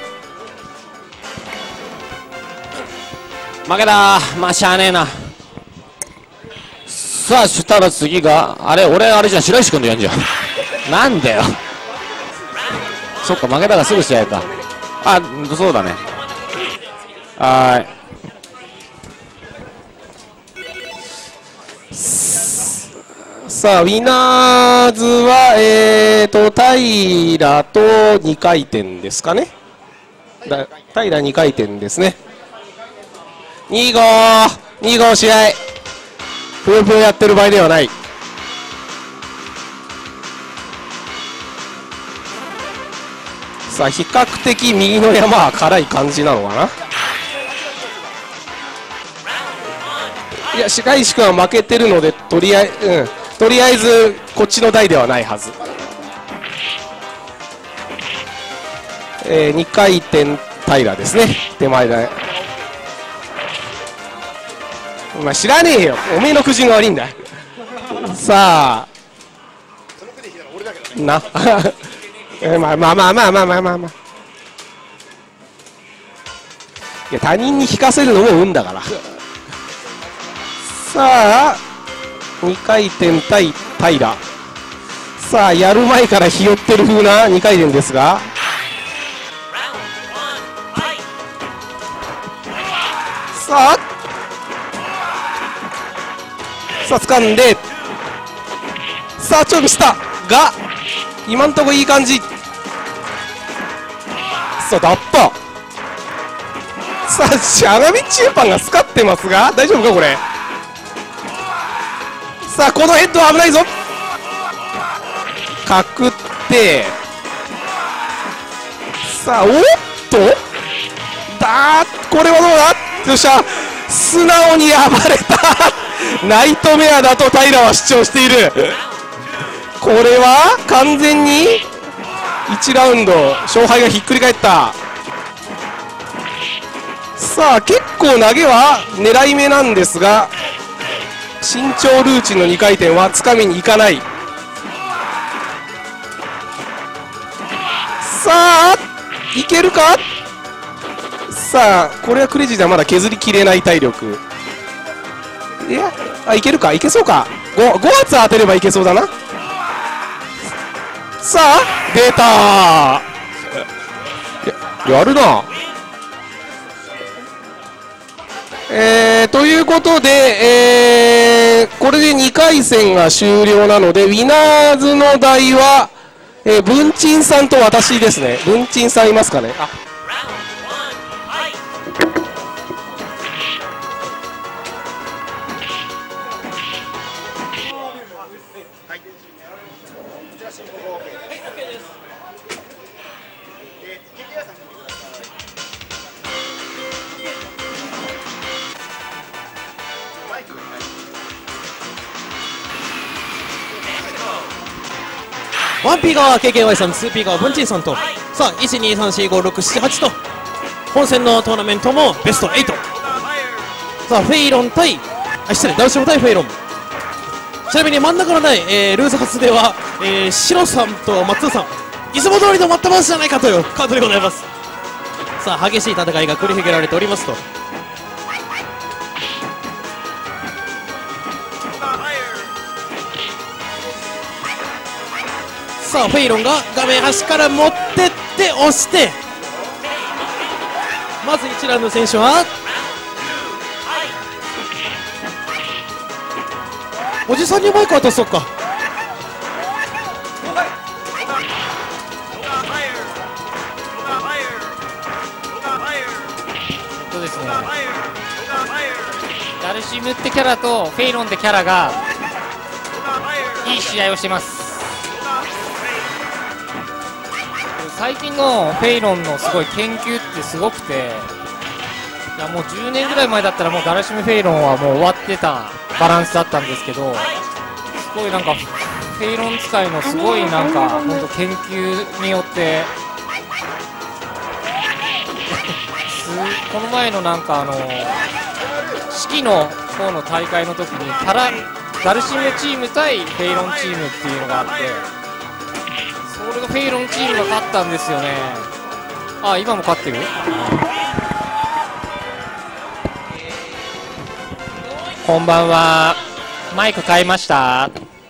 負けたー、まあしゃあねえな。さあしたら次があれ、俺あれじゃん、白石君とやんじゃんなんだよそっか負けたらすぐ試合か。あ、そうだね。はーい。 さあウィナーズはえーと平とにかい転ですかね。だ平にかい転ですね。にごにご試合ぷよぷよやってる場合ではない。さあ比較的右の山は辛い感じなのかな。いや白石君は負けてるのでとりあえず、うん、とりあえずこっちの台ではないはず。えー、にかい転平ですね、手前台。お前知らねえよ、おめえのくじが悪いんださあなえまあまあまあまあまあまあまあまあ、いや他人に引かせるのも運だから。さあにかい転対平、さあやる前からひよってる風なにかい転ですが、さあさあ掴んで、さあちょっとしたが今んとこいい感じ。さあ脱破、さあしゃがみ中パンがスカってますが大丈夫かこれ。さあこのヘッドは危ないぞ、かくって、さあおっとだー、これはどうだ。よっしゃ素直に暴れたナイトメアだと平は主張している。これは完全にいちラウンド勝敗がひっくり返った。さあ結構投げは狙い目なんですが、身長ルーチンのにかい転はつかみにいかない。さあいけるか。さあこれはクレイジーじゃまだ削りきれない体力。いやあいけるか、いけそうか。 5, 5発当てればいけそうだな。さあ出たー や, やるな。えー、ということで、えー、これでにかい戦が終了なので、ウィナーズの台は、えー、文鎮さんと私ですね。文鎮さんいますかね。あワンピー 側は ケーケーワイ さん、ツーピー 側は文鎮さんと、さあいちにさんしごろくしちはちと本戦のトーナメントもベストはち。さあフェイロン対あ失礼ダルシム対フェイロン。ちなみに真ん中の台、えー、ルーズハスでは、えー、シロさんと松尾さんいつも通りの待ったますじゃないかというカードでございます。さあ激しい戦いが繰り広げられておりますと、さあフェイロンが画面端から持ってって押して、まず一覧の選手はおじさんにマイク渡そうか。 そうですね、ダルシムってキャラとフェイロンってキャラがいい試合をしてます。最近のフェイロンのすごい研究ってすごくて、いやもうじゅうねんぐらい前だったらもうダルシムフェイロンはもう終わってたバランスだったんですけど、すごいなんかフェイロン使いのすごいなんか本当研究によってこの前のなんかあの四季の方の大会の時にタラダルシムチーム対フェイロンチームっていうのがあって、それがフェイロンチームが勝ったんですよね。あ、今も勝ってる。こんばんは。マイク変えました。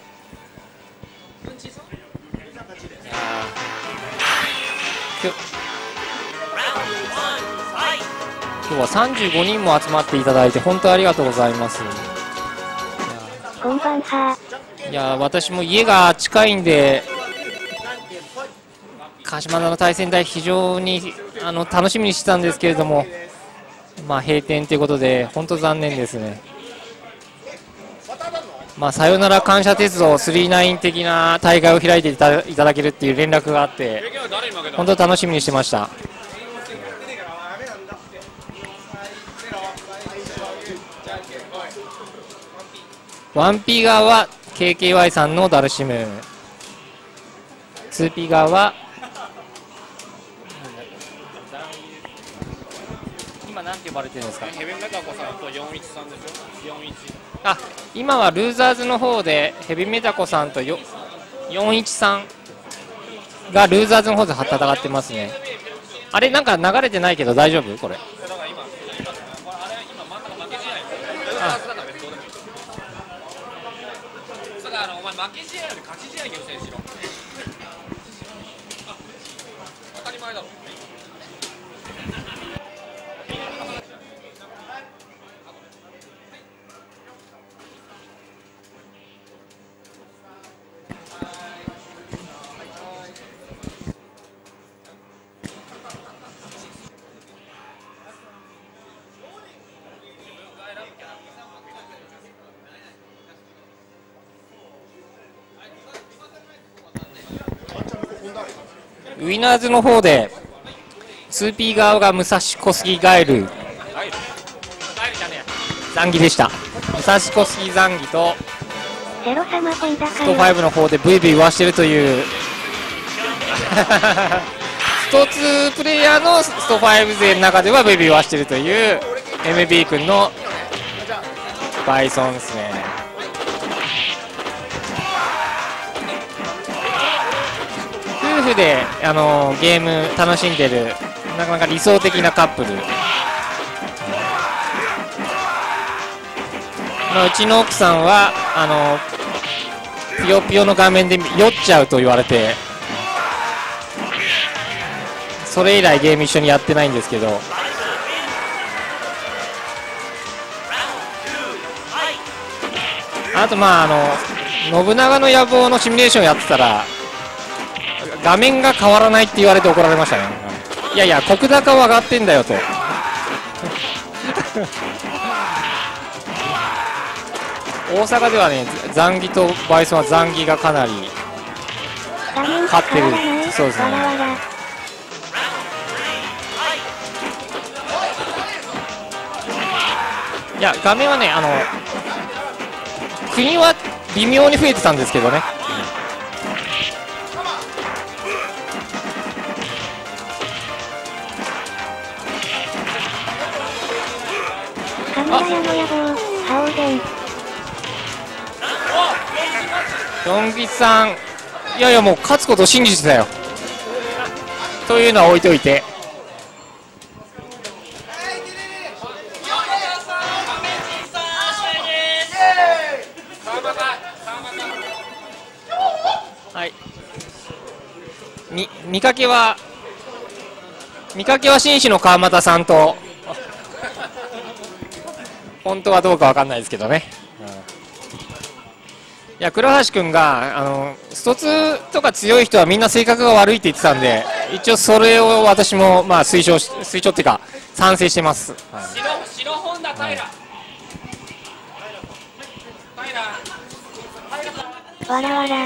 今日はさんじゅうごにんも集まっていただいて本当ありがとうございます。 こんばんは。 いや私も家が近いんで鹿島田の対戦台非常にあの楽しみにしてたんですけれども、まあ閉店ということで本当残念ですね。まあさよなら感謝鉄道スリーナイン的な大会を開いていたいただけるっていう連絡があって本当楽しみにしてました。ワンピー 側は ケーケーワイ さんのダルシム、ツーピー 側は今なんて呼ばれてるんですか。ヘビメタコさんとよんいちさんでしょ。よんいちあ今はルーザーズの方でヘビメタコさんとよんいちさんがルーザーズの方で戦ってますね。あれなんか流れてないけど大丈夫これ。負け試合より勝ち試合優先しろ。当たり前だろ。ウィナーズの方で ツーピー 側が武蔵小杉ガエルザンギでした。武蔵小杉ザンギとストファイブの方でブイブイ言わしてるというストツープレイヤーのストファイブ勢の中ではブイブイ言わしてるという エムビー 君のバイソンですね。夫婦であのゲーム楽しんでるなかなか理想的なカップル、まあ、うちの奥さんはあのピヨピヨの画面で酔っちゃうと言われてそれ以来ゲーム一緒にやってないんですけど、あとまああの信長の野望のシミュレーションやってたら画面が変わらないって言われて怒られましたね。いやいや石高は上がってんだよと大阪ではねザンギとバイソンはザンギがかなり勝ってるそうですね。いや画面はねあの国は微妙に増えてたんですけどね、 ヒマラヤの野望、覇王戦。 ピョン吉さん、いやいやもう勝つことを信じてたよ。というのは置いといて。はい。み、見かけは、見かけは紳士の川又さんと、本当はどうかわかんないですけどね。いや、倉橋君が、あの、ストツーとか強い人はみんな性格が悪いって言ってたんで、一応それを私も、まあ、推奨し、推奨っていうか、賛成してます。はい、白、白本田平。 わらわら。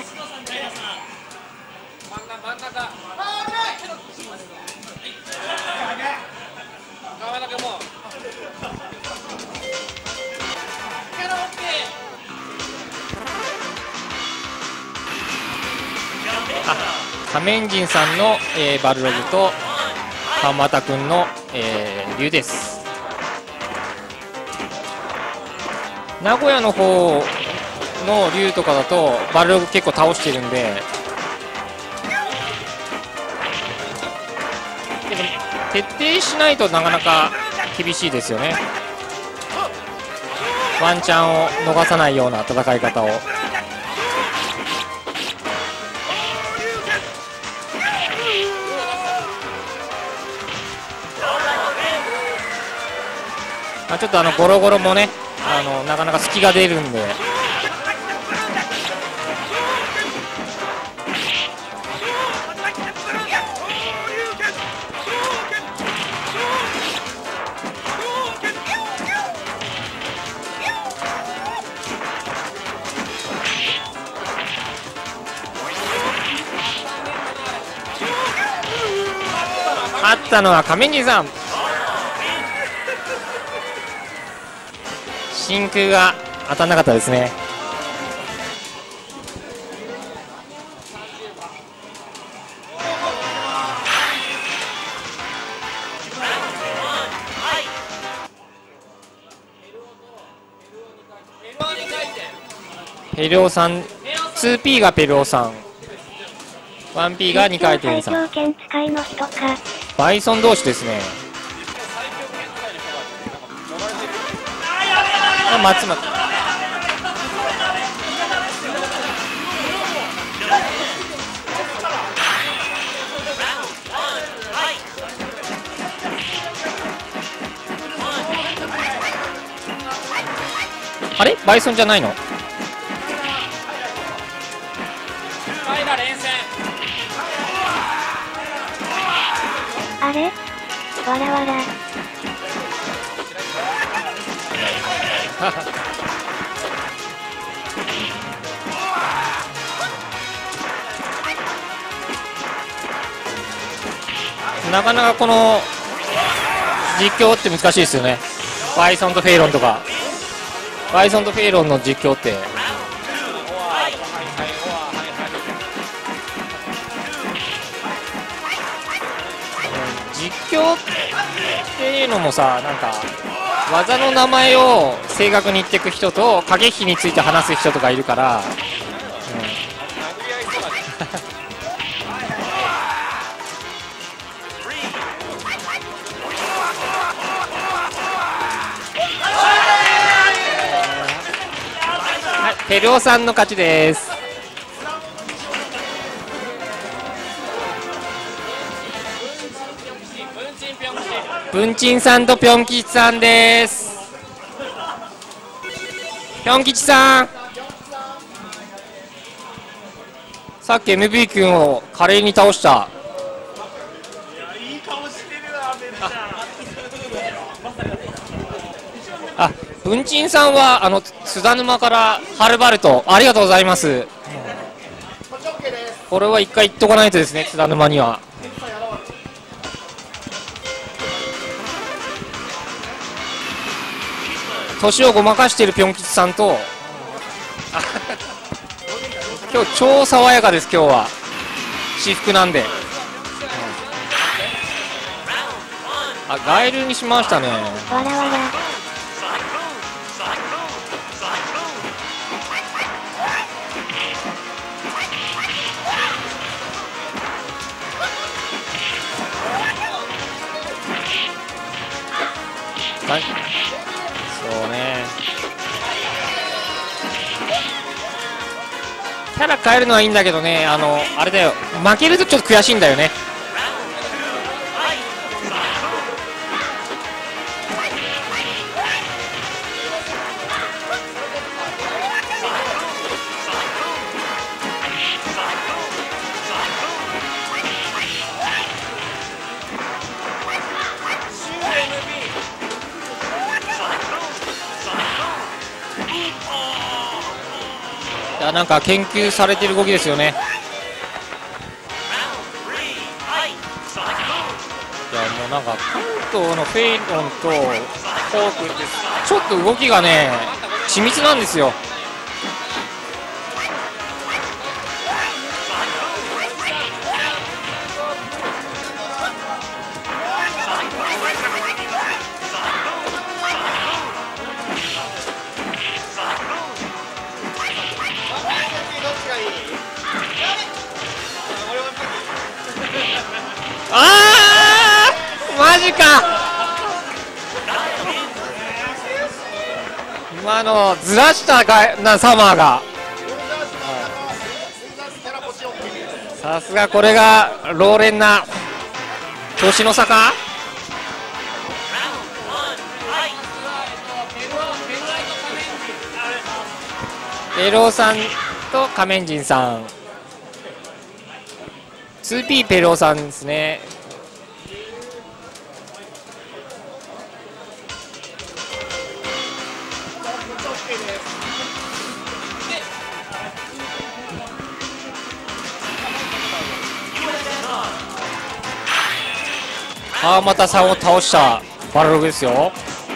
仮面人さんの、えー、バルログと川又君の、えー、竜です。名古屋の方の竜とかだとバルログ結構倒してるんで、でも徹底しないとなかなか厳しいですよね。ワンチャンを逃さないような戦い方を。まあ、ちょっとあのゴロゴロもね、あのなかなか隙が出るんで。勝ったのは仮面人さん。真空が当たんなかったですね。ペルオさん ツーピー がペルオさん、ワンピー がにかい転さん。バイソン同士ですね。松松あれバイソンじゃないの？ あれわらわら。 なかなかこの実況って難しいですよね。バイソンとフェイロンとか、バイソンとフェイロンの実況って実況っていうのもさ、なんか技の名前を正確に言っていく人と駆け引きについて話す人とかいるから、うん、はい、ペルオさんの勝ちです。文鎮さんとピョン吉さんです。ピョン吉さん、さっき エムブイ 君を華麗に倒した。あ、文鎮さんはあの津田沼からはるばるとありがとうございます。これは一回言っとかないとですね、津田沼には。年をごまかしているぴょん吉さんと今日超爽やかです。今日は私服なんで、あ、ガエルにしましたね。 わらわら。 そうね、キャラ変えるのはいいんだけどね、あのあれだよ、負けるとちょっと悔しいんだよね。いや、なんか研究されてる動きですよね。いや、もうなんか関東のフェイロンとフォークってちょっと動きがね緻密なんですよ。あー、マジか。今のずらしたかな、サマーが。さすがこれが老練な年の差か。ペローさんとカメンジンさん、 ツーピー ペローさんですね。川又さんを倒したバルログですよ。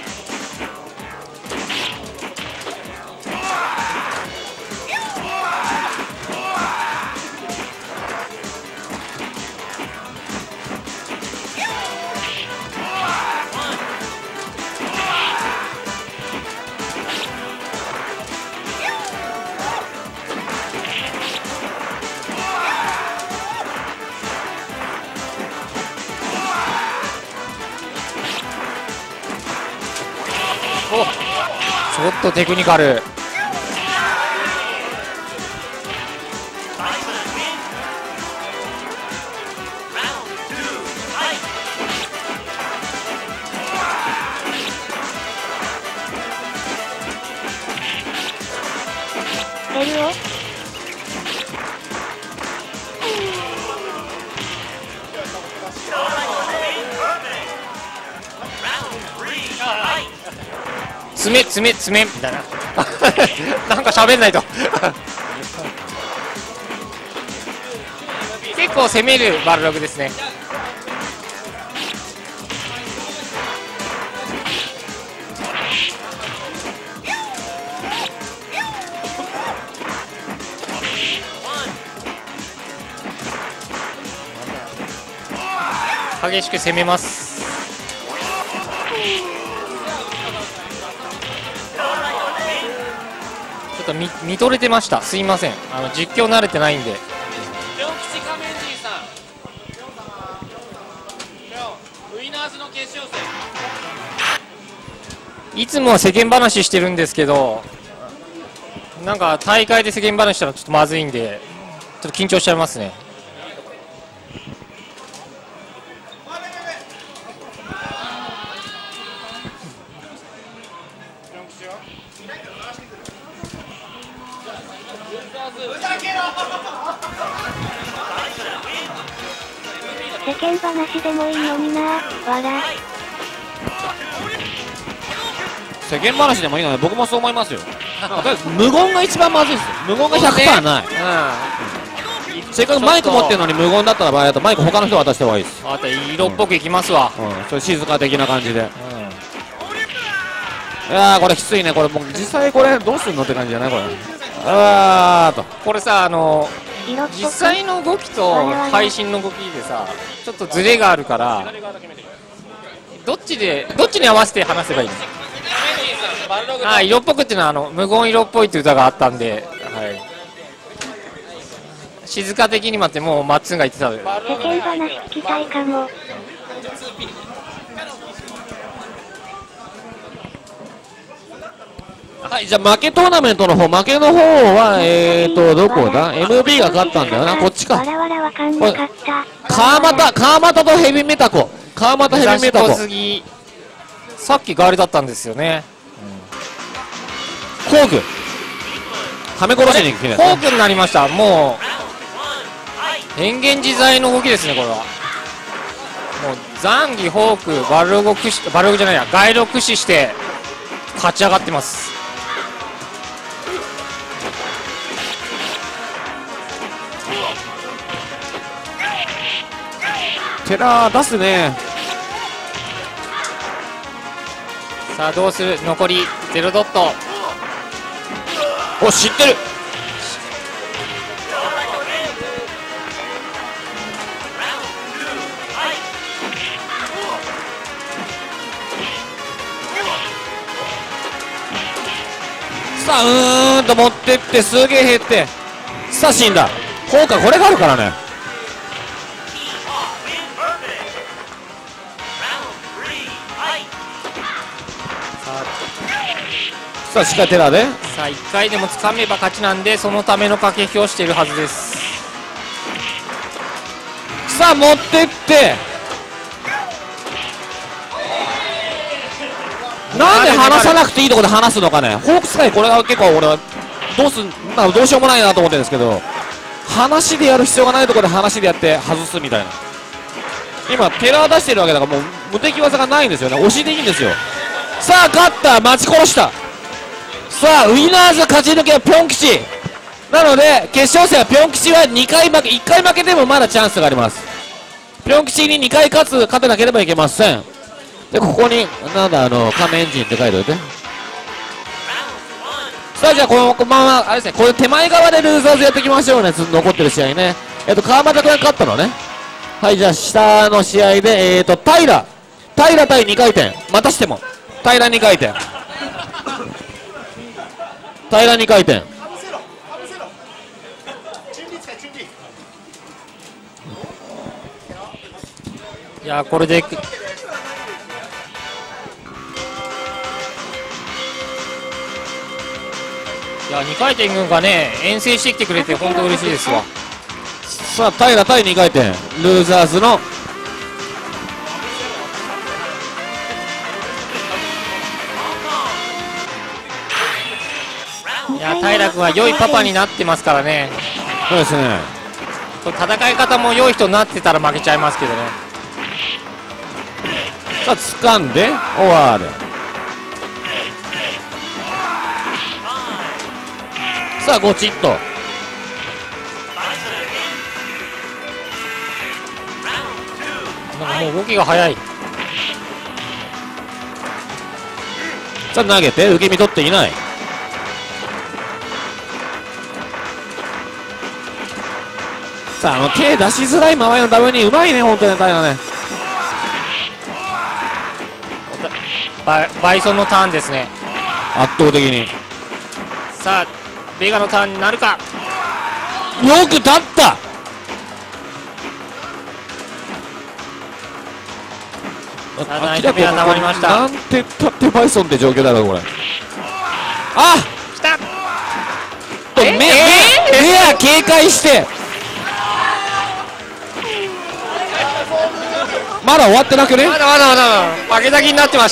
ちょっとテクニカル。 ベルを爪爪爪みたいななんか喋んないと結構攻めるバルログですね。激しく攻めます。ちょっと 見, 見とれてました。すいません、あの実況慣れてないんで。いつもは世間話してるんですけど、なんか大会で世間話したらちょっとまずいんで、ちょっと緊張しちゃいますね。 世間話でもいいのにな、わら。 世間話でもいいので、僕もそう思いますよ。無言が一番まずいですよ。無言が ひゃくパーセント ない。うん、せっかくマイク持ってるのに無言だったら場合だとマイク他の人渡した方がいいです。 あと色っぽくいきますわ。 うん、それ静か的な感じで。うん、いやーこれきついね。これもう実際これどうすんのって感じじゃないこれ。あーとこれさ、あの実際の動きと配信の動きでさ、ちょっとズレがあるから、どっちでどっちに合わせて話せばいいの？あ、色っぽくっていうのはあの無言色っぽいって歌があったんで、はい、静か的に待って、もうマッツンが言ってたので。 世間話聞きたいかも。 はい、じゃあ負けトーナメントの方、負けの方は、えーと、どこだ ?エムビー が勝ったんだよな、こっちか。 わらわらわかんなかった。 川又、川又とヘビメタコ。川又ヘビメタコ。 小杉さっきガールだったんですよね。 フォーク。はめ殺しに行くフォークになりました。もう変幻自在の動きですね、これは。もうザンギ、フォーク、バルゴ駆使、バルゴじゃないや、ガイド駆使して勝ち上がってます。 テラー出すね。 さあどうする、残りゼロドット。 お、知ってる。さあうーんと持ってってすげえ減って、さあ死んだ。効果これがあるからね。さあしっかりテラーで、 さあいっかいでも掴めば勝ちなんで、そのための駆け引きをしているはずです。 さあ持ってって、なんで離さなくていいところで離すのかね。ホークスカイこれは結構俺はどうすん、まあ、どうしようもないなと思ってるんですけど、話でやる必要がないところで話でやって外すみたいな。今テラー出してるわけだから、もう無敵技がないんですよね。押しでいいんですよ。さあ勝った、待ち殺した。さあウィナーズ勝ち抜けはピョン吉なので、決勝戦はピョン吉はにかい負け、いっかい負けてもまだチャンスがあります。ピョン吉ににかい勝つ勝てなければいけません。でここになんだあの仮面人って書いておいて。さあじゃあこのこのままあれですね、これ手前側でルーザーズやっていきましょうね。残ってる試合ね。えっと川又君が勝ったのね。はい、じゃあ下の試合でえっと平平対にかい転、またしても平にかい転、平にかい転。 いやこれでいやにかい転軍がね遠征してきてくれて本当嬉しいですわ。 さあ平対にかい転、ルーザーズのいや平君は良いパパになってますからね。 そうですね。 これ戦い方も良い人になってたら負けちゃいますけどね。 さあ掴んでオワーで、さあゴチッと、 なんかもう動きが速い。 さあ投げて受け身取っていない。さああの手出しづらい間合いのためにうまいね、本当に平ね。 バイバイソンのターンですね。 圧倒的に。 さあベガのターンになるか。 よく立った。 ただ相手は黙りました。 なんて立ってバイソンって状況だろこれ。あ来た。 と目、目、目は警戒してまだ終わってなくね。 まだまだまだ負けた気になってました。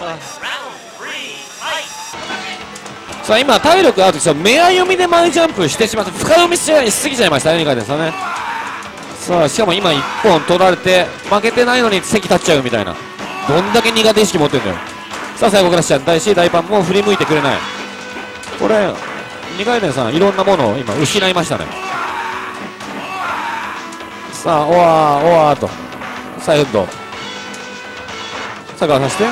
さあ今体力あると目合読みで前ジャンプしてしまって深読みしすぎちゃいましたね、にかいですよね。さあしかも今いっぽん取られて負けてないのに席立っちゃうみたいな、どんだけ苦手意識持ってんだよ。さあ最後クラッシャー大し大パンも振り向いてくれない。これにかい転さんいろんなものを今失いましたね。さあオワーオワーとサイフッドさあ側させて、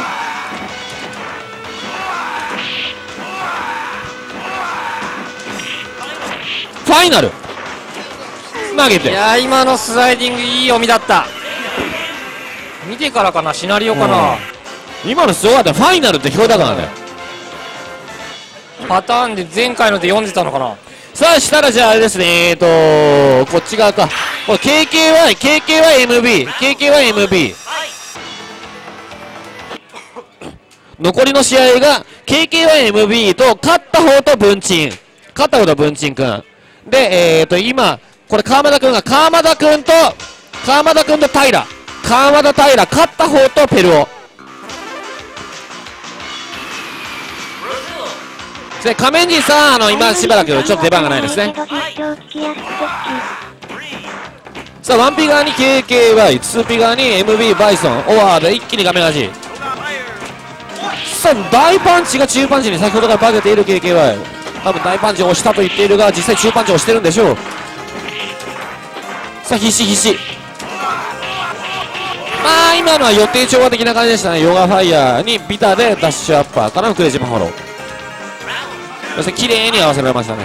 ファイナル投げて、 いや今のスライディングいい読みだった。見てからかな、シナリオかな、 今のすごかった。ファイナルって聞こえたからね。 パターンで前回ので読んでたのかな。 さあしたらじゃああれですね、えーとこっち側か、これ ケーケーワイ、ケーケーワイエムビー、ケーケーワイエムビー残りの試合が ケーケーワイエムビー と勝った方と文鎮、勝った方と文鎮くんで、えーと今これ川又くんが川又くんと川又くんと平川又平勝った方とペルオで、仮面人さん、あの今しばらくちょっと出番がないですね。さあワンピ側に ケーケーワイ、ツーピ側に エムビー バイソン、オワーで一気に画面端。さあ大パンチが中パンチに先ほどから化けている ケーケーワイ、多分大パンチを押したと言っているが実際中パンチを押してるんでしょう。さあ必死必死、まあ今のは予定調和的な感じでしたね。ヨガファイヤーにビタでダッシュアッパーからのクレイジーバファロー、そして綺麗に合わせられましたね。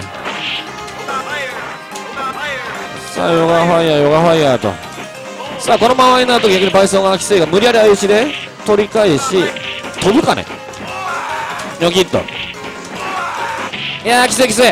さあヨガファイヤーヨガファイヤーと、さあこのままになると逆にバイソンがきついが無理やり相打ちで取り返し飛ぶかね、ニョキッと、いやーきついきつい、こ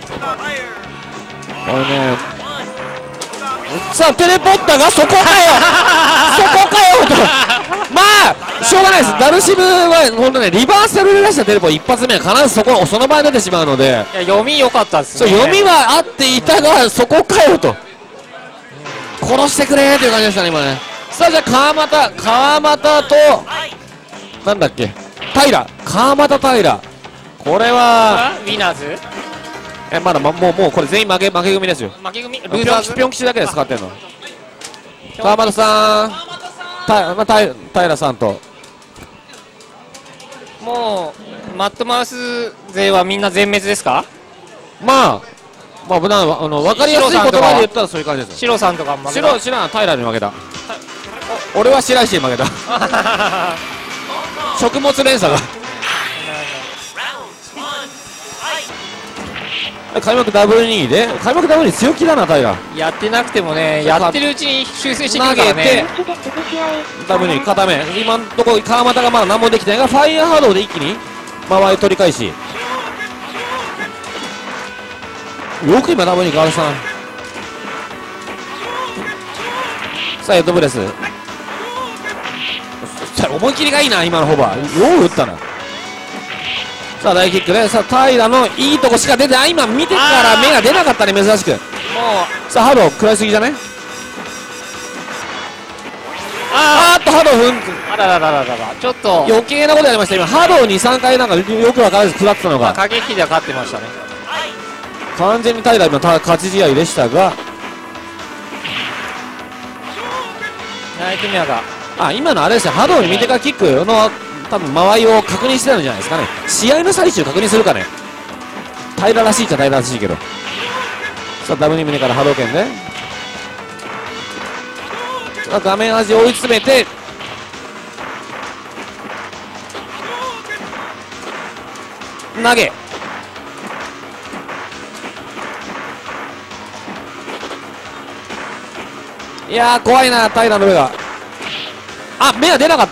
れね、さあテレポッターがそこかよそこかよと、まあしょうがないです。ダルシムは本当ねリバーサルで出したテレポ一発目は必ずそこその場に出てしまうので、 いや読み良かったですね。 そう読みは合っていたがそこかよと、殺してくれーという感じでしたね今ね。さあじゃあ川又川又となんだっけ平川又平、これはウィナーズえまだ、ま、もうもうこれ全員負け負け組ですよ。 負け組ルピョンーザーズピョン吉だけで使ってんの。川又さんた、まあ、た平さんともうマットマウス勢はみんな全滅ですか？ まあまあ、なあの分かりやすい言葉で言ったらそういう感じですよ。 シロさんとか負けた。 シロシロは平に負けた。俺は白石に負けた食物連鎖が開幕ダブルにで開幕ダブルに強気だな平。 やってなくてもね、やってるうちに修正してくるからね。 ダブルに固め、今のところ川又がまだ何もできてないがファイヤーハードで一気に間合い取り返し、よく今ダブルにガールさん、さあヘッドブレス、思い切りがいいな今のホバー、よう打ったな。さあ大キックで、さあ平のいいとこしか出てない、今見てから目が出なかったね珍しく。もうさあハード食らいすぎじゃね。あーっとハード踏ん、 あらららららら、ちょっと余計なことやりました今。ハードをにさんかいなんかよく分からず食らってたのが、 過激では勝ってましたね。 完全に平今た勝ち試合でしたが、 ナイトミアがあ今のあれですよ、ハードに見てからキックの多分間合いを確認してたんじゃないですかね。試合の最中確認するかね。平らしいっちゃ平らしいけど、さあダブルに胸から波動拳で、さあ画面端追い詰めて投げ、いやー怖いな平の上が、あ目が出なかった。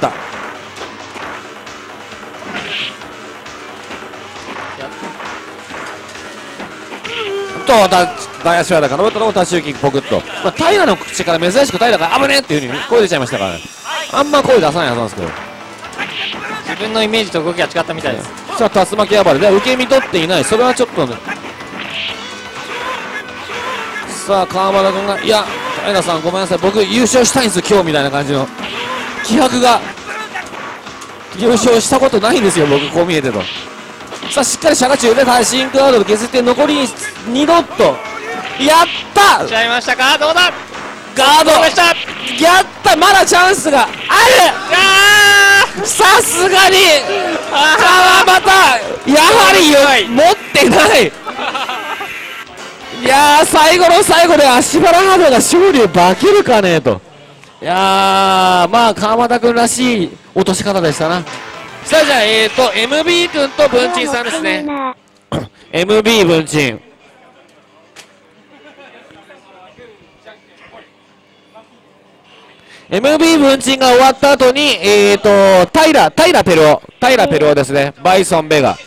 とだ大足技からのタッシュキックポクッと、まあ、平の口から珍しく平が危ねえっていうふうに声出ちゃいましたからね。あんま声出さないはずなんですけど、 自分のイメージと動きが違ったみたいです。 さあ竜巻暴れで受け身取っていない、それはちょっとね。さあ川村君が、いや平さんごめんなさい僕優勝したいんです今日みたいな感じの気迫が、優勝したことないんですよ僕こう見えてと。さあしっかりシャガ中でシンクアウトで削って残りにドット、やったちゃいましたか、どうだガードやったまだチャンスがある。さすがに川又やはり持ってない。いやー最後の最後で足原ハードが勝利を化けるかねと。いやーまあ川又君らしい落とし方でしたな。さあじゃあえーと エムビー 君と文鎮さんですね。エムビー 文鎮、エムビー 文鎮が終わった後にえーと平平ペルオ平ペルオですね。バイソンベガ、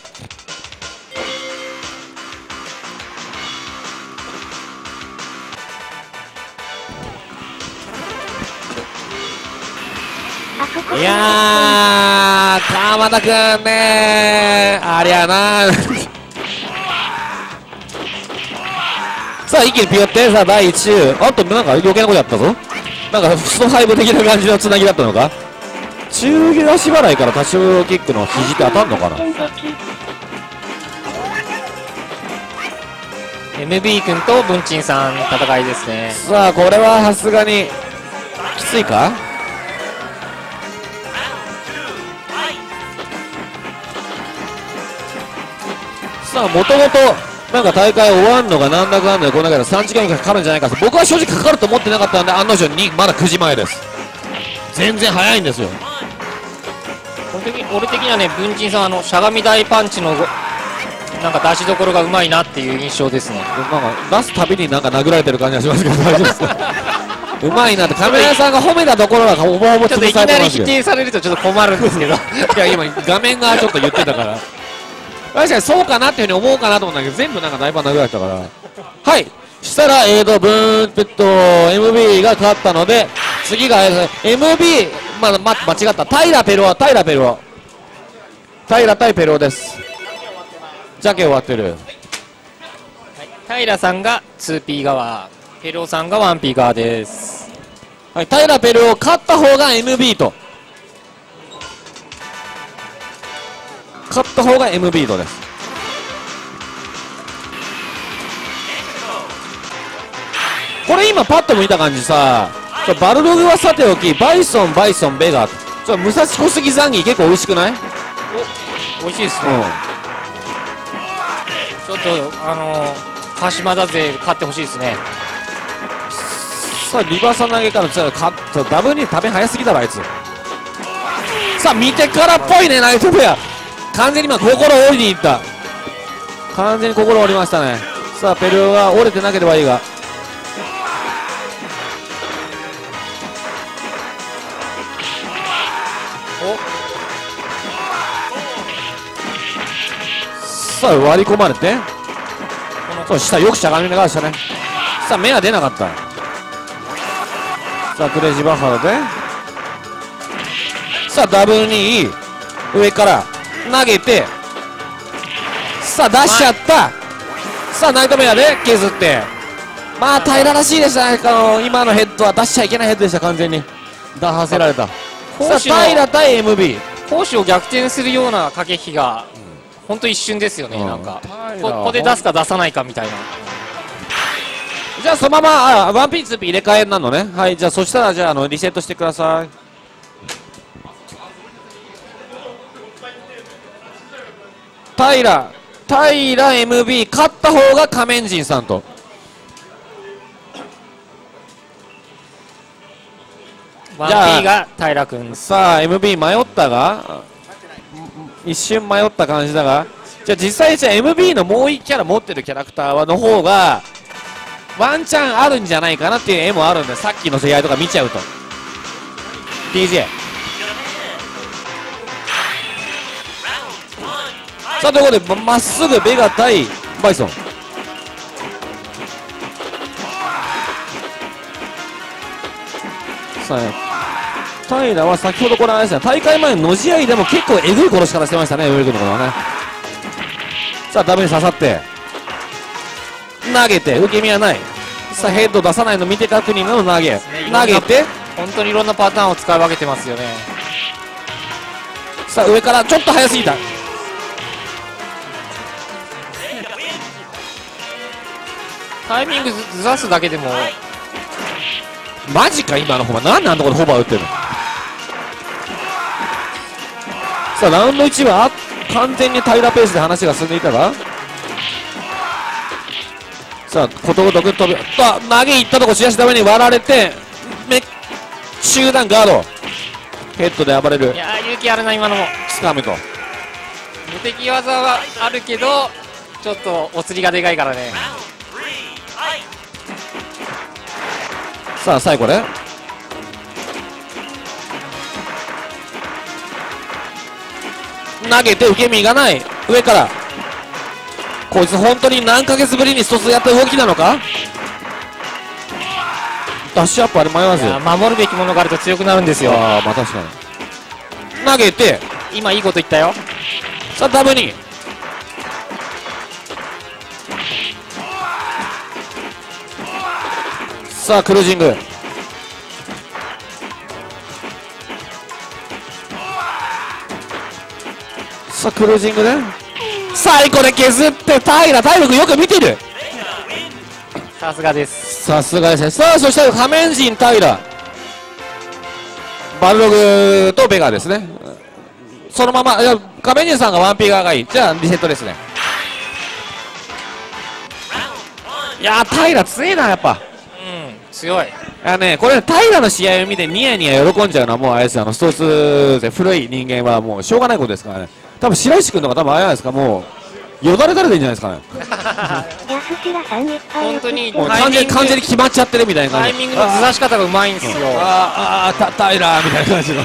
いやー、川又くんねー、ありゃなー。さあ、一気にピヨって、さあ、だいいち周。あと、なんか余計なことやったぞ。なんか、ストハイブ的な感じのつなぎだったのか。中下足払いから多少キックの肘って当たんのかな。 エムビー 君と文鎮さん戦いですね。 さあ、これはさすがにきついか。さあ、もともとなんか大会終わんのがなんだかんだでこの中でさんじかんかかるんじゃないかと、僕は正直かかると思ってなかったんで、案の定にまだくじまえです。全然早いんですよ。 俺的俺的にはね、文鎮さん、あのしゃがみ台パンチのなんか出しどころがうまいなっていう印象ですね。 なんか出すたびになんか殴られてる感じがしますけど大丈夫ですか。うまいなってカメラ屋さんが褒めたところがほぼほぼちょっといき潰されてますけど、 なり否定されるとちょっと困るんですけど。 いや今画面がちょっと言ってたから確かにそうかなっていうふうに思うかなと思ったけど、全部なんか大パン殴られてたから。はい、したらえーとブーンペット エムビー が勝ったので、次が エムビー、まあ、ま、間違った、平ペルオ、平ペルオ、平対ペルオです。じゃけ終わってる。 平さんが ツーピー 側、ペルオさんが ワンピー 側です。 はい、平ペルオ勝った方が エムビー と、勝った方が エムビー とです。これ今パッと見た感じさ、バルログはさておき、バイソンバイソンベガ、ちょっと武蔵小杉ザンギ結構美味しくない？ お、美味しいですね。ちょっとあのー、鹿島田勢勝ってほしいですね。 さあリバーサ投げからちょっとかダブルに食べ早すぎだろあいつ。さあ見てからっぽいね、ナイトフェア完全に今心折りにいった。完全に心折りましたね。さあペルオは折れてなければいいが、さあ割り込まれて、そう下よくしゃがみながらしたね。さあ目は出なかった。さあクレイジーバッファローで、さあダブルに上から投げて、さあ出しちゃった。さあナイトメアで削って、まあ平ららしいでしたね。あの今のヘッドは出しちゃいけないヘッドでした。完全に打破せられた。さあ平対 エムビー、 攻守を逆転するような駆け引きが本当一瞬ですよね。なんかこここで出すか出さないかみたいな。 じゃあそのままあワンピーツーピー入れ替えなのね。はい、じゃあそしたらじゃああのリセットしてください。平平 エムビー 勝った方が仮面人さんと。 ワンピー が平君。 さあ エムビー 迷ったが、一瞬迷った感じだが、じゃあ実際じゃあ エムビー のもう一キャラ持ってるキャラクターはの方がワンチャンあるんじゃないかなっていう絵もあるんで、さっきの試合とか見ちゃうと ティージェー。 さあということで ま, まっすぐベガ対バイソン。さあ平は先ほどこれあれですね、大会前ののじ合いでも結構えぐい殺し方してましたね、ウェルクのことはね。さあダメに刺さって投げて受け身はない。さあヘッド出さないの見て確認の投げ、投げて本当にいろんなパターンを使い分けてますよね。 さあ上からちょっと早すぎた。 タイミングずらすだけでも。 マジか今のホバー、なんであんなところホバー打ってるの。さあラウンドいちは完全に平らペースで話が進んでいたが、さあことごとく飛びあ投げいったとこしやしために割られて、め中段ガードヘッドで暴れる。 いやー勇気あるな今のも。 掴むと無敵技はあるけどちょっとお釣りがでかいからね。 さあ最後ね、投げて受け身がない。上からこいつ本当に何ヶ月ぶりに一つやった動きなのか。ダッシュアップあれ迷わず、 いや守るべきものがあると強くなるんですよ。 ああまあ確かに。 投げて、 今いいこと言ったよ。 さあダブにさあクルージング、さあクルージングね、最後で削って平体力よく見てる、 さすがです。 さすがですね。さあそして仮面人平、バルログとベガですね。そのまま、いや仮面人さんがワンピー側がいい。じゃあリセットですね。いやー平強えなやっぱ。 うん、強い。 いやね、これ平の試合を見てニヤニヤ喜んじゃうのはもうあれですよ、あのストーツで古い人間はもうしょうがないことですからね。多分白石君とか多分あれじゃないですか、もうよだれ垂れてるんじゃないですかね。 安白さんいっぱい本当にもう完全に完全に決まっちゃってるみたいな感じ。 タイミングのずらし方がうまいんですよ。 あーあーた平みたいな感じの。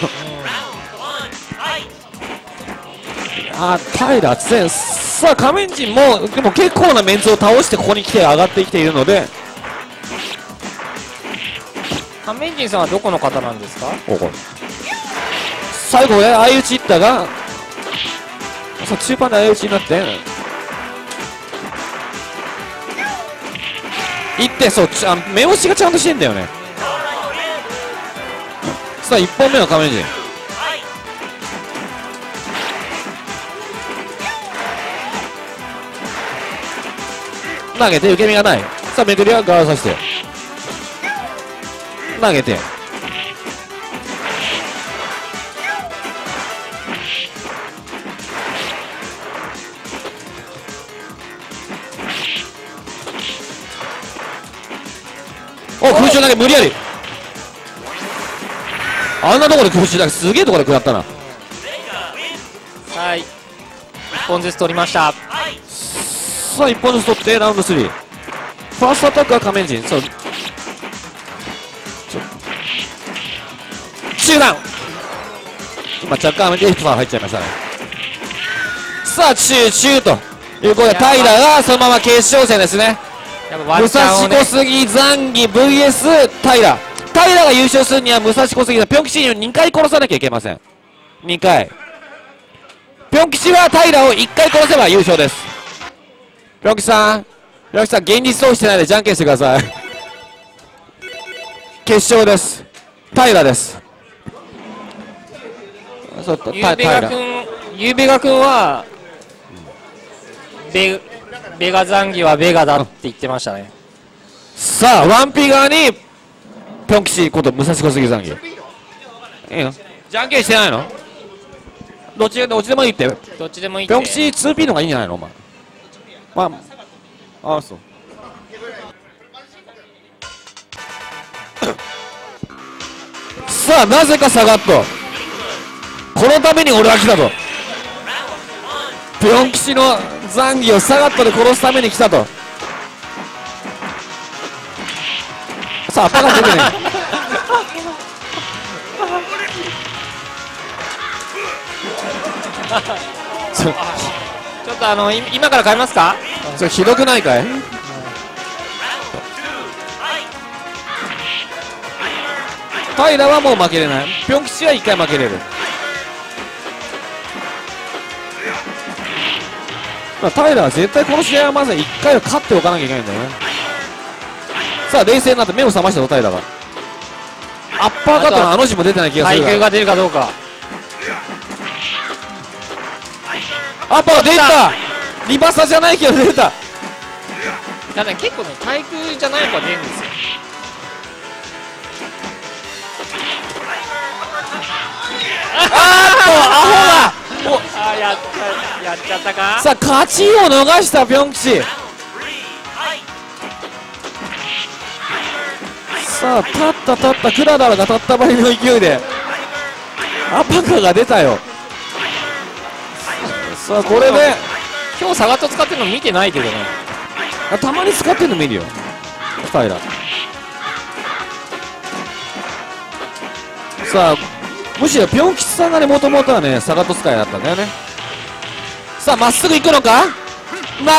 あー平強い。さあ仮面人もでも結構なメンツを倒してここに来て上がってきているので、 仮面人さんはどこの方なんですか？ おこれ最後で相打ちいったが、さあ中盤で相打ちになっていって、そうちあ目押しがちゃんとしてんだよね。さあいっぽんめの仮面人、投げて受け身がない。さあめぐりはガードさせて投げて、お空中投げ無理やり、あんなところで空中投げすげえところで食らったな。 はい、いっぽんずつ取りました。 さあいっぽんずつ取ってラウンドスリー、ファーストアタックは仮面人、そう中段、今若干アメリカファー入っちゃいましたね。さあ中中ということで平がそのまま決勝戦ですね。 やっぱワ武ンチャンをね蔵小杉残儀 ブイエス 平、平が優勝するには武蔵小杉がピョン吉ににかい殺さなきゃいけません。にかいピョン吉は平をいっかい殺せば優勝です。ピョン吉さん、ピョン吉さん現実逃避してないでじゃんけんしてください。決勝です。平です。そうゆうべがくん、ゆうべがくんはベベガ残儀はベガだって言ってましたね。 さあワンピー側にピョン吉こと武蔵小杉残儀、いいのじゃんけんしてないの、どっちどっちでもいいって。 どっちでもいいって。 ピョン吉 ツーピー の方がいいんじゃないのお前。まああそうさあなぜかサガット、このために俺は来たと、ピョン吉の残儀をサガットで殺すために来たと。さあパカ出てねちょっとあのい今から変えますか？ それひどくないかい。平はもう負けれない。ピョン吉はいっかい負けれる。まあ、平は絶対この試合はまずいっかいは勝っておかなきゃいけないんだよね。さあ冷静になって目を覚ましたぞ平が。アッパーカットのあの字も出てない気がするが、 配球が出るかどうか。 アッパー出た、リバサじゃないけど出た。 だね、結構ね対空じゃない子が出るんですよ。 あーっとアホがあーやったやっちゃったか。 さあ勝ちを逃したピョン吉。さあ立った立ったクラダラが立ったばりの勢いでアパカが出たよ。さあこれで今日サガット使ってるの見てないけどね。 あたまに使ってるの見るよ平。さあむしろピョン吉さんがねもともとはねサガット使いだったんだよね。さあまっすぐ行くのか、投げやがった。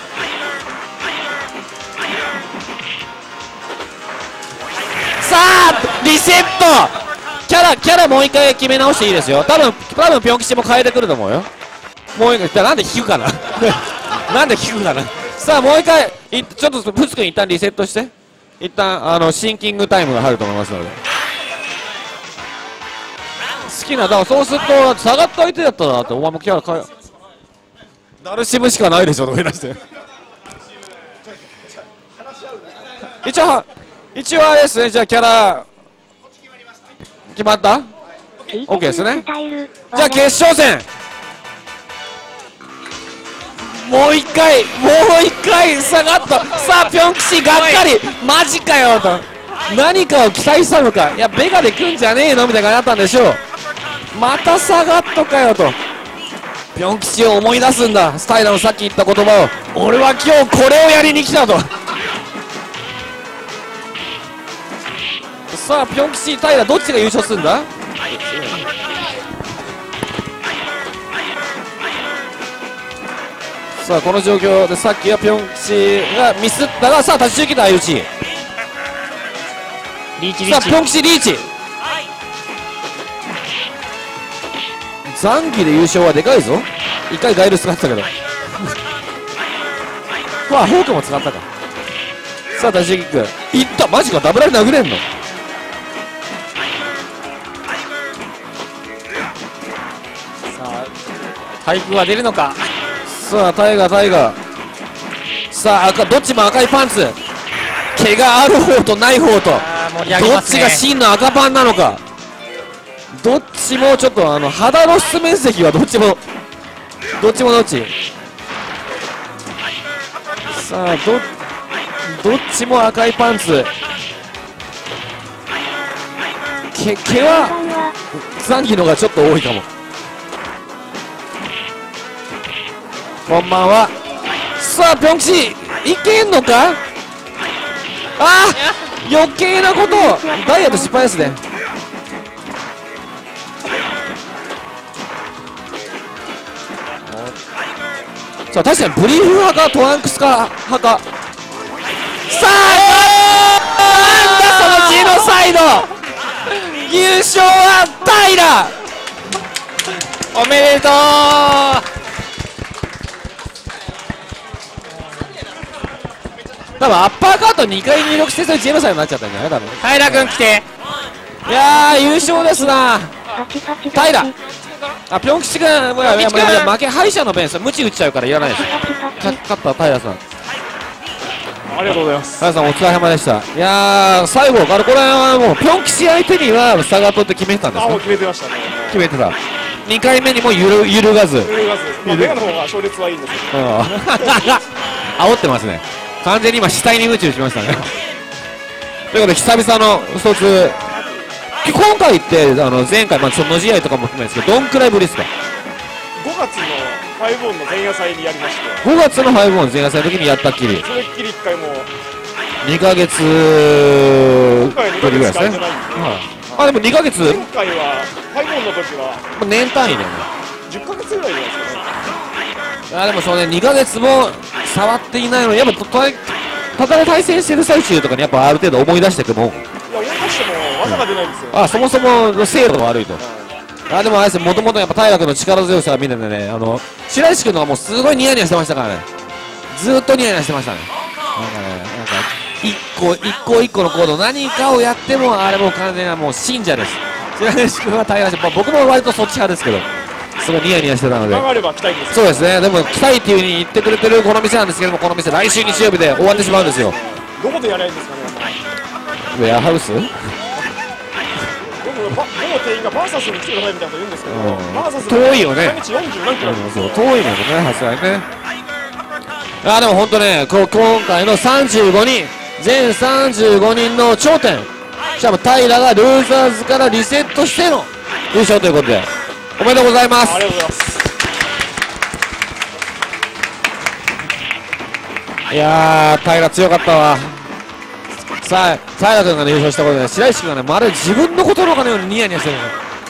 さあリセットキャラキャラもう一回決め直していいですよ。多分多分ピョン吉も変えてくると思うよ。もう一回なんで引くかななんで引くかな。さあもう一回いちょっとフツ君一旦リセットして、一旦あのシンキングタイムが入ると思いますので、好きな、だからそうすると下がった相手だったらって、お前もキャラ変え、ダルシムしかないでしょとか言い出して一応は一応あれですね。じゃあキャラ決まった OK ですね。じゃあ決勝戦もう一回もう一回下がった。さあピョン吉がっかり、マジかよと、何かを期待したのか、いやベガで来んじゃねえのみたいな感じだったんでしょう。また下がっとかよと、ピョン吉を思い出すんだ。スタイラーのさっき言った言葉を、俺は今日これをやりに来たとさあピョン吉タイラーどっちが優勝するんだ。さあこの状況でさっきはピョン吉がミスったが、さあ立ち受けた相打ち、 リーチリーチ。 さあピョン吉リーチ、残機で優勝はでかいぞ。一回ガイル使ってたけどまあフォークも使ったか。さあ立ちキックいった、マジか、ダブラリ殴れんの。 さあ台風は出るのか。 さあタイガータイガー、さあ赤どっちも赤いパンツ、毛がある方とない方と、 あー盛り上げどっますね。 ちが真の赤パンなのか、どっちもちょっとあの肌露出面積はどっちもどっちもどっち、さあどどっちも赤いパンツ、毛毛は残機のがちょっと多いかも。こんばんは。さあピョン吉いけんのか。ああ余計なことを、ダイヤと失敗ですね。さあ確かにブリーフ派かトランクスか派か。さあなんだそのジノサイド、優勝はタイラ。 おめでとう。 多分アッパーカットにかい入力してそれジェノサイドになっちゃったんじゃない多分。 平君来て。 いやー優勝ですなパチパチ平。あピョン吉がもういやいやいや負け敗者の弁さムチ打っちゃうからいらないです。 パチパチ。 勝った平さん、 ありがとうございます。 平さんお疲れ様でした。いやー最後からこれはもうピョン吉相手には差が取って決めてたんですあ、もうか。 決めてましたね。 決めてた。にかいめにも揺る揺るがず、うん、 揺るがずです。まあ、ベガの方が勝率はいいんですけど。 煽ってますね。完全に今死体にムチ打ちましたねということで久々の卒、今回ってあの前回、まあ、その野試合とかも含めですけどどんくらいぶりですか。 ごがつのファイブオンの前夜祭にやりまして、 ごがつのファイブオン前夜祭の時にやったっきりそれっきりいっかいもにかげつ今回はにかげつしか空いてないんですよ。 あでもにかげつ前回はファイブオンの時は年単位だよね。 じゅっかげつぐらいじゃないですかね。 あでもそうねにかげつも触っていないのにやっぱたただで対戦してる最中とかにやっぱある程度思い出してても、 いや、思い出しても技が出ないんですよ。 あそもそもの精度が悪いと。あでもあれですもともとやっぱ平君の力強さが見ててね、あの白石君のがもうすごいニヤニヤしてましたからね。ずーっとニヤニヤしてましたね。なんかねなんか一個一個一個のコード何かをやってもあれもう完全なもう信者です。白石君は平君、まあ、僕も割とそっち派ですけどすごいニヤニヤしてたので、 上がれば来たいんですよ。 そうですね。でも来たいっていう風に言ってくれてるこの店なんですけども、この店来週日曜日で終わってしまうんですよ。 どこでやりゃいいんですかね。 ウェアハウス僕もバ某店員がバーサスに来てくださいみたいなこと言うんですけど、 うんバーサス遠いよね毎日よんじゅう何キロなんうんですよ。 そう遠いのでねさすがにね。あでも本当ねこ今回のさんじゅうごにん全さんじゅうごにんの頂点、しかも平がルーザーズからリセットしての優勝ということでおめでとうございます。 ありがとうございます。 いやー平強かったわ。さあ平君が、ね、優勝したことで白石君がねまるで自分のことのかのようにニヤニヤしてるの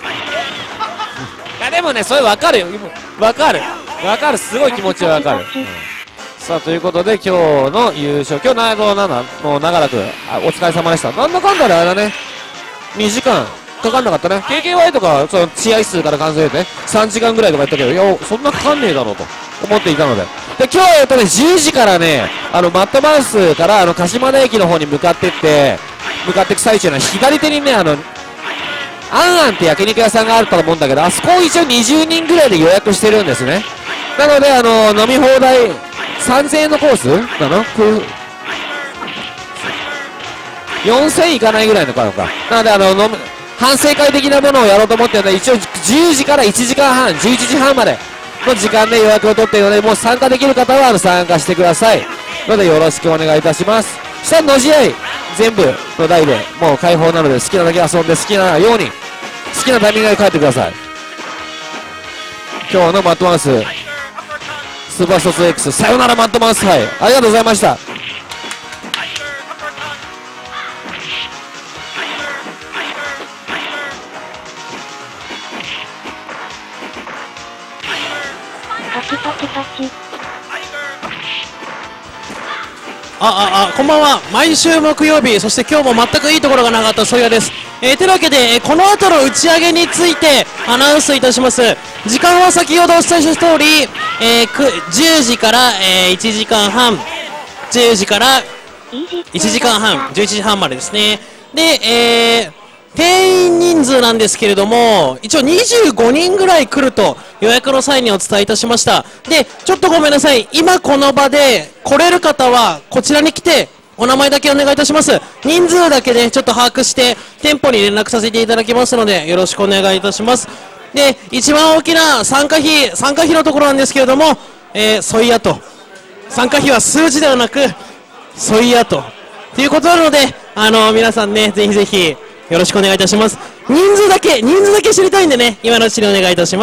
いやでもねそれ分かるよ、分かる分かる、すごい気持ちは分かる、うん、さあということで今日の優勝、今日長野ななもう長らくあお疲れ様でした。なんだかんだであれだねにじかんかかんなかったね。 ケーケーワイ とかその試合数から考えてさんじかんぐらいとか言ったけど、いやそんなかかんねえだろうと思っていたので、で今日はえっとねじゅうじからね、あのマットマウスからあの鹿島田駅の方に向かってって向かっていく最中の左手にね、あのあんあんって焼肉屋さんがあると思うんだけど、あそこを一応にじゅうにんぐらいで予約してるんですね。なのであの飲み放題さんぜんえんのコースなのよんせんえんいかないぐらいのかなのか。なのであの飲む反省会的なものをやろうと思ってるので、一応じゅうじからいちじかんはんじゅういちじはんまでの時間で予約を取っているので、もう参加できる方はあの参加してくださいのでよろしくお願いいたします。下の試合全部の台でもう開放なので、好きなだけ遊んで好きなように好きなタイミングで帰ってください。今日のマットマウススーパーストーツ X さよならマットマウス杯ありがとうございました。 パチパチパチ。 あ、あ、あ、こんばんは。毎週木曜日、そして今日も全くいいところがなかったソイヤです。えー、てなわけで、えー、この後の打ち上げについてアナウンスいたします。時間は先ほどお伝えした通り、えー、じゅうじから、えー、いちじかんはん、じゅうじからいちじかんはん、じゅういちじはんまでですね。で、えー、定員人数なんですけれども、一応にじゅうごにんぐらい来ると予約の際にお伝えいたしました。で、ちょっとごめんなさい。今この場で来れる方はこちらに来てお名前だけお願いいたします。人数だけね、ちょっと把握して店舗に連絡させていただきますのでよろしくお願いいたします。で、一番大きな参加費、参加費のところなんですけれども、えー、ソイヤと。参加費は数字ではなく、ソイヤと。ということなので、あのー、皆さんね、ぜひぜひ、よろしくお願いいたします。人数だけ、人数だけ知りたいんでね、今のうちにお願いいたします。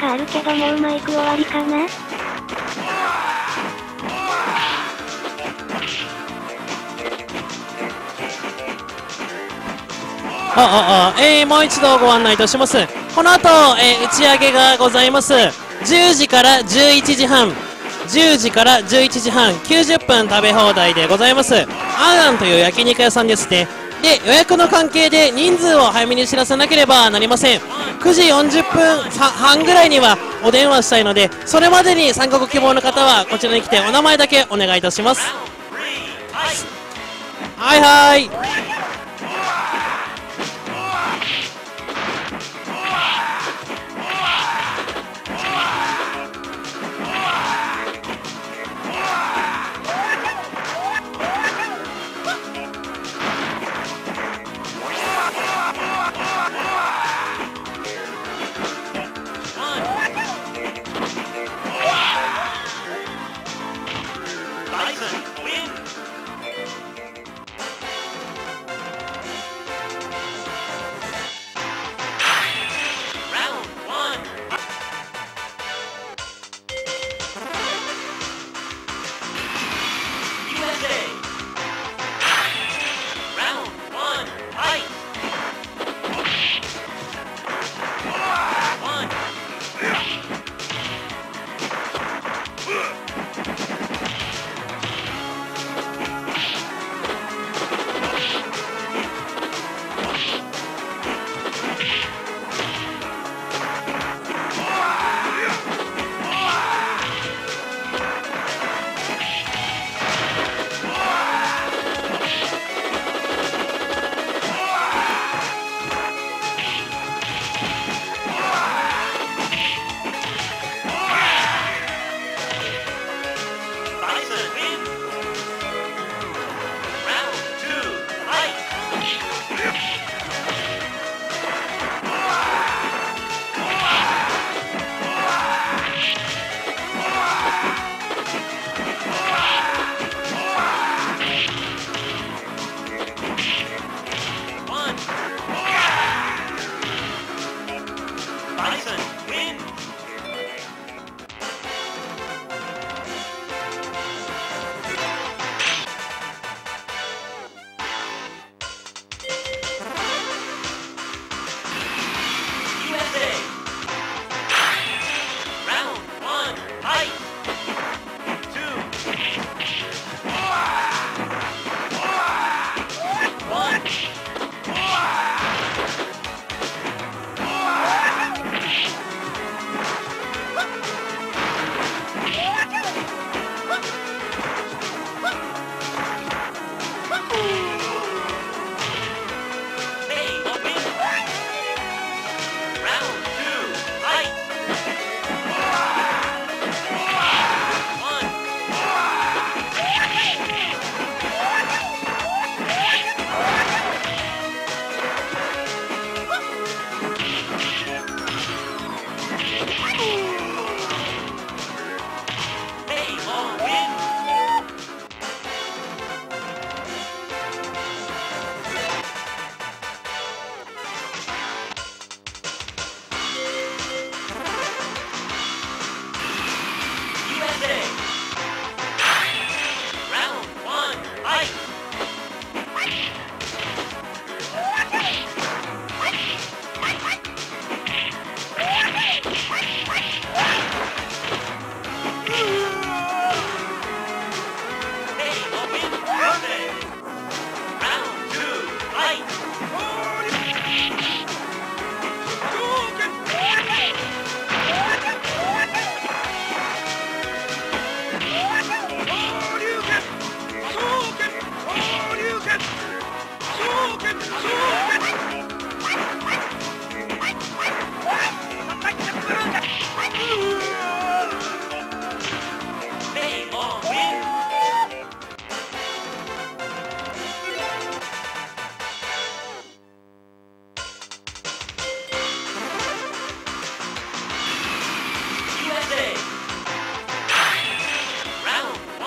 かあるけどもうマイク終わりかな。 あああ、えー、もう一度ご案内いたします。この後、えー、打ち上げがございます。じゅうじからじゅういちじはん、じゅうじからじゅういちじはん、きゅうじゅっぷん食べ放題でございます。アーガンという焼肉屋さんですね。で、予約の関係で人数を早めに知らせなければなりません。くじよんじゅっぷんはんぐらいにはお電話したいので、それまでに参加ご希望の方はこちらに来てお名前だけお願いいたします。はいはい。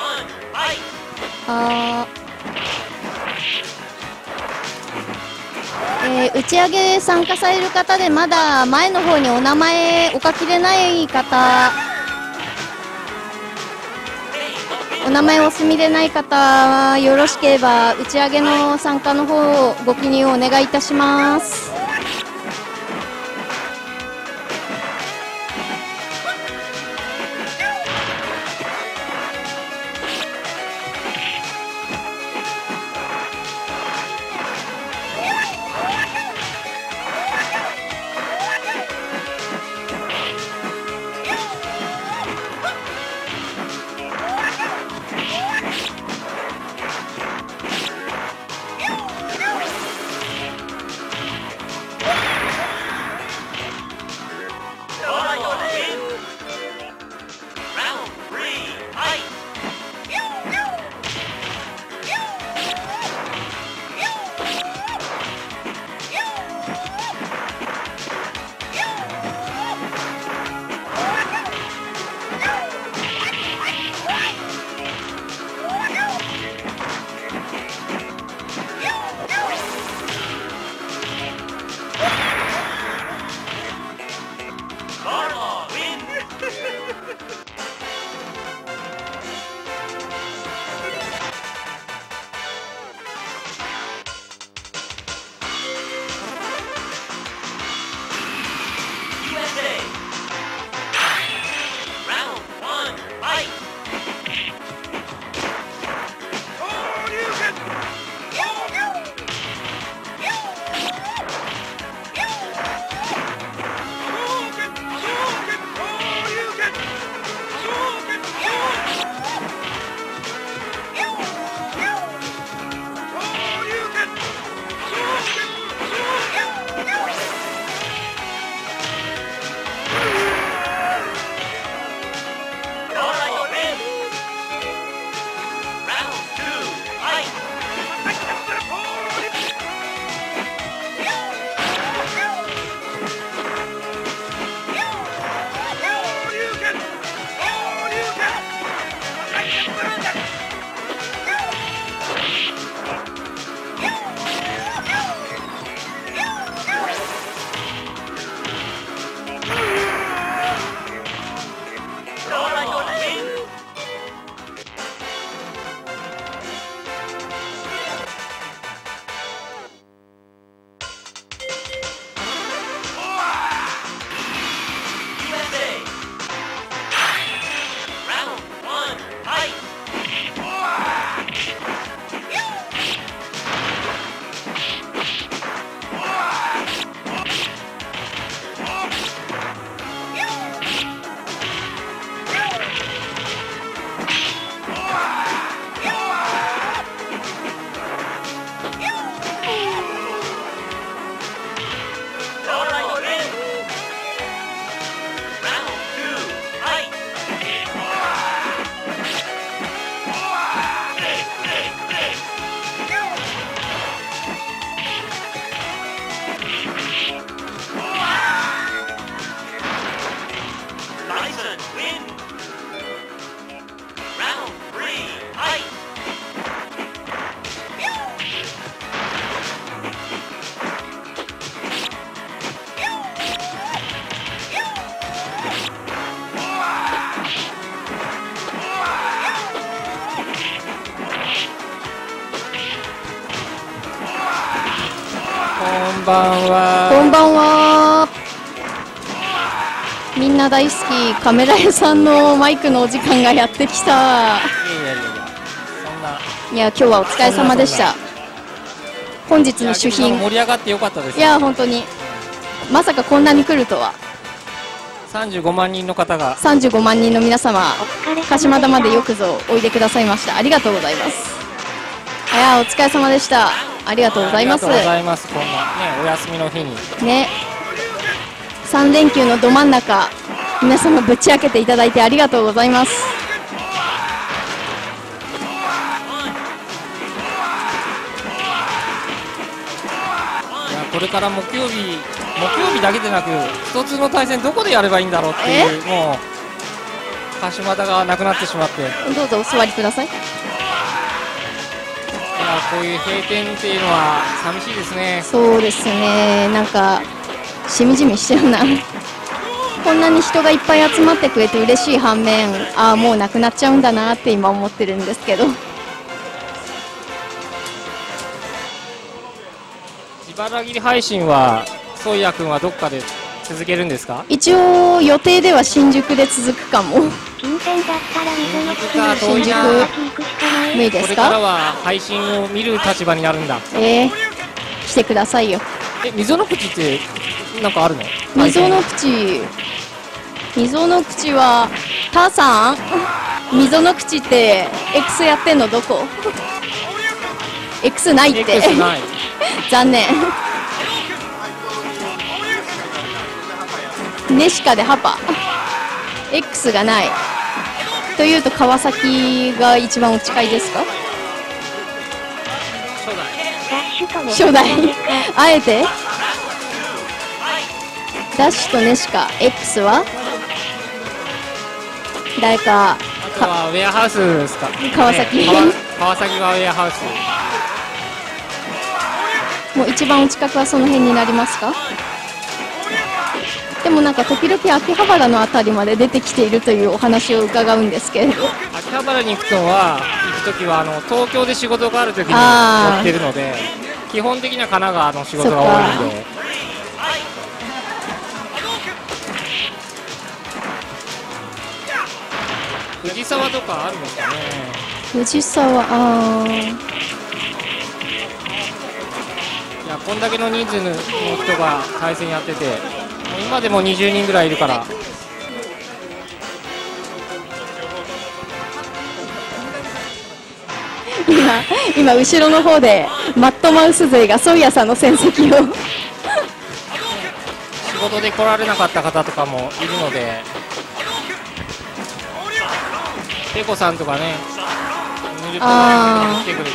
あえー打ち上げ参加される方でまだ前の方にお名前お書きでない方、お名前お済みでない方、よろしければ打ち上げの参加の方をご記入をお願いいたします。 こんばんは。 こんばんは。みんな大好きカメラ屋さんのマイクのお時間がやってきた。 いやいやいやいや、そんな。 いや今日はお疲れ様でした。本日の主品盛り上がってよかったです。 いや本当にまさかこんなに来るとは。 さんじゅうごまんにんの方がさんじゅうごまんにんの皆様、鹿島田までよくぞおいでくださいました。ありがとうございます。いやお疲れ様でした。ありがとうございます。 ありがとうございます。こんなねお休みの日にねさん連休のど真ん中、皆様ぶち開けていただいてありがとうございます。 いやこれから木曜日木曜日だけでなく一つの対戦どこでやればいいんだろうっていう、もう鹿島田がなくなってしまって。 どうぞお座りください。 いやこういう閉店っていうのは寂しいですね。 そうですね、なんかしみじみしてるなこんなに人がいっぱい集まってくれて嬉しい反面、ああもうなくなっちゃうんだなって今思ってるんですけど。 自腹切り配信はソイヤ君はどっかで続けるんですか？ 一応予定では新宿で続くかも。 近辺だったら溝の口か遠新宿いな。 行くしかない。 無理ですこれからか？ は配信を見る立場になるんだ。 えー、来てくださいよ。 え、溝の口ってなんかあるの？ 溝の口、溝の口はターさん溝の口って X やってんのどこX ないって X ない。 残念ネシカでハパ X がないというと川崎が一番お近いですか？ ダッシュとね。 初代あえてダッシュとネシカ X は誰かあとはウェアハウスですか？ 川崎ね川川崎はウェアハウス。 もう一番お近くはその辺になりますか？でもなんか時々秋葉原のあたりまで出てきているというお話を伺うんですけれど。 秋葉原に行くのは行くときはあの東京で仕事があるときにあー乗ってるので、基本的には神奈川の仕事が多いんで。藤沢とかあるんですかね。 藤沢、あーいやこんだけの人数の人が対戦やってて、もう今でもにじゅうにんぐらいいるから。 今今後ろの方でマットマウス勢がソイヤさんの戦績を仕事で来られなかった方とかもいるので、ペコさんとかね、ヌルトラに来てくれて。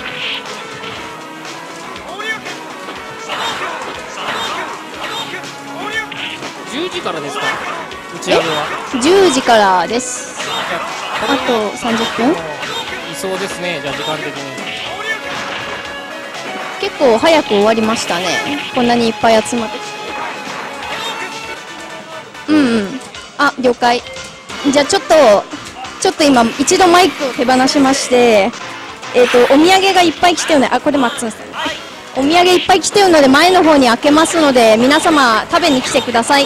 じゅうじからですか、打ち上げは。 じゅうじからです。あとさんじゅっぷん。 いそうですね、じゃあ時間的に。 結構早く終わりましたね、こんなにいっぱい集まってきて。うんうん、あ、了解。じゃあちょっとちょっと今一度マイクを手放しまして、えっとお土産がいっぱい来てるので、あ、これマッツンさん、お土産いっぱい来てるので前の方に開けますので、皆様食べに来てください。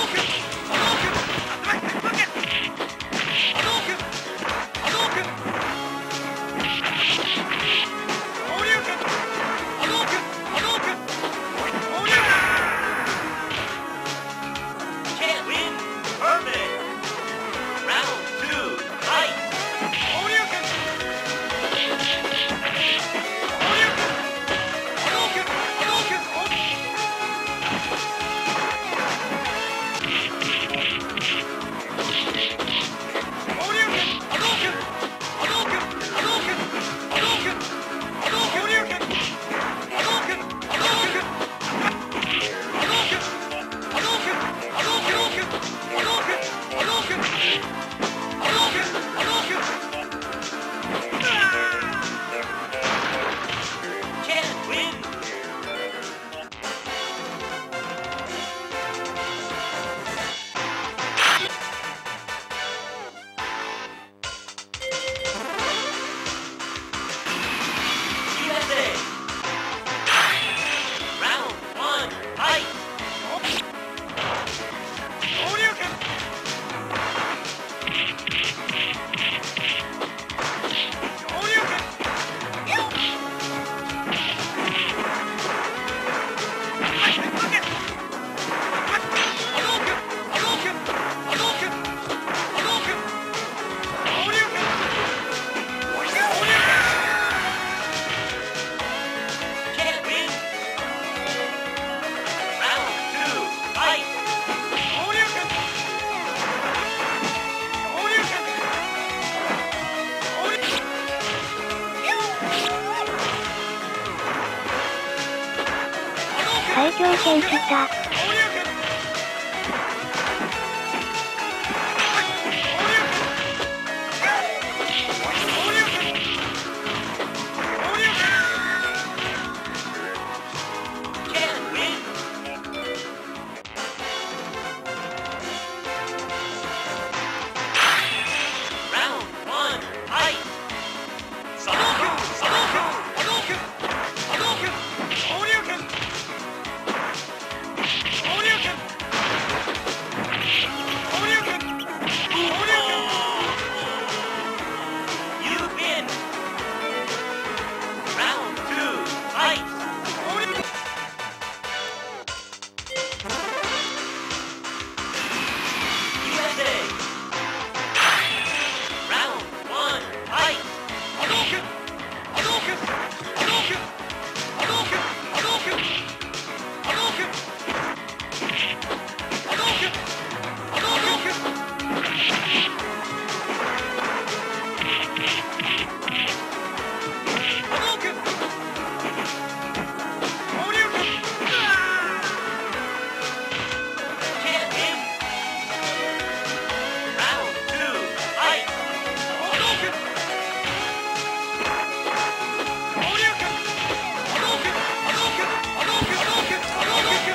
最強戦士だ。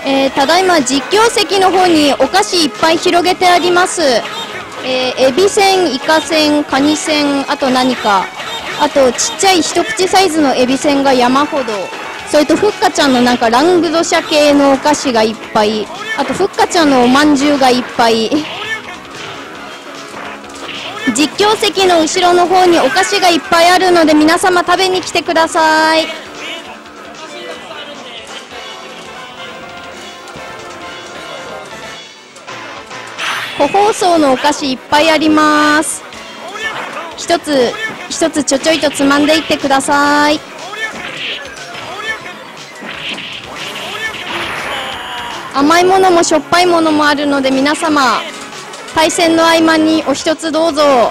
えー、ただいま実況席の方にお菓子いっぱい広げてあります。えー、エビせん、イカせん、カニせん、あと何か、あとちっちゃい一口サイズのエビせんが山ほど、それとふっかちゃんのなんかラングドシャ系のお菓子がいっぱい、あとふっかちゃんのおまんじゅうがいっぱい。実況席の後ろの方にお菓子がいっぱいあるので皆様食べに来てください。個包装のお菓子いっぱいあります。一つ一つちょちょいとつまんでいってください。甘いものもしょっぱいものもあるので皆様対戦の合間にお一つどうぞ。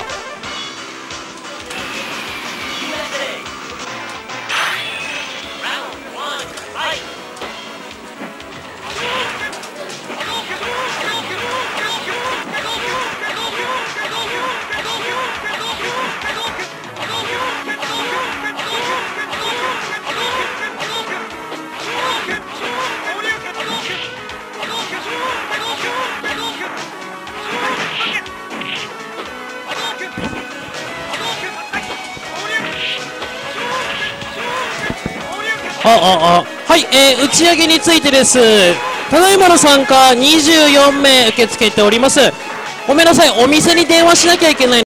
あああはい、えー、打ち上げについてです。ただいまの参加にじゅうよんめい受け付けております。ごめんなさい、お店に電話しなきゃいけない